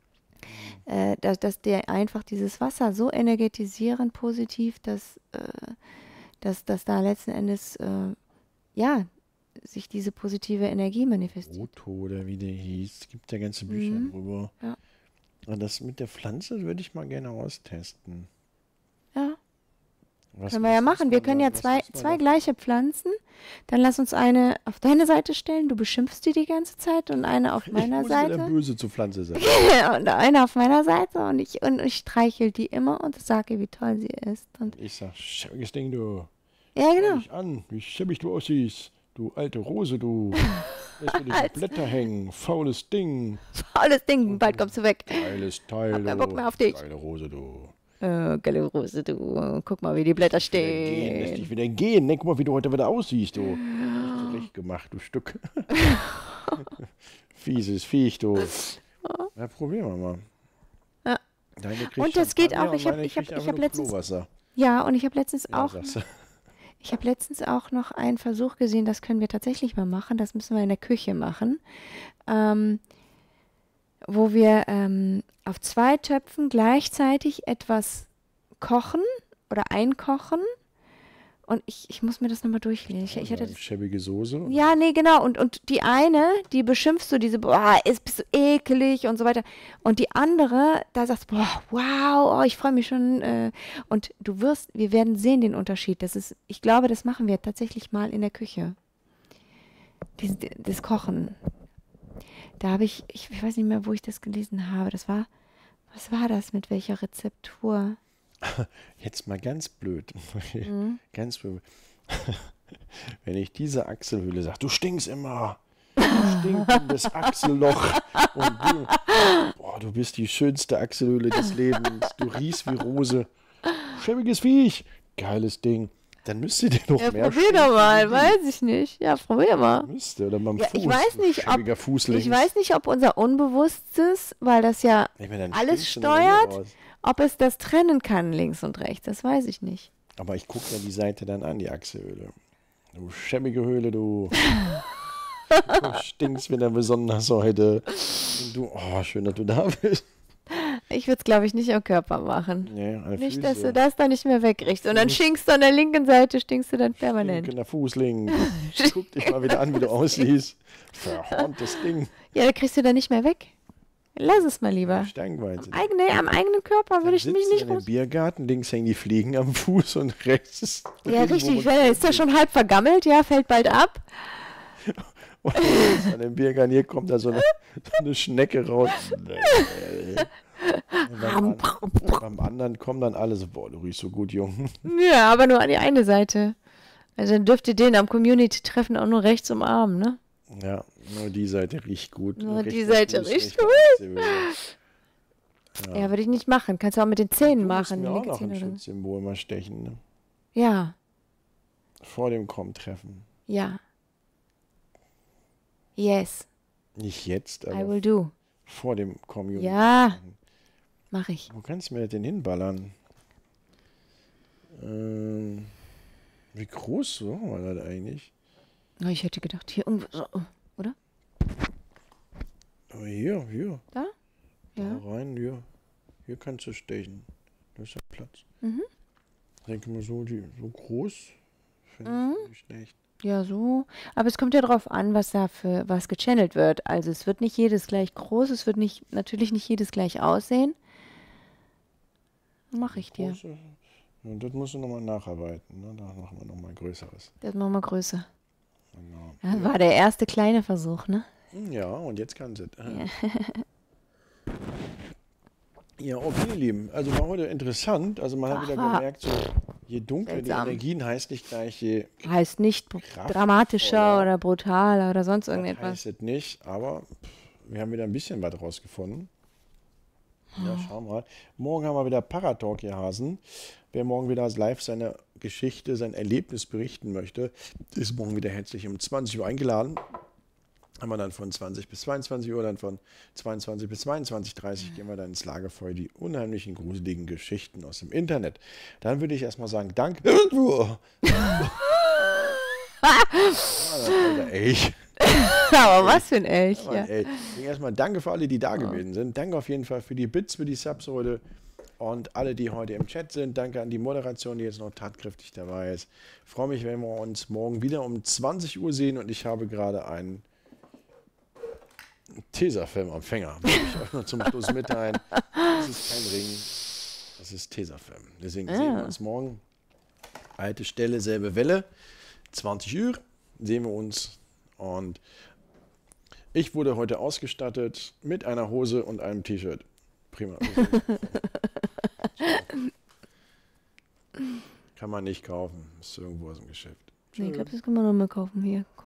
Äh, dass, dass der einfach dieses Wasser so energetisieren, positiv, dass, äh, dass, dass da letzten Endes, äh, ja, sich diese positive Energie manifestiert. Rottode, wie der hieß. Es gibt ja ganze Bücher Mhm. drüber. Ja. Und das mit der Pflanze würde ich mal gerne austesten. Ja, Was Können wir ja muss machen. man Wir können da- ja was zwei, muss man zwei da- gleiche Pflanzen. Dann lass uns eine auf deine Seite stellen. Du beschimpfst die die ganze Zeit und eine auf meiner Ich muss wieder Seite. böse zur Pflanze sein. Und eine auf meiner Seite. Und ich, und ich streichel die immer und sage ihr, wie toll sie ist. Und Ich sag, schäbiges Ding, du. ja, Schau genau. dich an, wie schäbig du aussiehst. Du alte Rose, du. Lässt du dich Als- die Blätter hängen. Faules Ding. Tolles Ding. Bald kommst du weg. Geiles Teil, Hab du. keinen Bock mehr auf dich. Geile Rose, du. Äh, geile Rose, du. Guck mal, wie die Blätter Wieder gehen, lässt stehen. dich wieder gehen. Ne, guck mal, wie du heute wieder aussiehst, du. Hast du recht gemacht, du Stück. Fieses Viech, du. Ja, probieren wir mal. Ja. Deine kriegt Und das geht Champagner auch, ich und hab- meine ich hab- kriegt ich einfach hab nur letztens- Flohwasser. Ja, und ich habe letztens Ja, auch sagst du. Ich habe letztens auch noch einen Versuch gesehen, das können wir tatsächlich mal machen, das müssen wir in der Küche machen, ähm, wo wir ähm, auf zwei Töpfen gleichzeitig etwas kochen oder einkochen und ich, ich muss mir das nochmal durchlesen. Ich, ich hatte Also, schäbige Soße. ja, nee, genau. Und, und die eine, die beschimpfst du, diese, boah, ist bist du eklig und so weiter. Und die andere, da sagst du, boah, wow, oh, ich freue mich schon. Äh, und du wirst, wir werden sehen den Unterschied. Das ist, ich glaube, das machen wir tatsächlich mal in der Küche. Dies, das Kochen. Da habe ich, ich, ich weiß nicht mehr, wo ich das gelesen habe. Das war, was war das, mit welcher Rezeptur? Jetzt mal ganz blöd. Mhm. Ganz blöd. Wenn ich diese Achselhöhle sage, du stinkst immer. Du stinkendes Achselloch. Und du, boah, du bist die schönste Achselhöhle des Lebens. Du riechst wie Rose. Schäbiges Viech. Geiles Ding. Dann müsste dir noch Ja, mehr probier doch mal, stinken wie weiß ich nicht. Ja, probier mal. die. Müsste. Oder beim Ja, Fuß. ich weiß du nicht, ob- schäbiger Fußling. Ich weiß nicht, ob unser Unbewusstes, weil das ja Ich meine, dann alles stinkst du noch mehr steuert, raus. ob es das trennen kann, links und rechts. Das weiß ich nicht. Aber ich gucke mir die Seite dann an, die Achselhöhle. Du schäbige Höhle, du. Du stinkst wieder besonders heute. Und du, oh, schön, dass du da bist. Ich würde es, glaube ich, nicht am Körper machen. Nee, an der Nicht, dass Füße. du das dann nicht mehr wegkriegst. Und dann stinkst du an der linken Seite, stinkst du dann permanent. Stinkender Fußling. Guck dich mal wieder an, wie du aussiehst. Verhorntes Ding. Ja, da kriegst du dann nicht mehr weg. Lass es mal lieber. Steinweite. Am eigenen, am eigenen Körper würde ich mich nicht in dem raus... Biergarten, links hängen die Fliegen am Fuß und rechts ist... Ja, richtig. Weil ist ja schon halb vergammelt, ja, fällt bald ab. Und an dem Biergarten, hier kommt da so eine, so eine Schnecke raus. Und beim, an, beim anderen kommen dann alle so, boah, du riechst so gut, Junge. Ja, aber nur an die eine Seite. Also dann dürft ihr den am Community-Treffen auch nur rechts umarmen, ne? Ja, nur die Seite riecht gut. Nur die Rechter Seite Fuß, riecht rechter gut. Achselhöhle. Ja, würde ich nicht machen. Kannst du auch mit den Zähnen Du musst machen. mir auch linke noch ein Zähne oder so. Schutzsymbol mal stechen, ne? Ja, Vor dem Kommen-Treffen. ja. Yes, Nicht jetzt, I aber will do. vor dem Community. Ja, mach ich. Wo kannst du mir den hinballern? Ähm, wie groß war das eigentlich? Oh, ich hätte gedacht, hier irgendwo so, oder? Aber hier, hier. Da? Ja. Da rein, hier. Hier kannst du stechen. Da ist ja Platz. Mhm. Ich denke mal so, die, so groß finde Mhm. ich nicht schlecht. Ja, so. Aber es kommt ja drauf an, was da für was gechannelt wird. Also es wird nicht jedes gleich groß, es wird nicht, natürlich nicht jedes gleich aussehen. Mache ich dir. Große, und das musst du nochmal nacharbeiten. Ne? Da machen wir nochmal größeres. Das machen wir größer. Genau. Das war der erste kleine Versuch, ne? Ja, und jetzt kannst du es. Ja, okay, ihr Lieben. Also war heute interessant. Also man hat Ach, wieder war gemerkt, so, je dunkler seltsam. die Energien heißt nicht gleich, je Heißt nicht br- Kraftvoller. dramatischer oder brutaler oder sonst das irgendetwas. heißt es nicht. Aber pff, wir haben wieder ein bisschen was rausgefunden. Ja, Oh. schauen wir mal. Morgen haben wir wieder Paratalk, ihr Hasen. Wer morgen wieder live seine Geschichte, sein Erlebnis berichten möchte, ist morgen wieder herzlich um zwanzig Uhr eingeladen. Haben wir dann von zwanzig bis zweiundzwanzig Uhr, dann von zweiundzwanzig bis zweiundzwanzig Uhr dreißig gehen wir dann ins Lagerfeuer, die unheimlichen, gruseligen Geschichten aus dem Internet. Dann würde ich erstmal sagen, danke. Alter, Elch. Aber was für ein Elch, Mann, ja. ey. Deswegen erstmal danke für alle, die da gewesen sind. Danke auf jeden Fall für die Bits, für die Subs heute und alle, die heute im Chat sind. Danke an die Moderation, die jetzt noch tatkräftig dabei ist. Ich freue mich, wenn wir uns morgen wieder um zwanzig Uhr sehen und ich habe gerade einen Tesafilm am Fänger. Will ich euch noch zum Schluss mitteilen. Das ist kein Ring, das ist Tesafilm. Deswegen sehen wir uns morgen Alte Stelle, selbe Welle. zwanzig Uhr sehen wir uns. Und ich wurde heute ausgestattet mit einer Hose und einem T-Shirt. Prima. Kann man nicht kaufen. Ist irgendwo aus dem Geschäft. Nee, ich glaube, das kann man noch mal kaufen hier.